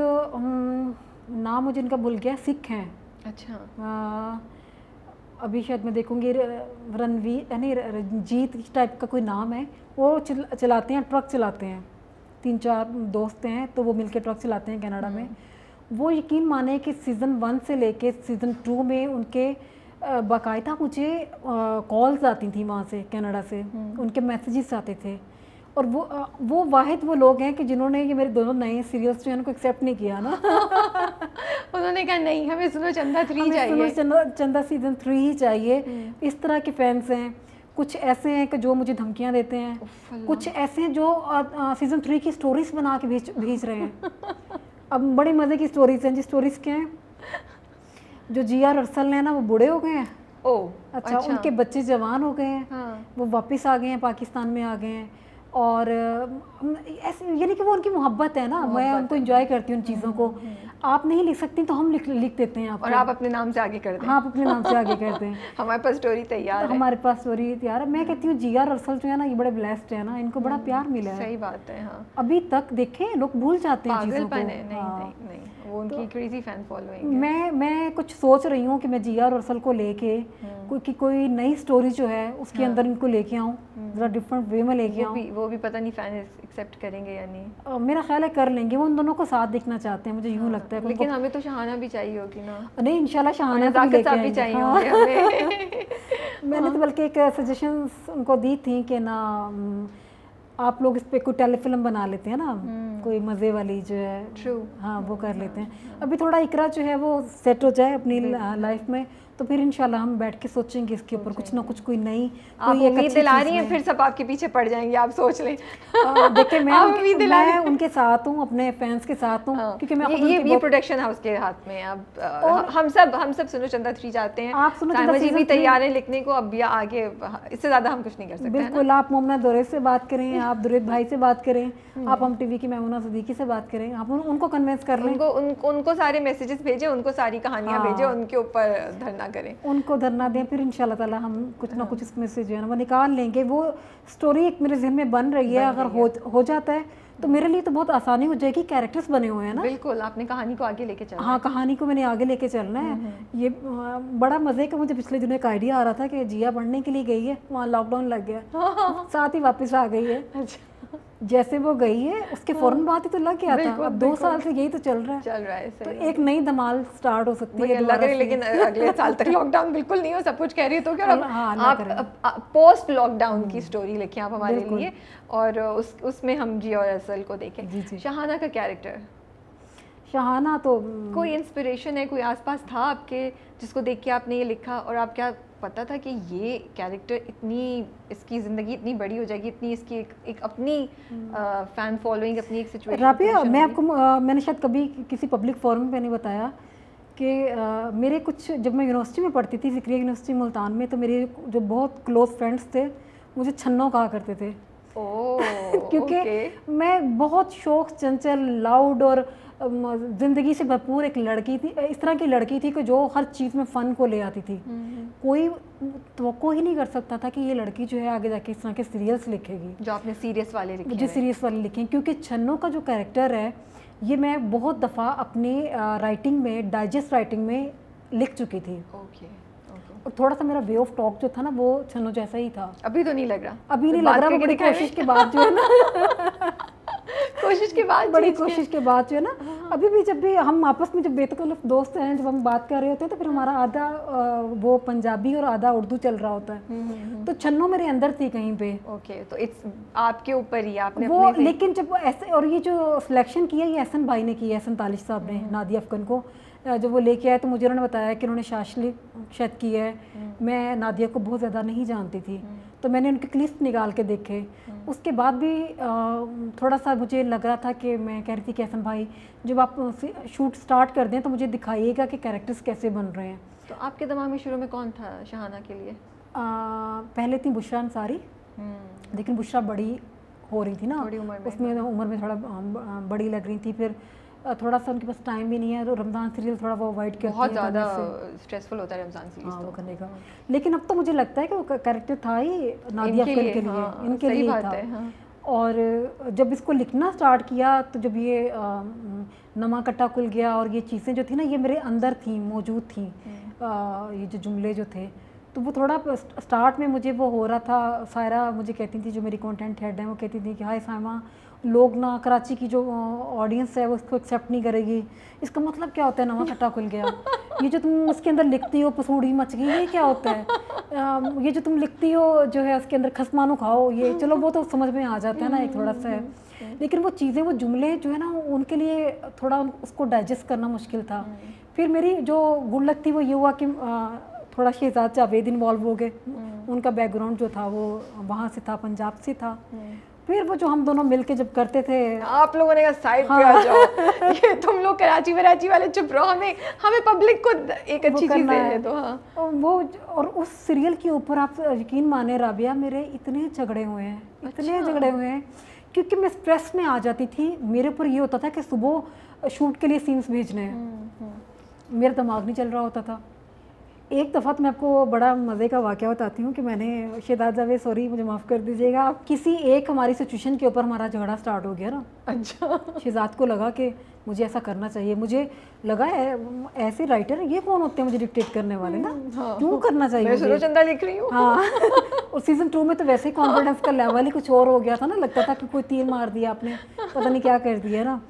نام مجھے ان کا بھول گیا, سکھ ہیں. اچھا, ابھی شاید میں دیکھوں گی, رنویر یعنی رنجیت ٹائپ کا کوئی نام ہے. وہ چلاتے ہیں, ٹرک چلاتے ہیں, تین چار دوست ہیں, تو وہ مل کے ٹرک چلاتے ہیں کینیڈا میں. وہ یقین مانے کہ سیزن ون سے لے کے سیزن ٹو میں ان کے باقاعدہ مجھے کالز آتی تھیں وہاں سے, کینیڈا سے, ان کے میسیجز آتے تھے. اور وہ وہ واحد وہ لوگ ہیں کہ جنہوں نے یہ میرے دونوں نئے سیریلس جو ہیں ان کو ایکسیپٹ نہیں کیا نا. انہوں نے کہا نہیں, ہمیں سنو چندا تھری چاہیے, سنو چندا سیزن تھری ہی چاہیے. اس طرح کے فینس ہیں. کچھ ایسے ہیں کہ جو مجھے دھمکیاں دیتے ہیں, کچھ ایسے ہیں جو سیزن تھری کی سٹوریز بنا کے بھیج بھیج رہے ہیں. اب بڑی مزے کی سٹوریز ہیں. جی سٹوریز کیا ہیں, جو جی آر ارسل ہیں نا, وہ بوڑھے ہو گئے ہیں. او اچھا, ان کے بچے جوان ہو گئے ہیں, وہ واپس آ گئے ہیں, پاکستان میں آ گئے ہیں. اور ایسے یعنی کہ وہ ان کی محبت ہے نا, میں ان کو انجوائے کرتی ہوں ان چیزوں کو. آپ نہیں لکھ سکتی تو ہم لکھ لکھ دیتے ہیں آپ, اور آپ اپنے نام سے آگے کر دیں. ہاں, آپ اپنے نام سے آگے کرتے ہیں. ہمارے پاس اسٹوری تیار ہے, ہمارے پاس اسٹوری تیار ہے. میں کہتی ہوں جی آر ارسل جو ہے نا, یہ بڑے بلیسڈ ہے نا, ان کو بڑا پیار ملا ہے. صحیح بات ہے. ہاں, ابھی تک دیکھیں لوگ بھول جاتے ہیں چیزوں کو. نہیں نہیں نہیں, وہ ان کی کریزی فین فالوئنگ. میں میں کچھ سوچ رہی ہوں کہ میں جی آر ارسل کو لے کے کوئی کوئی نئی اسٹوری جو ہے اس کے اندر ان کو لے کے آؤں, ذرا ڈفرینٹ وے میں لے کے آؤں. وہ بھی پتہ نہیں فین ایکسیپٹ کریں گے یا نہیں. میرا خیال ہے کر لیں گے. وہ ان دونوں کو ساتھ دیکھنا چاہتے ہیں, مجھے یوں لگتا ہے. لیکن ہمیں تو شہانہ بھی چاہیے ہوگی نا. نہیں, انشاءاللہ شہانہ بھی چاہیے ہوں گے. میں نے تو بلکہ ایک سجیشنس ان کو دی تھیں کہ نا آپ لوگ اس پہ کوئی ٹیلی فلم بنا لیتے ہیں نا, کوئی مزے والی جو ہے. ہاں, وہ کر لیتے ہیں. ابھی تھوڑا اقرا جو ہے وہ سیٹ ہو جائے اپنی لائف میں, تو پھر انشاءاللہ ہم بیٹھ کے سوچیں گے اس کے اوپر کچھ نہ کچھ, کوئی نئی. آپ امید دلا رہی ہیں, پھر سب آپ کے پیچھے پڑ جائیں گے, آپ سوچ لیں. دیکھیں میں میں ان کے ساتھ ہوں, اپنے فینس کے ساتھ ہوں, کیونکہ میں یہ پروڈکشن ہاؤس کے ہاتھ میں. اب ہم سب ہم سب سنو چندا تھری چاہتے ہیں, آپ سنو چندا جی بھی تیار ہیں لکھنے کو. اب آگے اس سے زیادہ ہم کچھ نہیں کر سکتے. بالکل, آپ مومنہ دورے سے بات کریں, آپ درید بھائی سے بات کریں, آپ ہم ٹی وی کی میمونہ صدیقی سے بات کریں, آپ ان کو کنوینس کر لیں. ان کو ان کو سارے میسیجز بھیجیں, ان کو ساری کہانیاں بھیجیں, ان کے اوپر دھرنا کریں, ان کو دھرنا دیں, پھر انشاءاللہ تعالی ہم کچھ نہ کچھ اس میں سے جو ہے نا وہ نکال لیں گے. وہ اسٹوری ایک میرے ذہن میں بن رہی ہے, اگر ہو جاتا ہے تو میرے لیے تو بہت آسانی ہو جائے گی. کیریکٹرز بنے ہوئے ہیں نا, بالکل آپ نے کہانی کو آگے لے کے چلنا. ہاں کہانی کو میں نے آگے لے کے چلنا ہے. یہ بڑا مزے کا مجھے پچھلے دنوں ایک آئیڈیا آ رہا تھا کہ جیا پڑھنے کے لیے گئی ہے, وہاں لاک ڈاؤن لگ گیا, ساتھ ہی واپس آ گئی ہے. جیسے وہ گئی ہے اس کے فوراً بعد ہی تو لگ گیا تھا, اب دو سال سے یہی تو چل رہا ہے چل رہا ہے تو ایک نئی دھمال سٹارٹ ہو سکتی ہے اللہ کرے. لیکن اگلے سال تک لاک ڈاؤن بالکل نہیں ہو, سب کچھ کہہ رہی تو کیا آپ پوسٹ لاک ڈاؤن کی سٹوری لکھیں آپ ہمارے لیے, اور اس اس میں ہم جی اور اصل کو دیکھیں. شہانہ کا کیریکٹر, شہانہ تو کوئی انسپریشن ہے, کوئی آس پاس تھا آپ کے جس کو دیکھ کے آپ نے یہ لکھا, اور آپ کیا پتا تھا کہ یہ کیریکٹر اتنی اس کی زندگی اتنی بڑی ہو جائے گی, اتنی اس کی ایک ایک اپنی فین فالوئنگ, اپنی ایک سچویشن؟ رابعہ میں آپ کو میں نے شاید کبھی کسی پبلک فورم پہ نہیں بتایا کہ میرے کچھ, جب میں یونیورسٹی میں پڑھتی تھی, ذکریہ یونیورسٹی ملتان میں, تو میرے جو بہت کلوز فرینڈس تھے مجھے چھنوں کہا کرتے تھے. کیونکہ میں بہت شوق, چنچل, لاؤڈ اور زندگی سے بھرپور ایک لڑکی تھی, اس طرح کی لڑکی تھی کہ جو ہر چیز میں فن کو لے آتی تھی. کوئی توقع ہی نہیں کر سکتا تھا کہ یہ لڑکی جو ہے آگے جا کے اس طرح کے سیریلس لکھے گی جو آپ نے سیریس والے لکھے, جو سیریس والے لکھے. کیونکہ چھنوں کا جو کیریکٹر ہے یہ میں بہت دفعہ اپنے رائٹنگ میں, ڈائجسٹ رائٹنگ میں لکھ چکی تھی. اور تھوڑا سا میرا وے آف ٹاک جو تھا نا وہ چھنوں جیسا ہی تھا. ابھی تو نہیں لگ رہا, ابھی نہیں لگ رہا, بڑی کوشش کے بعد جو ہے نا کوشش کے بعد بڑی کوشش کے بعد جو ہے نا ابھی بھی جب بھی ہم آپس میں جب بے تکلف دوست ہیں, جب ہم بات کر رہے ہوتے ہیں تو پھر ہمارا آدھا وہ پنجابی اور آدھا اردو چل رہا ہوتا ہے. تو چھنوں میرے اندر تھی کہیں پہ. اوکے, تو اٹس آپ کے اوپر ہی آپ نے وہ, لیکن جب ایسے, اور یہ جو سلیکشن کیا یہ احسن بھائی نے کی ہے, احسن تالش صاحب نے, نادیہ افغان کو جب وہ لے کے آئے تو مجھے انہوں نے بتایا کہ انہوں نے شاشلی شاید کی ہے. میں نادیہ کو بہت زیادہ نہیں جانتی تھی, تو میں نے ان کے کلپس نکال کے دیکھے. اس کے بعد بھی تھوڑا سا مجھے لگ رہا تھا کہ میں کہہ رہی تھی کہ احسن بھائی جب آپ شوٹ سٹارٹ کر دیں تو مجھے دکھائیے گا کہ کیریکٹرز کیسے بن رہے ہیں. تو آپ کے دماغ میں شروع میں کون تھا شہانہ کے لیے؟ پہلے تھی بشریٰ انصاری, لیکن بشریٰ بڑی ہو رہی تھی نا, اس میں عمر میں تھوڑا بڑی لگ رہی تھی. پھر تھوڑا سا ان کے پاس ٹائم بھی نہیں ہے, تو رمضان سیریل تھوڑا وہ اوائڈ کرتی ہے, بہت زیادہ اسٹریسفل ہوتا ہے رمضان سیریل وہ کرنے کا. لیکن اب تو مجھے لگتا ہے کہ وہ کیریکٹر تھا ہی نادیہ افغان کے لیے, ان کے لیے تھا. اور جب اس کو لکھنا سٹارٹ کیا تو جب یہ نما کٹا کل گیا اور یہ چیزیں جو تھیں نا یہ میرے اندر تھیں, موجود تھیں, یہ جو جملے جو تھے, تو وہ تھوڑا سٹارٹ میں مجھے وہ ہو رہا تھا. سائرہ مجھے کہتی تھی, جو میری کانٹینٹ ہیڈ ہیں, وہ کہتی تھی کہ ہائے سائمہ, لوگ نا کراچی کی جو آڈینس ہے وہ اس کو ایکسیپٹ نہیں کرے گی, اس کا مطلب کیا ہوتا ہے نواں کٹا کھل گیا, یہ جو تم اس کے اندر لکھتی ہو پسوڑی مچ گئی, یہ کیا ہوتا ہے, یہ جو تم لکھتی ہو جو ہے اس کے اندر خسمانو کھاؤ, یہ چلو وہ تو سمجھ میں آ جاتا ہے نا ایک تھوڑا سا ہے. لیکن وہ چیزیں, وہ جملے جو ہے نا ان کے لیے تھوڑا اس کو ڈائجسٹ کرنا مشکل تھا. پھر میری جو گڈ لک تھی وہ یہ ہوا کہ تھوڑا شہزاد جاوید انوالو ہو گئے, ان کا بیک گراؤنڈ جو تھا وہ وہاں سے تھا, پنجاب سے تھا. پھر وہ جو ہم دونوں مل کے جب کرتے تھے, آپ لوگوں نے کہا سائڈ پہ آ جاؤ, یہ تم لوگ کراچی وراچی والے چپ رہو, ہمیں ہمیں پبلک کو ایک اچھی چیز ہے. تو ہاں وہ, اور اس سیریل کے اوپر آپ یقین مانیں رابعہ, میرے اتنے جھگڑے ہوئے ہیں, اتنے جھگڑے ہوئے ہیں, کیونکہ میں اسٹریس میں آ جاتی تھی. میرے اوپر یہ ہوتا تھا کہ صبح شوٹ کے لیے سینس بھیجنے ہیں, میرا دماغ نہیں چل رہا ہوتا تھا. ایک دفعہ تو میں آپ کو بڑا مزے کا واقعہ بتاتی ہوں کہ میں نے, شہزاد جاوید سوری مجھے معاف کر دیجیے گا, کسی ایک ہماری سچویشن کے اوپر ہمارا جھگڑا سٹارٹ ہو گیا نا. اچھا, شہزاد کو لگا کہ مجھے ایسا کرنا چاہیے, مجھے لگا ایسے رائٹر یہ کون ہوتے ہیں مجھے ڈکٹیٹ کرنے والے نا, کیوں کرنا چاہیے, میں سنو چندہ لکھ رہی ہوں. ہاں, اور سیزن ٹو میں تو ویسے ہی کانفیڈنس کا لیول ہی کچھ اور ہو گیا تھا نا, لگتا تھا کہ کوئی تیر مار دیا آپ نے, پتہ نہیں کیا کر دیا نا.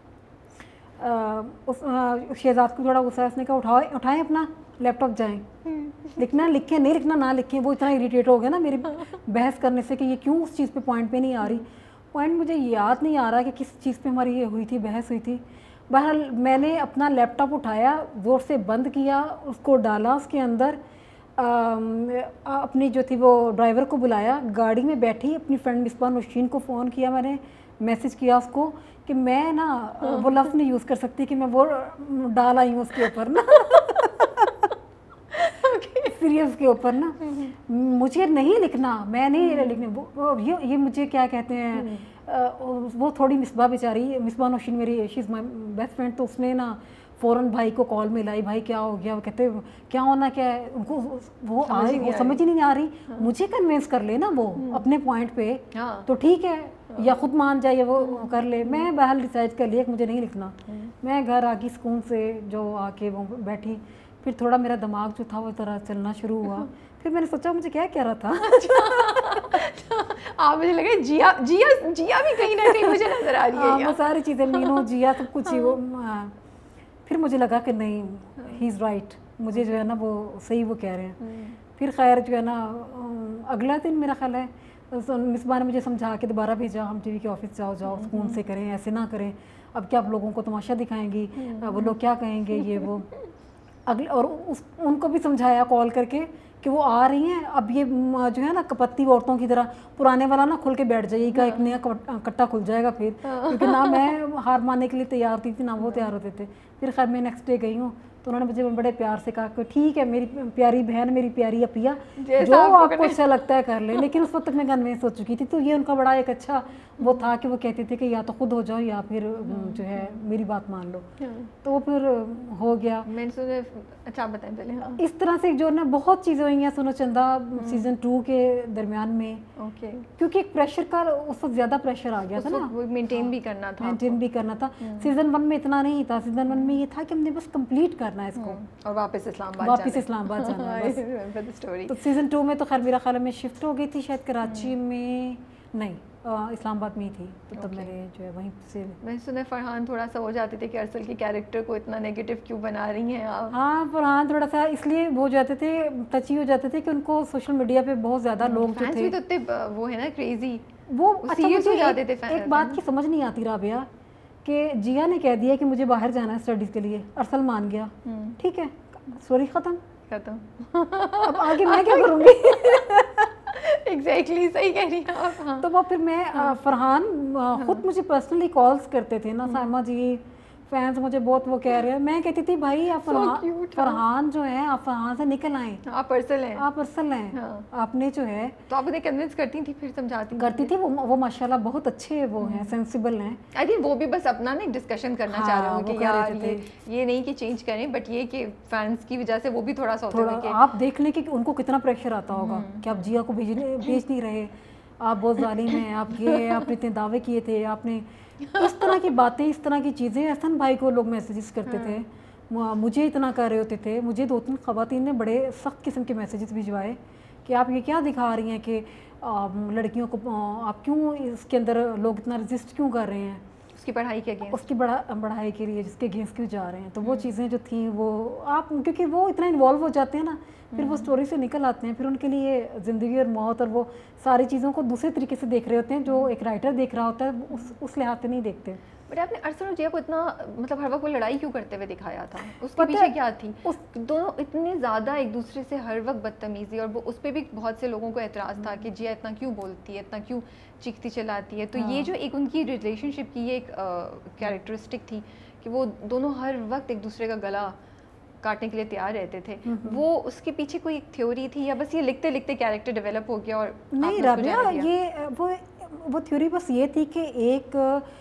شہزاد کو تھوڑا غصہ, اس نے کہا اٹھائے اٹھائیں اپنا لیپ ٹاپ جائیں, لکھنا لکھیں, نہیں لکھنا نہ لکھیں. وہ اتنا اریٹیٹ ہو گیا نا میری بحث کرنے سے کہ یہ کیوں اس چیز پہ پوائنٹ پہ نہیں آ رہی. پوائنٹ مجھے یاد نہیں آ رہا کہ کس چیز پہ ہماری یہ ہوئی تھی, بحث ہوئی تھی. بہرحال میں نے اپنا لیپ ٹاپ اٹھایا, زور سے بند کیا, اس کو ڈالا اس کے اندر, اپنی جو تھی وہ ڈرائیور کو بلایا, گاڑی میں بیٹھی, اپنی فرینڈ مصباح نوشین کو فون کیا, میں نے میسج کیا اس کو کہ میں نا وہ لفظ نہیں یوز کر سکتی کہ میں وہ ڈال آئی ہوں اس کے اوپر نا, سیریلس کے اوپر نا, مجھے نہیں لکھنا, میں نہیں لکھنا. یہ مجھے کیا کہتے ہیں, وہ تھوڑی مصباح بیچاری, مصباح نوشین میری, شی از مائی بیسٹ فرینڈ, تو اس نے نا فوراً بھائی کو کال ملائی, بھائی کیا ہو گیا, وہ کہتے کیا ہونا کیا ہے, ان کو وہ سمجھ ہی نہیں آ رہی, مجھے کنوینس کر لے نا وہ اپنے پوائنٹ پہ تو ٹھیک ہے, یا خود مان جائے یا وہ کر لے. میں بہرحال ڈیسائڈ کر لیا کہ مجھے نہیں لکھنا. میں گھر آ گئی سکون سے, جو آ کے وہ بیٹھی, پھر تھوڑا میرا دماغ جو تھا وہ طرح چلنا شروع ہوا. پھر میں نے سوچا مجھے کیا کہہ رہا تھا, آپ مجھے لگا جیا جیا جیا بھی کہیں نہ کہیں مجھے نظر آ رہی ہے, وہ ساری چیزیں مینو جیا سب کچھ ہی وہ. پھر مجھے لگا کہ نہیں ہی از رائٹ, مجھے جو ہے نا وہ صحیح وہ کہہ رہے ہیں. پھر خیر جو ہے نا اگلا دن میرا خیال ہے مصباح نے مجھے سمجھا کے دوبارہ بھیجا, ہم ٹی وی کے آفس جاؤ جاؤ سکون سے کریں, ایسے نہ کریں, اب کیا آپ لوگوں کو تماشا دکھائیں گی, وہ لوگ کیا کہیں گے یہ وہ. اگلے اور اس ان کو بھی سمجھایا کال کر کے کہ وہ آ رہی ہیں, اب یہ جو ہے نا کپتی عورتوں کی طرح پرانے والا نا کھل کے بیٹھ جائے گا, ایک نیا کٹا کھل جائے گا پھر, کیونکہ نہ میں ہار ماننے کے لیے تیار ہوتی تھی نہ وہ تیار ہوتے تھے. پھر خیر میں نیکسٹ ڈے گئی ہوں تو انہوں نے مجھے بڑے پیار سے کہا کہ ٹھیک ہے میری پیاری بہن, میری پیاری اپیا, جو آپ کو اچھا لگتا ہے کر لیں. لیکن اس وقت تک میں کنوینس ہو چکی تھی. تو یہ ان کا بڑا ایک اچھا وہ تھا کہ وہ کہتے تھے کہ یا تو خود ہو جاؤ یا پھر جو ہے میری بات مان لو. تو وہ پھر ہو گیا. اچھا بتائیں پہلے. اس طرح سے جو نا بہت چیزیں ہوئی ہیں سنو چندہ سیزن ٹو کے درمیان میں, کیونکہ ایک پریشر کا اس وقت زیادہ پریشر آ گیا تھا نا, مینٹین بھی کرنا تھا مینٹین بھی کرنا تھا. سیزن ون میں اتنا نہیں تھا, سیزن ون میں یہ تھا کہ ہم نے بس کمپلیٹ کرنا ہے اس کو اور واپس اسلام آباد واپس اسلام آباد جانا ہے. تو سیزن ٹو میں تو خیر میرا خیال میں شفٹ ہو گئی تھی شاید کراچی میں, نہیں اسلام آباد میں ہی تھی, تو تب میں نے جو ہے وہیں سے. میں سنا فرحان تھوڑا سا ہو جاتے تھے کہ ارسل کے کیریکٹر کو اتنا نیگیٹو کیوں بنا رہی ہیں آپ. ہاں فرحان تھوڑا سا اس لیے ہو جاتے تھے, ٹچی ہو جاتے تھے کہ ان کو سوشل میڈیا پہ بہت زیادہ لوگ جو تھے وہ ہے نا کریزی, وہ سیریس ہو جاتے تھے. ایک بات کی سمجھ نہیں آتی رابعہ کہ جیا نے کہہ دیا کہ مجھے باہر جانا ہے اسٹڈیز کے لیے, ارسل مان گیا, ٹھیک ہے سوری ختم ختم, اب آگے میں کیا کروں گی. ایگزیکٹلی صحیح کہہ رہی ہیں آپ. تو وہ پھر میں فرحان خود مجھے پرسنلی کالس کرتے تھے نا, سائمہ جی فینس مجھے بہت وہ کہہ رہے ہیں. میں کہتی تھی بھائی آپ فرحان جو ہے آپ فرحان سے نکل آئیں, آپ ارسل ہیں, آپ ارسل ہیں, آپ نے جو ہے. تو آپ انہیں کنونس کرتی تھی, پھر سمجھاتی کرتی تھی. وہ ماشاء اللہ بہت اچھے وہ ہیں, سینسیبل ہیں. آئی تھنک وہ بھی بس اپنا نا ڈسکشن کرنا چاہ رہے ہوں کہ یار یہ نہیں کہ چینج کریں, بٹ یہ کہ فینس کی وجہ سے وہ بھی تھوڑا سا ہوتا ہے کہ آپ دیکھ لیں کہ ان کو کتنا پریشر آتا ہوگا کہ آپ جیا کو بھیجنے بھیج نہیں رہے, آپ بہت ظالم ہیں, آپ یہ آپ نے اتنے دعوے کیے تھے, آپ نے اس طرح کی باتیں, اس طرح کی چیزیں. احسن بھائی کو لوگ میسیجز کرتے تھے, مجھے اتنا کر رہے ہوتے تھے. مجھے دو تین خواتین نے بڑے سخت قسم کے میسیجز بھجوائے کہ آپ یہ کیا دکھا رہی ہیں کہ لڑکیوں کو آپ کیوں اس کے اندر لوگ اتنا رجسٹ کیوں کر رہے ہیں اس کی پڑھائی کے اگینسٹ, اس کی بڑا پڑھائی کے لیے جس کے اگینسٹ کیوں جا رہے ہیں. تو وہ چیزیں جو تھیں وہ آپ کیونکہ وہ اتنا انوالو ہو جاتے ہیں نا, پھر وہ اسٹوری سے نکل آتے ہیں, پھر ان کے لیے زندگی اور موت اور وہ ساری چیزوں کو دوسرے طریقے سے دیکھ رہے ہوتے ہیں جو ایک رائٹر دیکھ رہا ہوتا ہے, اس اس لحاظ سے نہیں دیکھتے. بٹ آپ نے ارسل اور جیا کو اتنا مطلب ہر وقت وہ لڑائی کیوں کرتے ہوئے دکھایا تھا, اس کے پیچھے کیا تھی؟ اس دونوں اتنے زیادہ ایک دوسرے سے ہر وقت بدتمیزی, اور وہ اس پہ بھی بہت سے لوگوں کو اعتراض تھا کہ جیا اتنا کیوں بولتی ہے, اتنا کیوں چیختی چلاتی ہے. تو یہ جو ایک ان کی ریلیشن شپ کی یہ ایک کیریکٹرسٹک تھی کہ وہ دونوں ہر وقت ایک دوسرے کا گلا کاٹنے کے لیے تیار رہتے تھے. وہ اس کے پیچھے کوئی ایک تھیوری تھی یا بس یہ لکھتے لکھتے کیریکٹر ڈیولپ ہو گیا؟ اور نہیں رابعہ, یہ وہ وہ تھیوری بس یہ تھی کہ ایک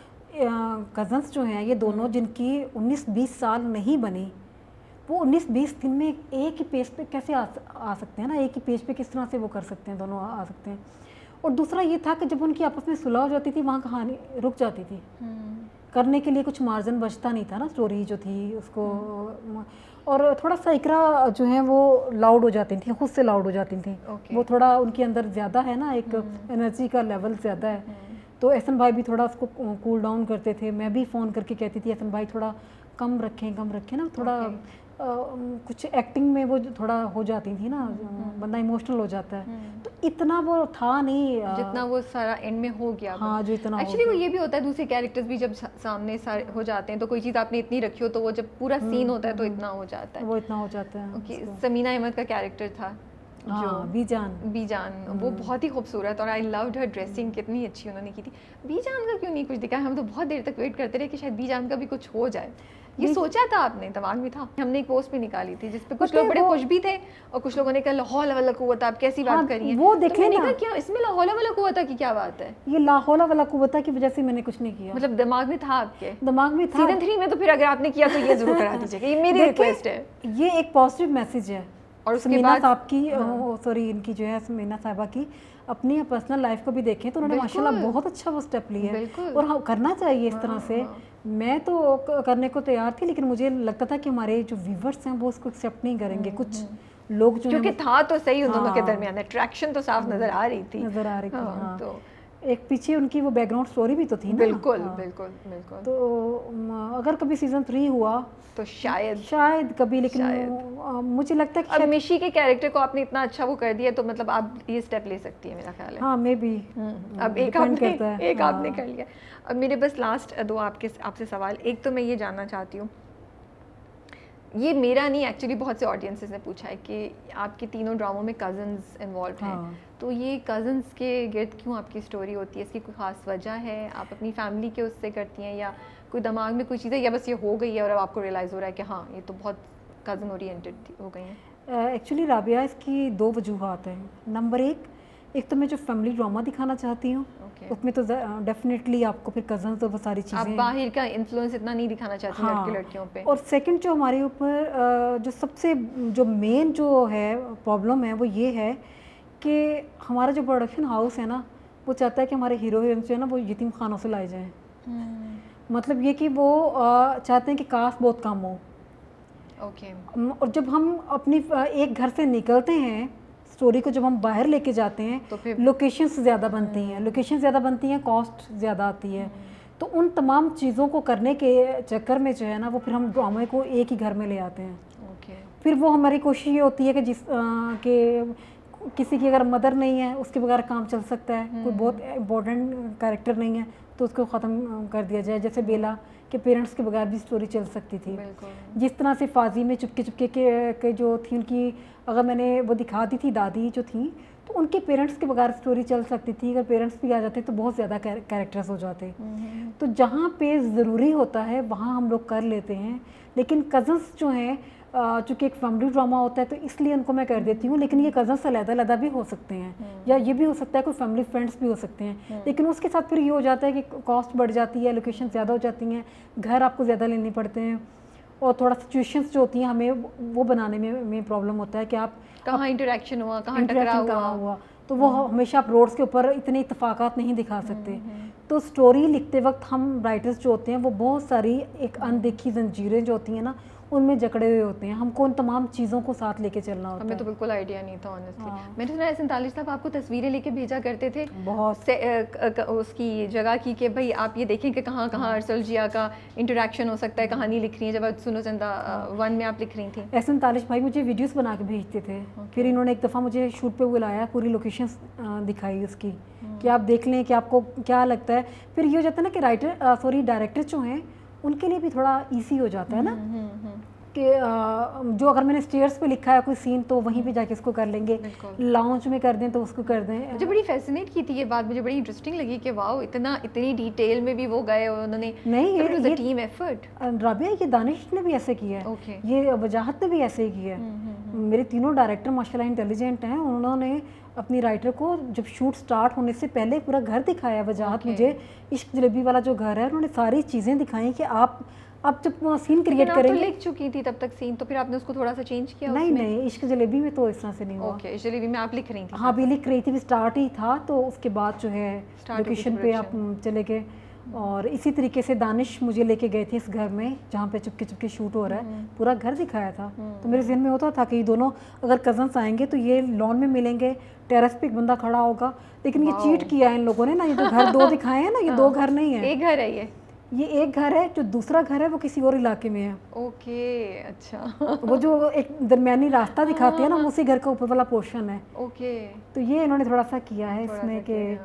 کزنس جو ہیں یہ دونوں جن کی انیس بیس سال نہیں بنی, وہ انیس بیس دن میں ایک ہی پیج پہ کیسے آ سکتے ہیں نا, ایک ہی پیج پہ کس طرح سے وہ کر سکتے ہیں, دونوں آ سکتے ہیں. اور دوسرا یہ تھا کہ جب ان کی آپس میں صلح ہو جاتی تھی وہاں کہانی رک جاتی تھی, کرنے کے لیے کچھ مارجن بچتا نہیں تھا نا اسٹوری جو تھی اس کو. اور تھوڑا سا اقرا جو ہیں وہ لاؤڈ ہو جاتی تھیں, خود سے لاؤڈ ہو جاتی تھیں, وہ تھوڑا ان کے اندر زیادہ ہے نا, ایک انرجی کا لیول زیادہ ہے. تو احسن بھائی بھی تھوڑا اس کو کول ڈاؤن کرتے تھے. میں بھی فون کر کے کہتی تھی احسن بھائی تھوڑا کم رکھیں کم رکھیں نا, تھوڑا کچھ ایکٹنگ میں وہ تھوڑا ہو جاتی تھی نا, بندہ ایموشنل ہو جاتا ہے. تو اتنا وہ تھا نہیں جتنا وہ سارا اینڈ میں ہو گیا. ہاں جو اتنا ایکچولی وہ یہ بھی ہوتا ہے دوسرے کیریکٹرز بھی جب سامنے ہو جاتے ہیں تو کوئی چیز آپ نے اتنی رکھی ہو تو وہ جب پورا سین ہوتا ہے تو اتنا ہو جاتا ہے, وہ اتنا ہو جاتا ہے. اوکے, سمینہ احمد کا کیریکٹر تھا جو بی جان, بی جان وہ بہت ہی خوبصورت, اور آئی لوڈ ہر ڈریسنگ, کتنی اچھی انہوں نے کی تھی. بی جان کا کیوں نہیں کچھ دکھا؟ ہم تو بہت دیر تک ویٹ کرتے رہے کہ شاید بی جان کا بھی کچھ ہو جائے. یہ سوچا تھا آپ نے, دماغ میں تھا؟ ہم نے ایک پوسٹ بھی نکالی تھی جس پہ کچھ لوگ بڑے خوش بھی تھے اور کچھ لوگوں نے کہا لا حول ولا قوت, آپ کیسی بات کر رہی ہیں, وہ دیکھیں نا کیا اس میں لا حول ولا قوت کی کیا بات ہے؟ یہ لا حول ولا قوت کی وجہ سے میں نے کچھ نہیں کیا, مطلب دماغ میں تھا آپ کے, دماغ میں تھا. سیزن تھری میں تو پھر اگر آپ نے کیا تو یہ ضرور کرا دیجیے گا, یہ میری ریکویسٹ ہے. یہ ایک پازیٹیو میسج ہے. اور اس کے سمینا بعد صاحب کی, سوری ان کی جو ہے سمینا صاحبہ کی اپنی پرسنل لائف کو بھی دیکھیں تو انہوں نے ماشاءاللہ بہت اچھا وہ اسٹیپ لیا ہے, اور کرنا چاہیے اس طرح سے. میں تو کرنے کو تیار تھی لیکن مجھے لگتا تھا کہ ہمارے جو ویورز ہیں وہ اس کو ایکسیپٹ نہیں کریں گے. کچھ لوگ جو کیونکہ تھا تو صحیح ان دونوں کے درمیان اٹریکشن تو صاف نظر آ رہی تھی, نظر آ رہی تھی. ہاں تو ایک پیچھے ان کی وہ بیک گراؤنڈ سٹوری بھی تو تھی نا. بالکل بالکل بالکل. تو اگر کبھی سیزن تھری ہوا تو شاید شاید کبھی, لیکن مجھے لگتا ہے اب میشی کے کیریکٹر کو آپ نے اتنا اچھا وہ کر دیا تو مطلب آپ یہ اسٹیپ لے سکتی ہیں میرا خیال ہے. ہاں مے بی اب ایک آپ نے ایک آپ نے کر لیا. اب میرے بس لاسٹ دو آپ کے آپ سے سوال. ایک تو میں یہ جاننا چاہتی ہوں, یہ میرا نہیں ایکچولی بہت سے آڈینسز نے پوچھا ہے کہ آپ کے تینوں ڈراموں میں کزنز انوالوڈ ہیں, تو یہ کزنس کے گرد کیوں آپ کی اسٹوری ہوتی ہے؟ اس کی کوئی خاص وجہ ہے؟ آپ اپنی فیملی کے اس سے کرتی ہیں یا کوئی دماغ میں کوئی چیز ہے, یا بس یہ ہو گئی ہے اور اب آپ کو ریئلائز ہو رہا ہے کہ ہاں یہ تو بہت کزن اورینٹیڈ ہو گئی ہیں؟ ایکچولی رابعہ اس کی دو وجوہات ہیں. نمبر ایک ایک تو میں جو فیملی ڈرامہ دکھانا چاہتی ہوں اس میں تو ڈیفینیٹلی آپ کو پھر کزنس اور وہ ساری چیزیں, آپ باہر کا انفلوئنس اتنا نہیں دکھانا چاہتی لڑکے لڑکیوں پہ. اور سیکنڈ جو ہمارے اوپر جو سب سے جو مین جو ہے پرابلم ہے وہ یہ ہے کہ ہمارا جو پروڈکشن ہاؤس ہے نا وہ چاہتا ہے کہ ہمارے ہیرو ہیروئنس جو ہے نا وہ یتیم خانوں سے لائے جائیں. مطلب یہ کہ وہ چاہتے ہیں کہ کاسٹ بہت کم ہو. اوکے. اور جب ہم اپنی ایک گھر سے نکلتے ہیں اسٹوری کو جب ہم باہر لے کے جاتے ہیں تو پھر لوکیشنز زیادہ بنتی ہیں, لوکیشن زیادہ بنتی ہیں, کاسٹ زیادہ آتی ہے. تو ان تمام چیزوں کو کرنے کے چکر میں جو ہے نا وہ پھر ہم ڈرامے کو ایک ہی گھر میں لے آتے ہیں. اوکے. پھر وہ ہماری کوشش یہ ہوتی ہے کہ جس کہ کسی کی اگر مدر نہیں ہے اس کے بغیر کام چل سکتا ہے, کوئی بہت امپورٹنٹ کیریکٹر نہیں ہے تو اس کو ختم کر دیا جائے. جیسے بیلا کے پیرنٹس کے بغیر بھی اسٹوری چل سکتی تھی. جس طرح سے فاضی میں چپکے چپکے کے جو تھی ان کی اگر میں نے وہ دکھا دی تھی دادی جو تھیں تو ان کے پیرنٹس کے بغیر اسٹوری چل سکتی تھی. اگر پیرنٹس بھی آ جاتے تو بہت زیادہ کیریکٹرز ہو جاتے. تو جہاں پہ ضروری ہوتا ہے وہاں ہم لوگ کر لیتے ہیں. لیکن کزنس جو ہیں چونکہ ایک فیملی ڈرامہ ہوتا ہے تو اس لیے ان کو میں کر دیتی ہوں. لیکن یہ کزنس علیحدہ علیحدہ بھی ہو سکتے ہیں یا یہ بھی ہو سکتا ہے کوئی فیملی فرینڈس بھی ہو سکتے ہیں. لیکن اس کے ساتھ پھر یہ ہو جاتا ہے کہ کاسٹ بڑھ جاتی ہے, لوکیشن زیادہ ہو جاتی ہیں, گھر آپ کو زیادہ لینے پڑتے ہیں, اور تھوڑا سچویشنس جو ہوتی ہیں ہمیں وہ بنانے میں میں پرابلم ہوتا ہے کہ آپ کہاں انٹریکشن ہوا, کہاں ٹکراؤ ہوا. تو وہ ہمیشہ آپ روڈس کے اوپر اتنے اتفاقات نہیں دکھا سکتے. تو سٹوری لکھتے وقت ہم رائٹرز جو ہوتے ہیں وہ بہت ساری ایک اندیکھی زنجیریں جو ہوتی ہیں نا ان میں جکڑے ہوئے ہوتے ہیں. ہم کو ان تمام چیزوں کو ساتھ لے کے چلنا ہوتا ہے. ہمیں تو بالکل آئیڈیا نہیں تھا آنیسٹلی. میں نے سنا ہے سینتالیس صاحب آپ کو تصویریں لے کے بھیجا کرتے تھے بہت اس کی جگہ کی کہ بھائی آپ یہ دیکھیں کہ کہاں کہاں ارسل جیا کا انٹریکشن ہو سکتا ہے, کہانی لکھ رہی ہیں. جب سنو چندا ون میں آپ لکھ رہی تھیں احسن تالش بھائی مجھے ویڈیوز بنا کے بھیجتے تھے. پھر انہوں نے ایک دفعہ مجھے شوٹ پہ بلایا, پوری لوکیشنز دکھائی اس کی کہ آپ دیکھ لیں کہ آپ کو کیا لگتا ہے. پھر یہ ہو جاتا ہے نا کہ رائٹر سوری ڈائریکٹر جو ہیں ان کے لیے بھی تھوڑا ایزی ہو جاتا ہے نا کہ جو اگر میں نے اسٹیئرس پہ لکھا ہے کوئی سین تو وہیں پہ جا کے اس کو کر لیں گے, لاؤنج میں کر دیں تو اس کو کر دیں. مجھے بڑی فیسینیٹ کی تھی یہ بات, مجھے بڑی انٹرسٹنگ لگی کہ واؤ اتنا اتنی ڈیٹیل میں بھی وہ گئے اور انہوں نے. نہیں یہ ٹیم ایفرٹ رابعہ, یہ دانش نے بھی ایسے کیا ہے, یہ وجاہت نے بھی ایسے ہی کیا ہے. میرے تینوں ڈائریکٹر ماشاء اللہ انٹیلیجنٹ ہیں. انہوں نے اپنی رائٹر کو جب شوٹ سٹارٹ ہونے سے پہلے پورا گھر دکھایا. وجاہت مجھے عشق جلیبی والا جو گھر ہے انہوں نے ساری چیزیں دکھائیں کہ آپ اب جب سین کریٹ کریں گے. لکھ چکی تھی تب تک سین, تو پھر آپ نے اس کو تھوڑا سا چینج کیا؟ نہیں نہیں عشق جلیبی میں تو اس طرح سے نہیں ہوا. اوکے, عشق جلیبی میں آپ لکھ رہی تھیں؟ ہاں بھی لکھ رہی تھی, بھی اسٹارٹ ہی تھا تو اس کے بعد جو ہے لوکیشن پہ آپ چلے گئے. اور اسی طریقے سے دانش مجھے لے کے گئے تھے اس گھر میں جہاں پہ چپکے چپکے شوٹ ہو رہا ہے, پورا گھر دکھایا تھا. تو میرے ذہن میں ہوتا تھا کہ یہ دونوں اگر کزنس آئیں گے تو یہ لان میں ملیں گے, ٹیرس پہ ایک بندہ کھڑا ہوگا. لیکن یہ چیٹ کیا ہے ان لوگوں نے نا, یہ جو گھر دو دکھائے ہیں نا یہ دو گھر نہیں ہے, ایک گھر ہے. یہ یہ ایک گھر ہے, جو دوسرا گھر ہے وہ کسی اور علاقے میں ہے. اوکے اچھا. وہ جو ایک درمیانی راستہ دکھاتی ہے نا وہ اسی گھر کا اوپر والا پورشن ہے. اوکے. تو یہ انہوں نے تھوڑا سا کیا ہے اس میں کہ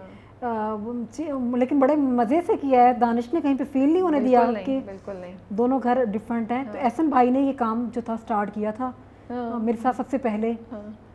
لیکن بڑے مزے سے کیا ہے. دانش نے کہیں پہ فیل نہیں ہونے دیا کہ دونوں گھر ڈفرینٹ ہیں. تو احسن بھائی نے یہ کام جو تھا اسٹارٹ کیا تھا میرے ساتھ سب سے پہلے,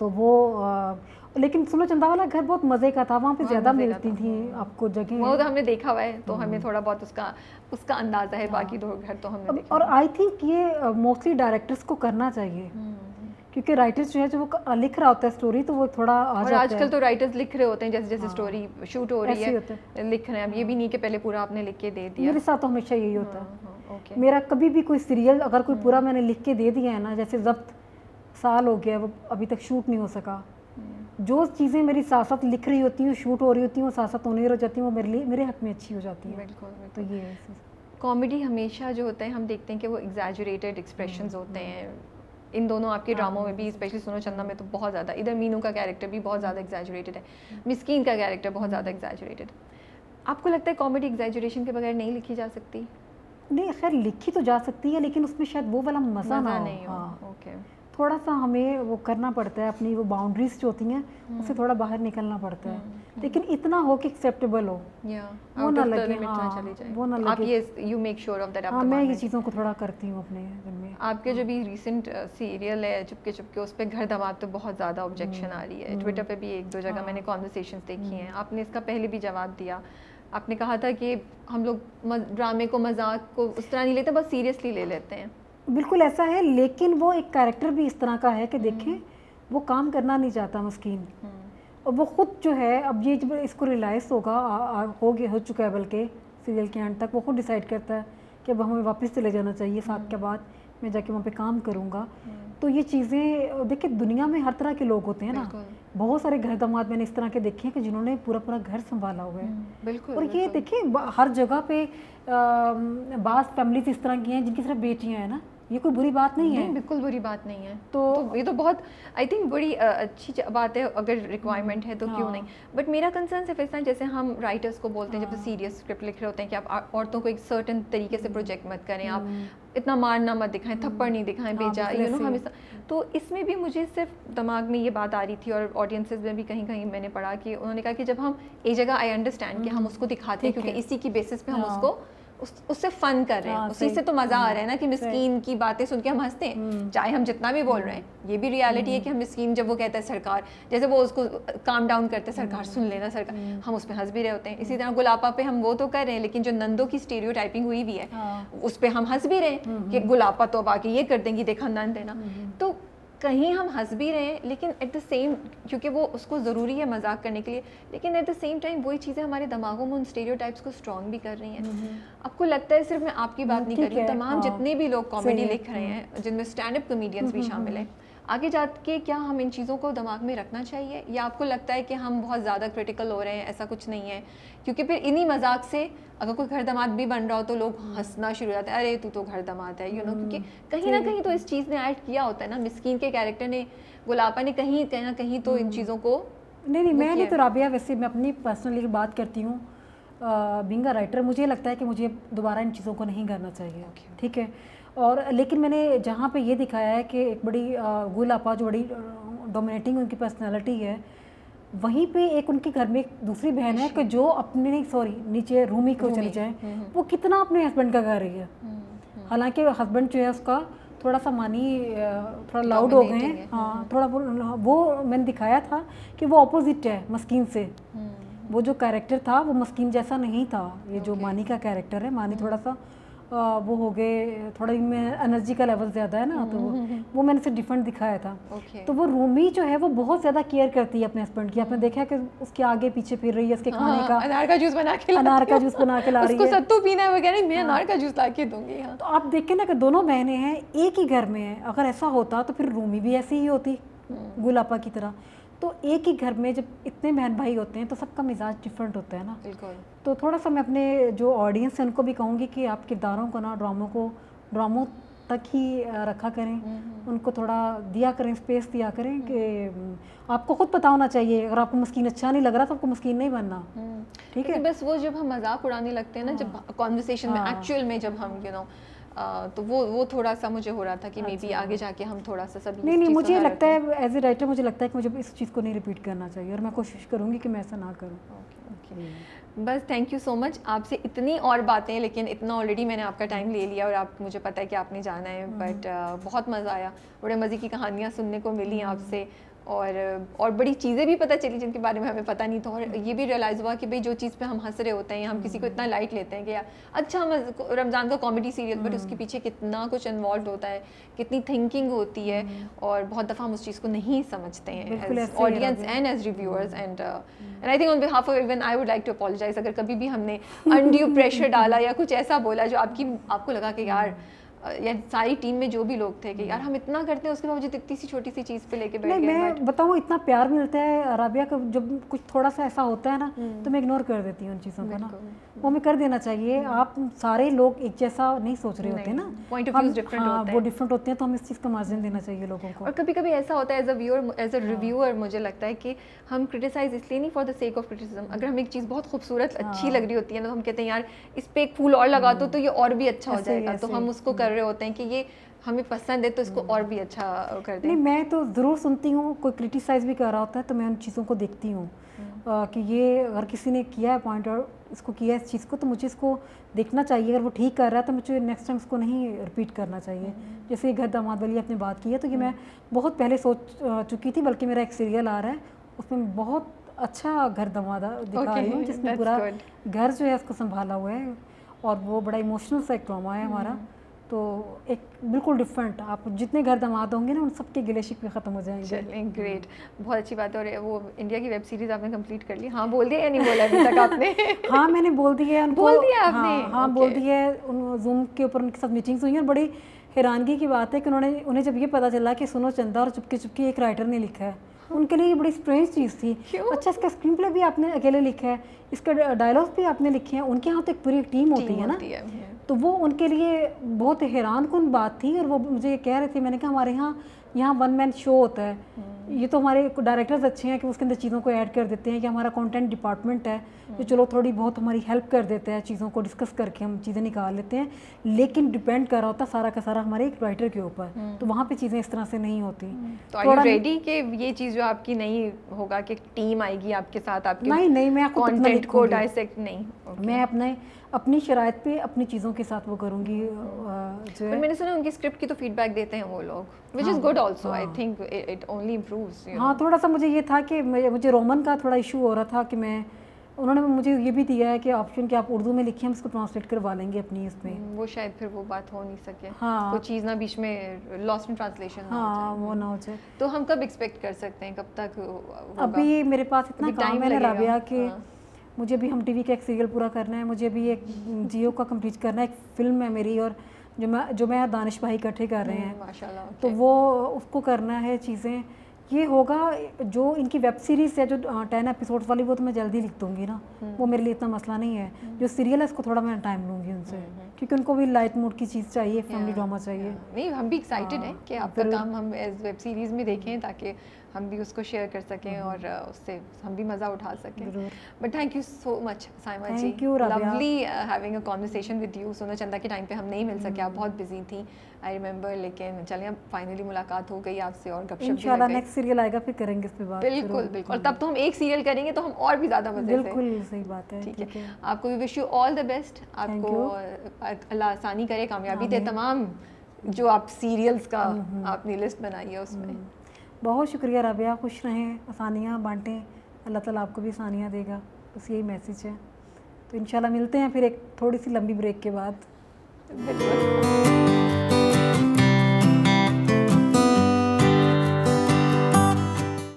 تو وہ لیکن سنو چندا والا گھر بہت مزے کا تھا, وہاں پہ زیادہ ملتی تھیں آپ کو جگہ, وہ تو ہم نے دیکھا ہوا ہے تو ہمیں تھوڑا بہت اس کا اس کا اندازہ ہے, باقی دو گھر تو ہم نے دیکھا. اور آئی تھنک یہ موسٹلی ڈائریکٹرس کو کرنا چاہیے, کیونکہ رائٹرس جو ہے جو وہ لکھ رہا ہوتا ہے اسٹوری تو وہ تھوڑا آ جاتا ہے. اور آج کل تو رائٹرز لکھ رہے ہوتے ہیں جیسے جیسے اسٹوری شوٹ ہو رہی ہے لکھ رہے ہیں, اب یہ بھی نہیں کہ پہلے پورا آپ نے لکھ کے دے دیا. میرے ساتھ تو ہمیشہ یہی ہوتا ہے. میرا کبھی بھی کوئی سیریل اگر کوئی پورا میں نے لکھ کے دے دیا ہے نا, جیسے ضبط سال ہو گیا وہ ابھی تک شوٹ نہیں ہو سکا, جو چیزیں میری ساتھ ساتھ لکھ رہی ہوتی ہیں شوٹ ہو رہی ہوتی ہیں وہ ساتھ ساتھ ہونے ہو جاتی ہیں, وہ میرے لیے میرے حق میں اچھی ہو جاتی ہیں. بالکل. تو یہ کامیڈی ہمیشہ جو ہوتا ہے ہم دیکھتے ہیں کہ وہ ایگزیجریٹڈ ایکسپریشنز ہوتے ہیں. ان دونوں آپ کے ڈراموں میں بھی, اسپیشلی سنو چندا میں تو بہت زیادہ, ادھر مینو کا کیریکٹر بھی بہت زیادہ ایگزیجریٹڈ ہے, مسکین کا کیریکٹر بہت زیادہ ایگزیجریٹڈ. آپ کو لگتا ہے کامیڈی ایگزیجریشن کے بغیر نہیں لکھی جا سکتی؟ نہیں خیر لکھی تو جا سکتی ہے لیکن اس میں شاید وہ والا مزہ نہ نہیں ہو. اوکے, تھوڑا سا ہمیں وہ کرنا پڑتا ہے, اپنی وہ باؤنڈریز جو ہوتی ہیں اس سے تھوڑا باہر نکلنا پڑتا ہے, لیکن اتنا ہو کہ ایکسیپٹیبل ہو, وہ نہ لگے. وہ نہ لگے. You make sure of that. ہاں میں یہ چیزوں کو تھوڑا کرتی ہوں اپنے دن میں. آپ کے جو بھی ریسنٹ سیریل ہے چپکے چپکے, اس پہ گھر دماد تو بہت زیادہ آبجیکشن آ رہی ہے. ٹویٹر پہ بھی ایک دو جگہ میں نے کانورسیشنز دیکھی ہیں, آپ نے اس کا پہلے بھی جواب دیا. آپ نے کہا تھا کہ ہم لوگ ڈرامے کو مذاق کو اس طرح نہیں لیتے, بس سیریسلی لے لیتے ہیں. بالکل ایسا ہے, لیکن وہ ایک کیریکٹر بھی اس طرح کا ہے کہ دیکھیں وہ کام کرنا نہیں چاہتا مسکین, اور وہ خود جو ہے اب یہ جب اس کو ریلائز ہوگا ہو گیا ہو چکا ہے بلکہ سیریل کے اینڈ تک, وہ خود ڈیسائیڈ کرتا ہے کہ اب ہمیں واپس چلے جانا چاہیے, ساتھ کے بعد میں جا کے وہاں پہ کام کروں گا. تو یہ چیزیں دیکھیں دنیا میں ہر طرح کے لوگ ہوتے ہیں نا, بہت سارے گھر داماد میں نے اس طرح کے دیکھے ہیں کہ جنہوں نے پورا پورا گھر سنبھالا ہوا ہے. بالکل. اور یہ دیکھیں ہر جگہ پہ بعض فیملیز اس طرح کی ہیں جن کی صرف بیٹیاں ہیں نا, یہ کوئی بری بات نہیں ہے, بالکل بری بات نہیں ہے. تو یہ تو بہت آئی تھنک بڑی اچھی بات ہے, اگر ریکوائرمنٹ ہے تو کیوں نہیں. بٹ میرا کنسرن صرف اس طرح جیسے ہم رائٹرس کو بولتے ہیں جب سیریس اسکرپٹ لکھ رہے ہوتے ہیں کہ آپ عورتوں کو ایک سرٹن طریقے سے پروجیکٹ مت کریں, آپ اتنا مارنا مت دکھائیں, تھپڑ نہیں دکھائیں بیجا, یو نو ہم. تو اس میں بھی مجھے صرف دماغ میں یہ بات آ رہی تھی, اور آڈینسز میں بھی کہیں کہیں میں نے پڑھا کہ انہوں نے کہا کہ جب ہم ایک جگہ آئی انڈرسٹینڈ کہ ہم اس کو دکھاتے ہیں کیونکہ اسی کی بیسس پہ ہم اس کو اس سے فن کر رہے ہیں, اسی سے تو مزہ آ رہا ہے نا کہ مسکین کی باتیں سن کے ہم ہنستے ہیں, چاہے ہم جتنا بھی بول رہے ہیں. یہ بھی ریالٹی ہے کہ ہم مسکین جب وہ کہتا ہے سرکار, جیسے وہ اس کو کام ڈاؤن کرتے ہیں, سرکار سن لینا سرکار, ہم اس پہ ہنس بھی رہے ہوتے ہیں. اسی طرح گلاپا پہ ہم وہ تو کر رہے ہیں, لیکن جو نندوں کی اسٹیریو ٹائپنگ ہوئی بھی ہے اس پہ ہم ہنس بھی رہے ہیں کہ گلاپا تو باقی یہ کر دیں گی, دیکھا نند ہے نا. تو کہیں ہم ہنس بھی رہے ہیں لیکن ایٹ دا سیم, کیونکہ وہ اس کو ضروری ہے مذاق کرنے کے لیے, لیکن ایٹ دا سیم ٹائم وہی چیزیں ہمارے دماغوں میں ان اسٹیریو ٹائپس کو اسٹرانگ بھی کر رہی ہیں. آپ کو لگتا ہے صرف میں آپ کی بات نہیں کر رہی, تمام جتنے بھی لوگ کامیڈی لکھ رہے ہیں جن میں اسٹینڈ اپ کمیڈینس بھی شامل ہیں, آگے جا کے کیا ہم ان چیزوں کو دماغ میں رکھنا چاہیے, یا آپ کو لگتا ہے کہ ہم بہت زیادہ کرٹیکل ہو رہے ہیں؟ ایسا کچھ نہیں ہے, کیونکہ پھر انہی مذاق سے اگر کوئی گھر داماد بھی بن رہا ہو تو لوگ ہنسنا شروع ہو جاتے ہیں, ارے تو تو گھر داماد ہے, یو نو, کیونکہ کہیں نہ کہیں تو اس چیز نے ایڈ کیا ہوتا ہے نا, مسکین کے کیریکٹر نے, گلاپا نے کہیں کہیں نہ کہیں تو ان چیزوں کو. نہیں نہیں میں نہیں تو رابعہ, ویسے میں اپنی پرسنلی بات کرتی ہوں, بینگ اے رائٹر مجھے لگتا ہے کہ مجھے دوبارہ ان چیزوں کو نہیں کرنا چاہیے, ٹھیک ہے. اور لیکن میں نے جہاں پہ یہ دکھایا ہے کہ ایک بڑی گلاپا جو بڑی ڈومینیٹنگ ان کی پرسنالٹی ہے, وہیں پہ ایک ان کے گھر میں ایک دوسری بہن ہے کہ جو اپنے سوری نیچے رومی کو چلی جائیں, وہ کتنا اپنے ہسبینڈ کا کر رہی ہے, حالانکہ ہسبینڈ جو ہے اس کا تھوڑا سا مانی تھوڑا لاؤڈ ہو گئے ہیں. ہاں تھوڑا وہ میں نے دکھایا تھا کہ وہ اپوزٹ ہے مسکین سے, وہ جو کیریکٹر تھا وہ مسکین جیسا نہیں تھا, یہ جو مانی کا کیریکٹر ہے, مانی تھوڑا سا وہ ہو گئے, تھوڑا ان میں انرجی کا لیول زیادہ ہے نا, تو وہ میں نے اسے ڈفرینٹ دکھایا تھا. تو وہ رومی جو ہے وہ بہت زیادہ کیئر کرتی ہے اپنے ہسبینڈ کی, آپ نے دیکھا ہے کہ اس کے آگے پیچھے پھر رہی ہے, اس کے کھانے کا انار کا جوس بنا کے انار کا جوس بنا کے لا رہی ہے, اس کو ستو پینا ہے وہ کہہ رہی ہے میں انار کا جوس لا کے دوں گی. تو آپ دیکھیں نا کہ دونوں بہنیں ہیں ایک ہی گھر میں ہیں, اگر ایسا ہوتا تو پھر رومی بھی ایسی ہی ہوتی گلاپا کی طرح. تو ایک ہی گھر میں جب اتنے بہن بھائی ہوتے ہیں تو سب کا مزاج ڈفرینٹ ہوتا ہے نا. بالکل. تو تھوڑا سا میں اپنے جو آڈینس ہے ان کو بھی کہوں گی کہ آپ کرداروں کو نا ڈراموں کو ڈراموں تک ہی رکھا کریں, ان کو تھوڑا دیا کریں, اسپیس دیا کریں, کہ آپ کو خود پتہ ہونا چاہیے اگر آپ کو مسکین اچھا نہیں لگ رہا تو آپ کو مسکین نہیں بننا, ٹھیک ہے. بس وہ جب ہم مذاق اڑانے لگتے ہیں نا, جب کانورسیشن میں ایکچوئل میں جب ہم یو نو تو وہ وہ تھوڑا سا مجھے ہو رہا تھا کہ مے بی آگے جا کے ہم تھوڑا سا سب. نہیں نہیں مجھے لگتا ہے ایز اے رائٹر مجھے لگتا ہے کہ مجھے اس چیز کو نہیں ریپیٹ کرنا چاہیے, اور میں کوشش کروں گی کہ میں ایسا نہ کروں. بس تھینک یو سو مچ. آپ سے اتنی اور باتیں, لیکن اتنا آلریڈی میں نے آپ کا ٹائم لے لیا, اور آپ مجھے پتہ ہے کہ آپ نے جانا ہے, بٹ بہت مزہ آیا, بڑے مزے کی کہانیاں سننے کو ملی آپ سے, اور اور بڑی چیزیں بھی پتہ چلی جن کے بارے میں ہمیں پتہ نہیں تھا, اور یہ بھی ریئلائز ہوا کہ بھئی جو چیز پہ ہم ہنس رہے ہوتے ہیں, ہم کسی کو اتنا لائٹ لیتے ہیں کہ یار اچھا رمضان کا کامیڈی سیریل, بٹ اس کے پیچھے کتنا کچھ انوالوڈ ہوتا ہے, کتنی تھنکنگ ہوتی ہے, اور بہت دفعہ ہم اس چیز کو نہیں سمجھتے ہیں as audience and as reviewers. And and I think on behalf of even I would like to apologise اگر کبھی بھی ہم نے انڈیو پریشر ڈالا یا کچھ ایسا بولا جو آپ کی آپ کو لگا کہ یار یا ساری ٹیم میں جو بھی لوگ تھے کہ یار ہم اتنا کرتے ہیں اس کے باوجود اتنی سی چھوٹی سی چیز پہ لے کے بیٹھ گئے. میں بتاؤں اتنا پیار ملتا ہے رابعہ کا, جب کچھ تھوڑا سا ایسا ہوتا ہے نا تو میں اگنور کر دیتی ہوں ان چیزوں کو نا, وہ ہمیں کر دینا چاہیے. آپ سارے لوگ ایک جیسا نہیں سوچ رہے ہوتے نا, پوائنٹ آف ویوز ڈفرینٹ ہوتے ہیں, وہ ڈفرینٹ ہوتے ہیں, تو ہم اس چیز کا مارجن دینا چاہیے لوگوں کو. اور کبھی کبھی ایسا ہوتا ہے as a viewer as a reviewer مجھے لگتا ہے کہ ہم کرٹیسائز اس لیے نہیں for the sake of criticism. اگر ہمیں ایک چیز بہت خوبصورت اچھی لگ رہی ہوتی ہے نا تو ہم کہتے ہیں یار اس پہ ایک پھول اور لگا دو تو یہ اور بھی اچھا ہو جائے گا, تو ہم اس کو کر رہے ہوتے ہیں کہ یہ ہمیں پسند ہے تو اس کو اور بھی اچھا کر دیں. نہیں, میں تو ضرور سنتی ہوں, کوئی کرٹیسائز بھی کر رہا ہوتا ہے تو میں ان چیزوں کو دیکھتی ہوں کہ یہ اگر کسی نے کیا ہے پوائنٹ اور اس کو کیا ہے اس چیز کو, تو مجھے اس کو دیکھنا چاہیے. اگر وہ ٹھیک کر رہا ہے تو مجھے نیکسٹ ٹائم اس کو نہیں رپیٹ کرنا چاہیے. جیسے یہ گھر داماد والی آپ نے بات کی ہے, تو یہ میں بہت پہلے سوچ چکی تھی, بلکہ میرا ایک سیریل آ رہا ہے اس میں بہت اچھا گھر داماد دکھا رہی ہوں, جس میں پورا گھر جو ہے اس کو سنبھالا ہوا ہے, اور وہ بڑا ایموشنل سا ایک ڈرامہ ہے ہمارا. تو ایک بالکل ڈفرینٹ, آپ جتنے گھر داماد ہوں گے نا ان سب کے گلے شکوے ختم ہو جائیں گے. چلیں گریٹ, بہت اچھی بات ہے. اور وہ انڈیا کی ویب سیریز آپ نے کمپلیٹ کر لی؟ ہاں بول دیا یا نہیں بولا ابھی تک آپ نے؟ ہاں میں نے بول دی ہے ان کو. بول دیا آپ نے؟ ہاں بول دی ہے. زوم کے اوپر ان کے ساتھ میٹنگس ہوئی ہیں, اور بڑی حیرانگی کی بات ہے کہ انہوں نے انہیں جب یہ پتا چلا کہ سنو چندا اور چپکے چپکے ایک رائٹر نے لکھا ہے, ان کے لیے یہ بڑی اسٹرینج چیز تھی. اچھا اس کا اسکرین پلے بھی آپ نے اکیلے لکھا ہے, اس کا ڈائلاگ بھی آپ نے لکھے ہیں. ان کے یہاں تو ایک پوری ٹیم ہوتی ہے نا, تو وہ ان کے لیے بہت حیران کن بات تھی. اور وہ مجھے یہ کہہ رہے تھے, میں نے کہا ہمارے یہاں یہاں ون مین شو ہوتا ہے, یہ تو ہمارے ڈائریکٹرز اچھے ہیں کہ اس کے اندر چیزوں کو ایڈ کر دیتے ہیں, کہ ہمارا کانٹینٹ ڈپارٹمنٹ ہے جو چلو تھوڑی بہت ہماری ہیلپ کر دیتا ہے, چیزوں کو ڈسکس کر کے ہم چیزیں نکال لیتے ہیں, لیکن ڈپینڈ کر رہا ہوتا سارا کا سارا ہمارے ایک رائٹر کے اوپر. تو وہاں پہ چیزیں اس طرح سے نہیں ہوتی. تو آر یو ریڈی کہ یہ چیز جو آپ کی نہیں ہوگا کہ ٹیم آئے گی آپ کے ساتھ آپ کے نہیں نہیں میں کانٹینٹ کو ڈائسیکٹ نہیں, میں اپنے اپنی شرائط پہ اپنی چیزوں کے ساتھ وہ کروں گی. جو میں نے سنا ان کی اسکرپٹ کی تو فیڈ بیک دیتے ہیں وہ لوگ, which is good also. I think it only improves. ہاں تھوڑا سا مجھے یہ تھا کہ مجھے رومن کا تھوڑا ایشو ہو رہا تھا, کہ میں انہوں نے مجھے یہ بھی دیا ہے کہ آپشن کہ آپ اردو میں لکھیں, ہم اس کو ٹرانسلیٹ کروا لیں گے اپنی اس میں. وہ شاید پھر وہ بات ہو نہیں سکے, ہاں کوئی چیز نہ بیچ میں لاسٹ ان ٹرانسلیشن, ہاں وہ نہ ہو جائے. تو ہم کب ایکسپیکٹ کر سکتے ہیں, کب تک؟ ابھی میرے پاس اتنا کام ہے نا رابعہ کہ مجھے بھی ہم ٹی وی کا ایک سیریل پورا کرنا ہے, مجھے بھی ایک جیو کا کمپلیٹ کرنا ہے, ایک فلم ہے میری, اور جو میں جو میں دانش بھائی اکٹھے کر رہے ہیں ماشاء اللہ, تو وہ اس کو کرنا ہے چیزیں. یہ ہوگا جو ان کی ویب سیریز ہے جو ٹین ایپیسوڈ والی, وہ تو میں جلدی لکھ دوں گی نا, وہ میرے لیے اتنا مسئلہ نہیں ہے. جو سیریل ہے اس کو تھوڑا میں ٹائم لوں گی ان سے, کیونکہ ان کو بھی لائٹ موڈ کی چیز چاہیے, فیملی ڈرامہ چاہیے. نہیں ہم بھی ایکسائٹیڈ ہیں کہ آپ کا کام ہم ایز ویب سیریز میں دیکھیں, تاکہ ہم بھی اس کو شیئر کر سکیں اور اس سے ہم بھی مزہ اٹھا سکیں. But thank you so much Saima ji, lovely having a conversation with you. Suno Chanda کے ٹائم پہ ہم نہیں مل سکے, آپ بہت بزی تھیں آئی ریمبر, لیکن چلیں اب فائنلی ملاقات ہو گئی آپ سے, اور گپ شپ انشاءاللہ نیکسٹ سیریل آئے گا پھر کریں گے اس پہ بات. بالکل بالکل, اور تب تو ہم ایک سیریل کریں گے تو ہم اور بھی زیادہ مزے سے. بالکل صحیح بات ہے. ٹھیک ہے, آپ کو بھی wish you all the best. آپ کو اللہ آسانی کرے, کامیابی دے تمام جو آپ سیریلس کا آپ نے لسٹ بنائی ہے اس میں. بہت شکریہ رابعہ, خوش رہیں, آسانیاں بانٹیں, اللہ تعالیٰ آپ کو بھی آسانیاں دے گا, بس یہی میسیج ہے. تو انشاءاللہ ملتے ہیں پھر ایک تھوڑی سی لمبی بریک کے بعد.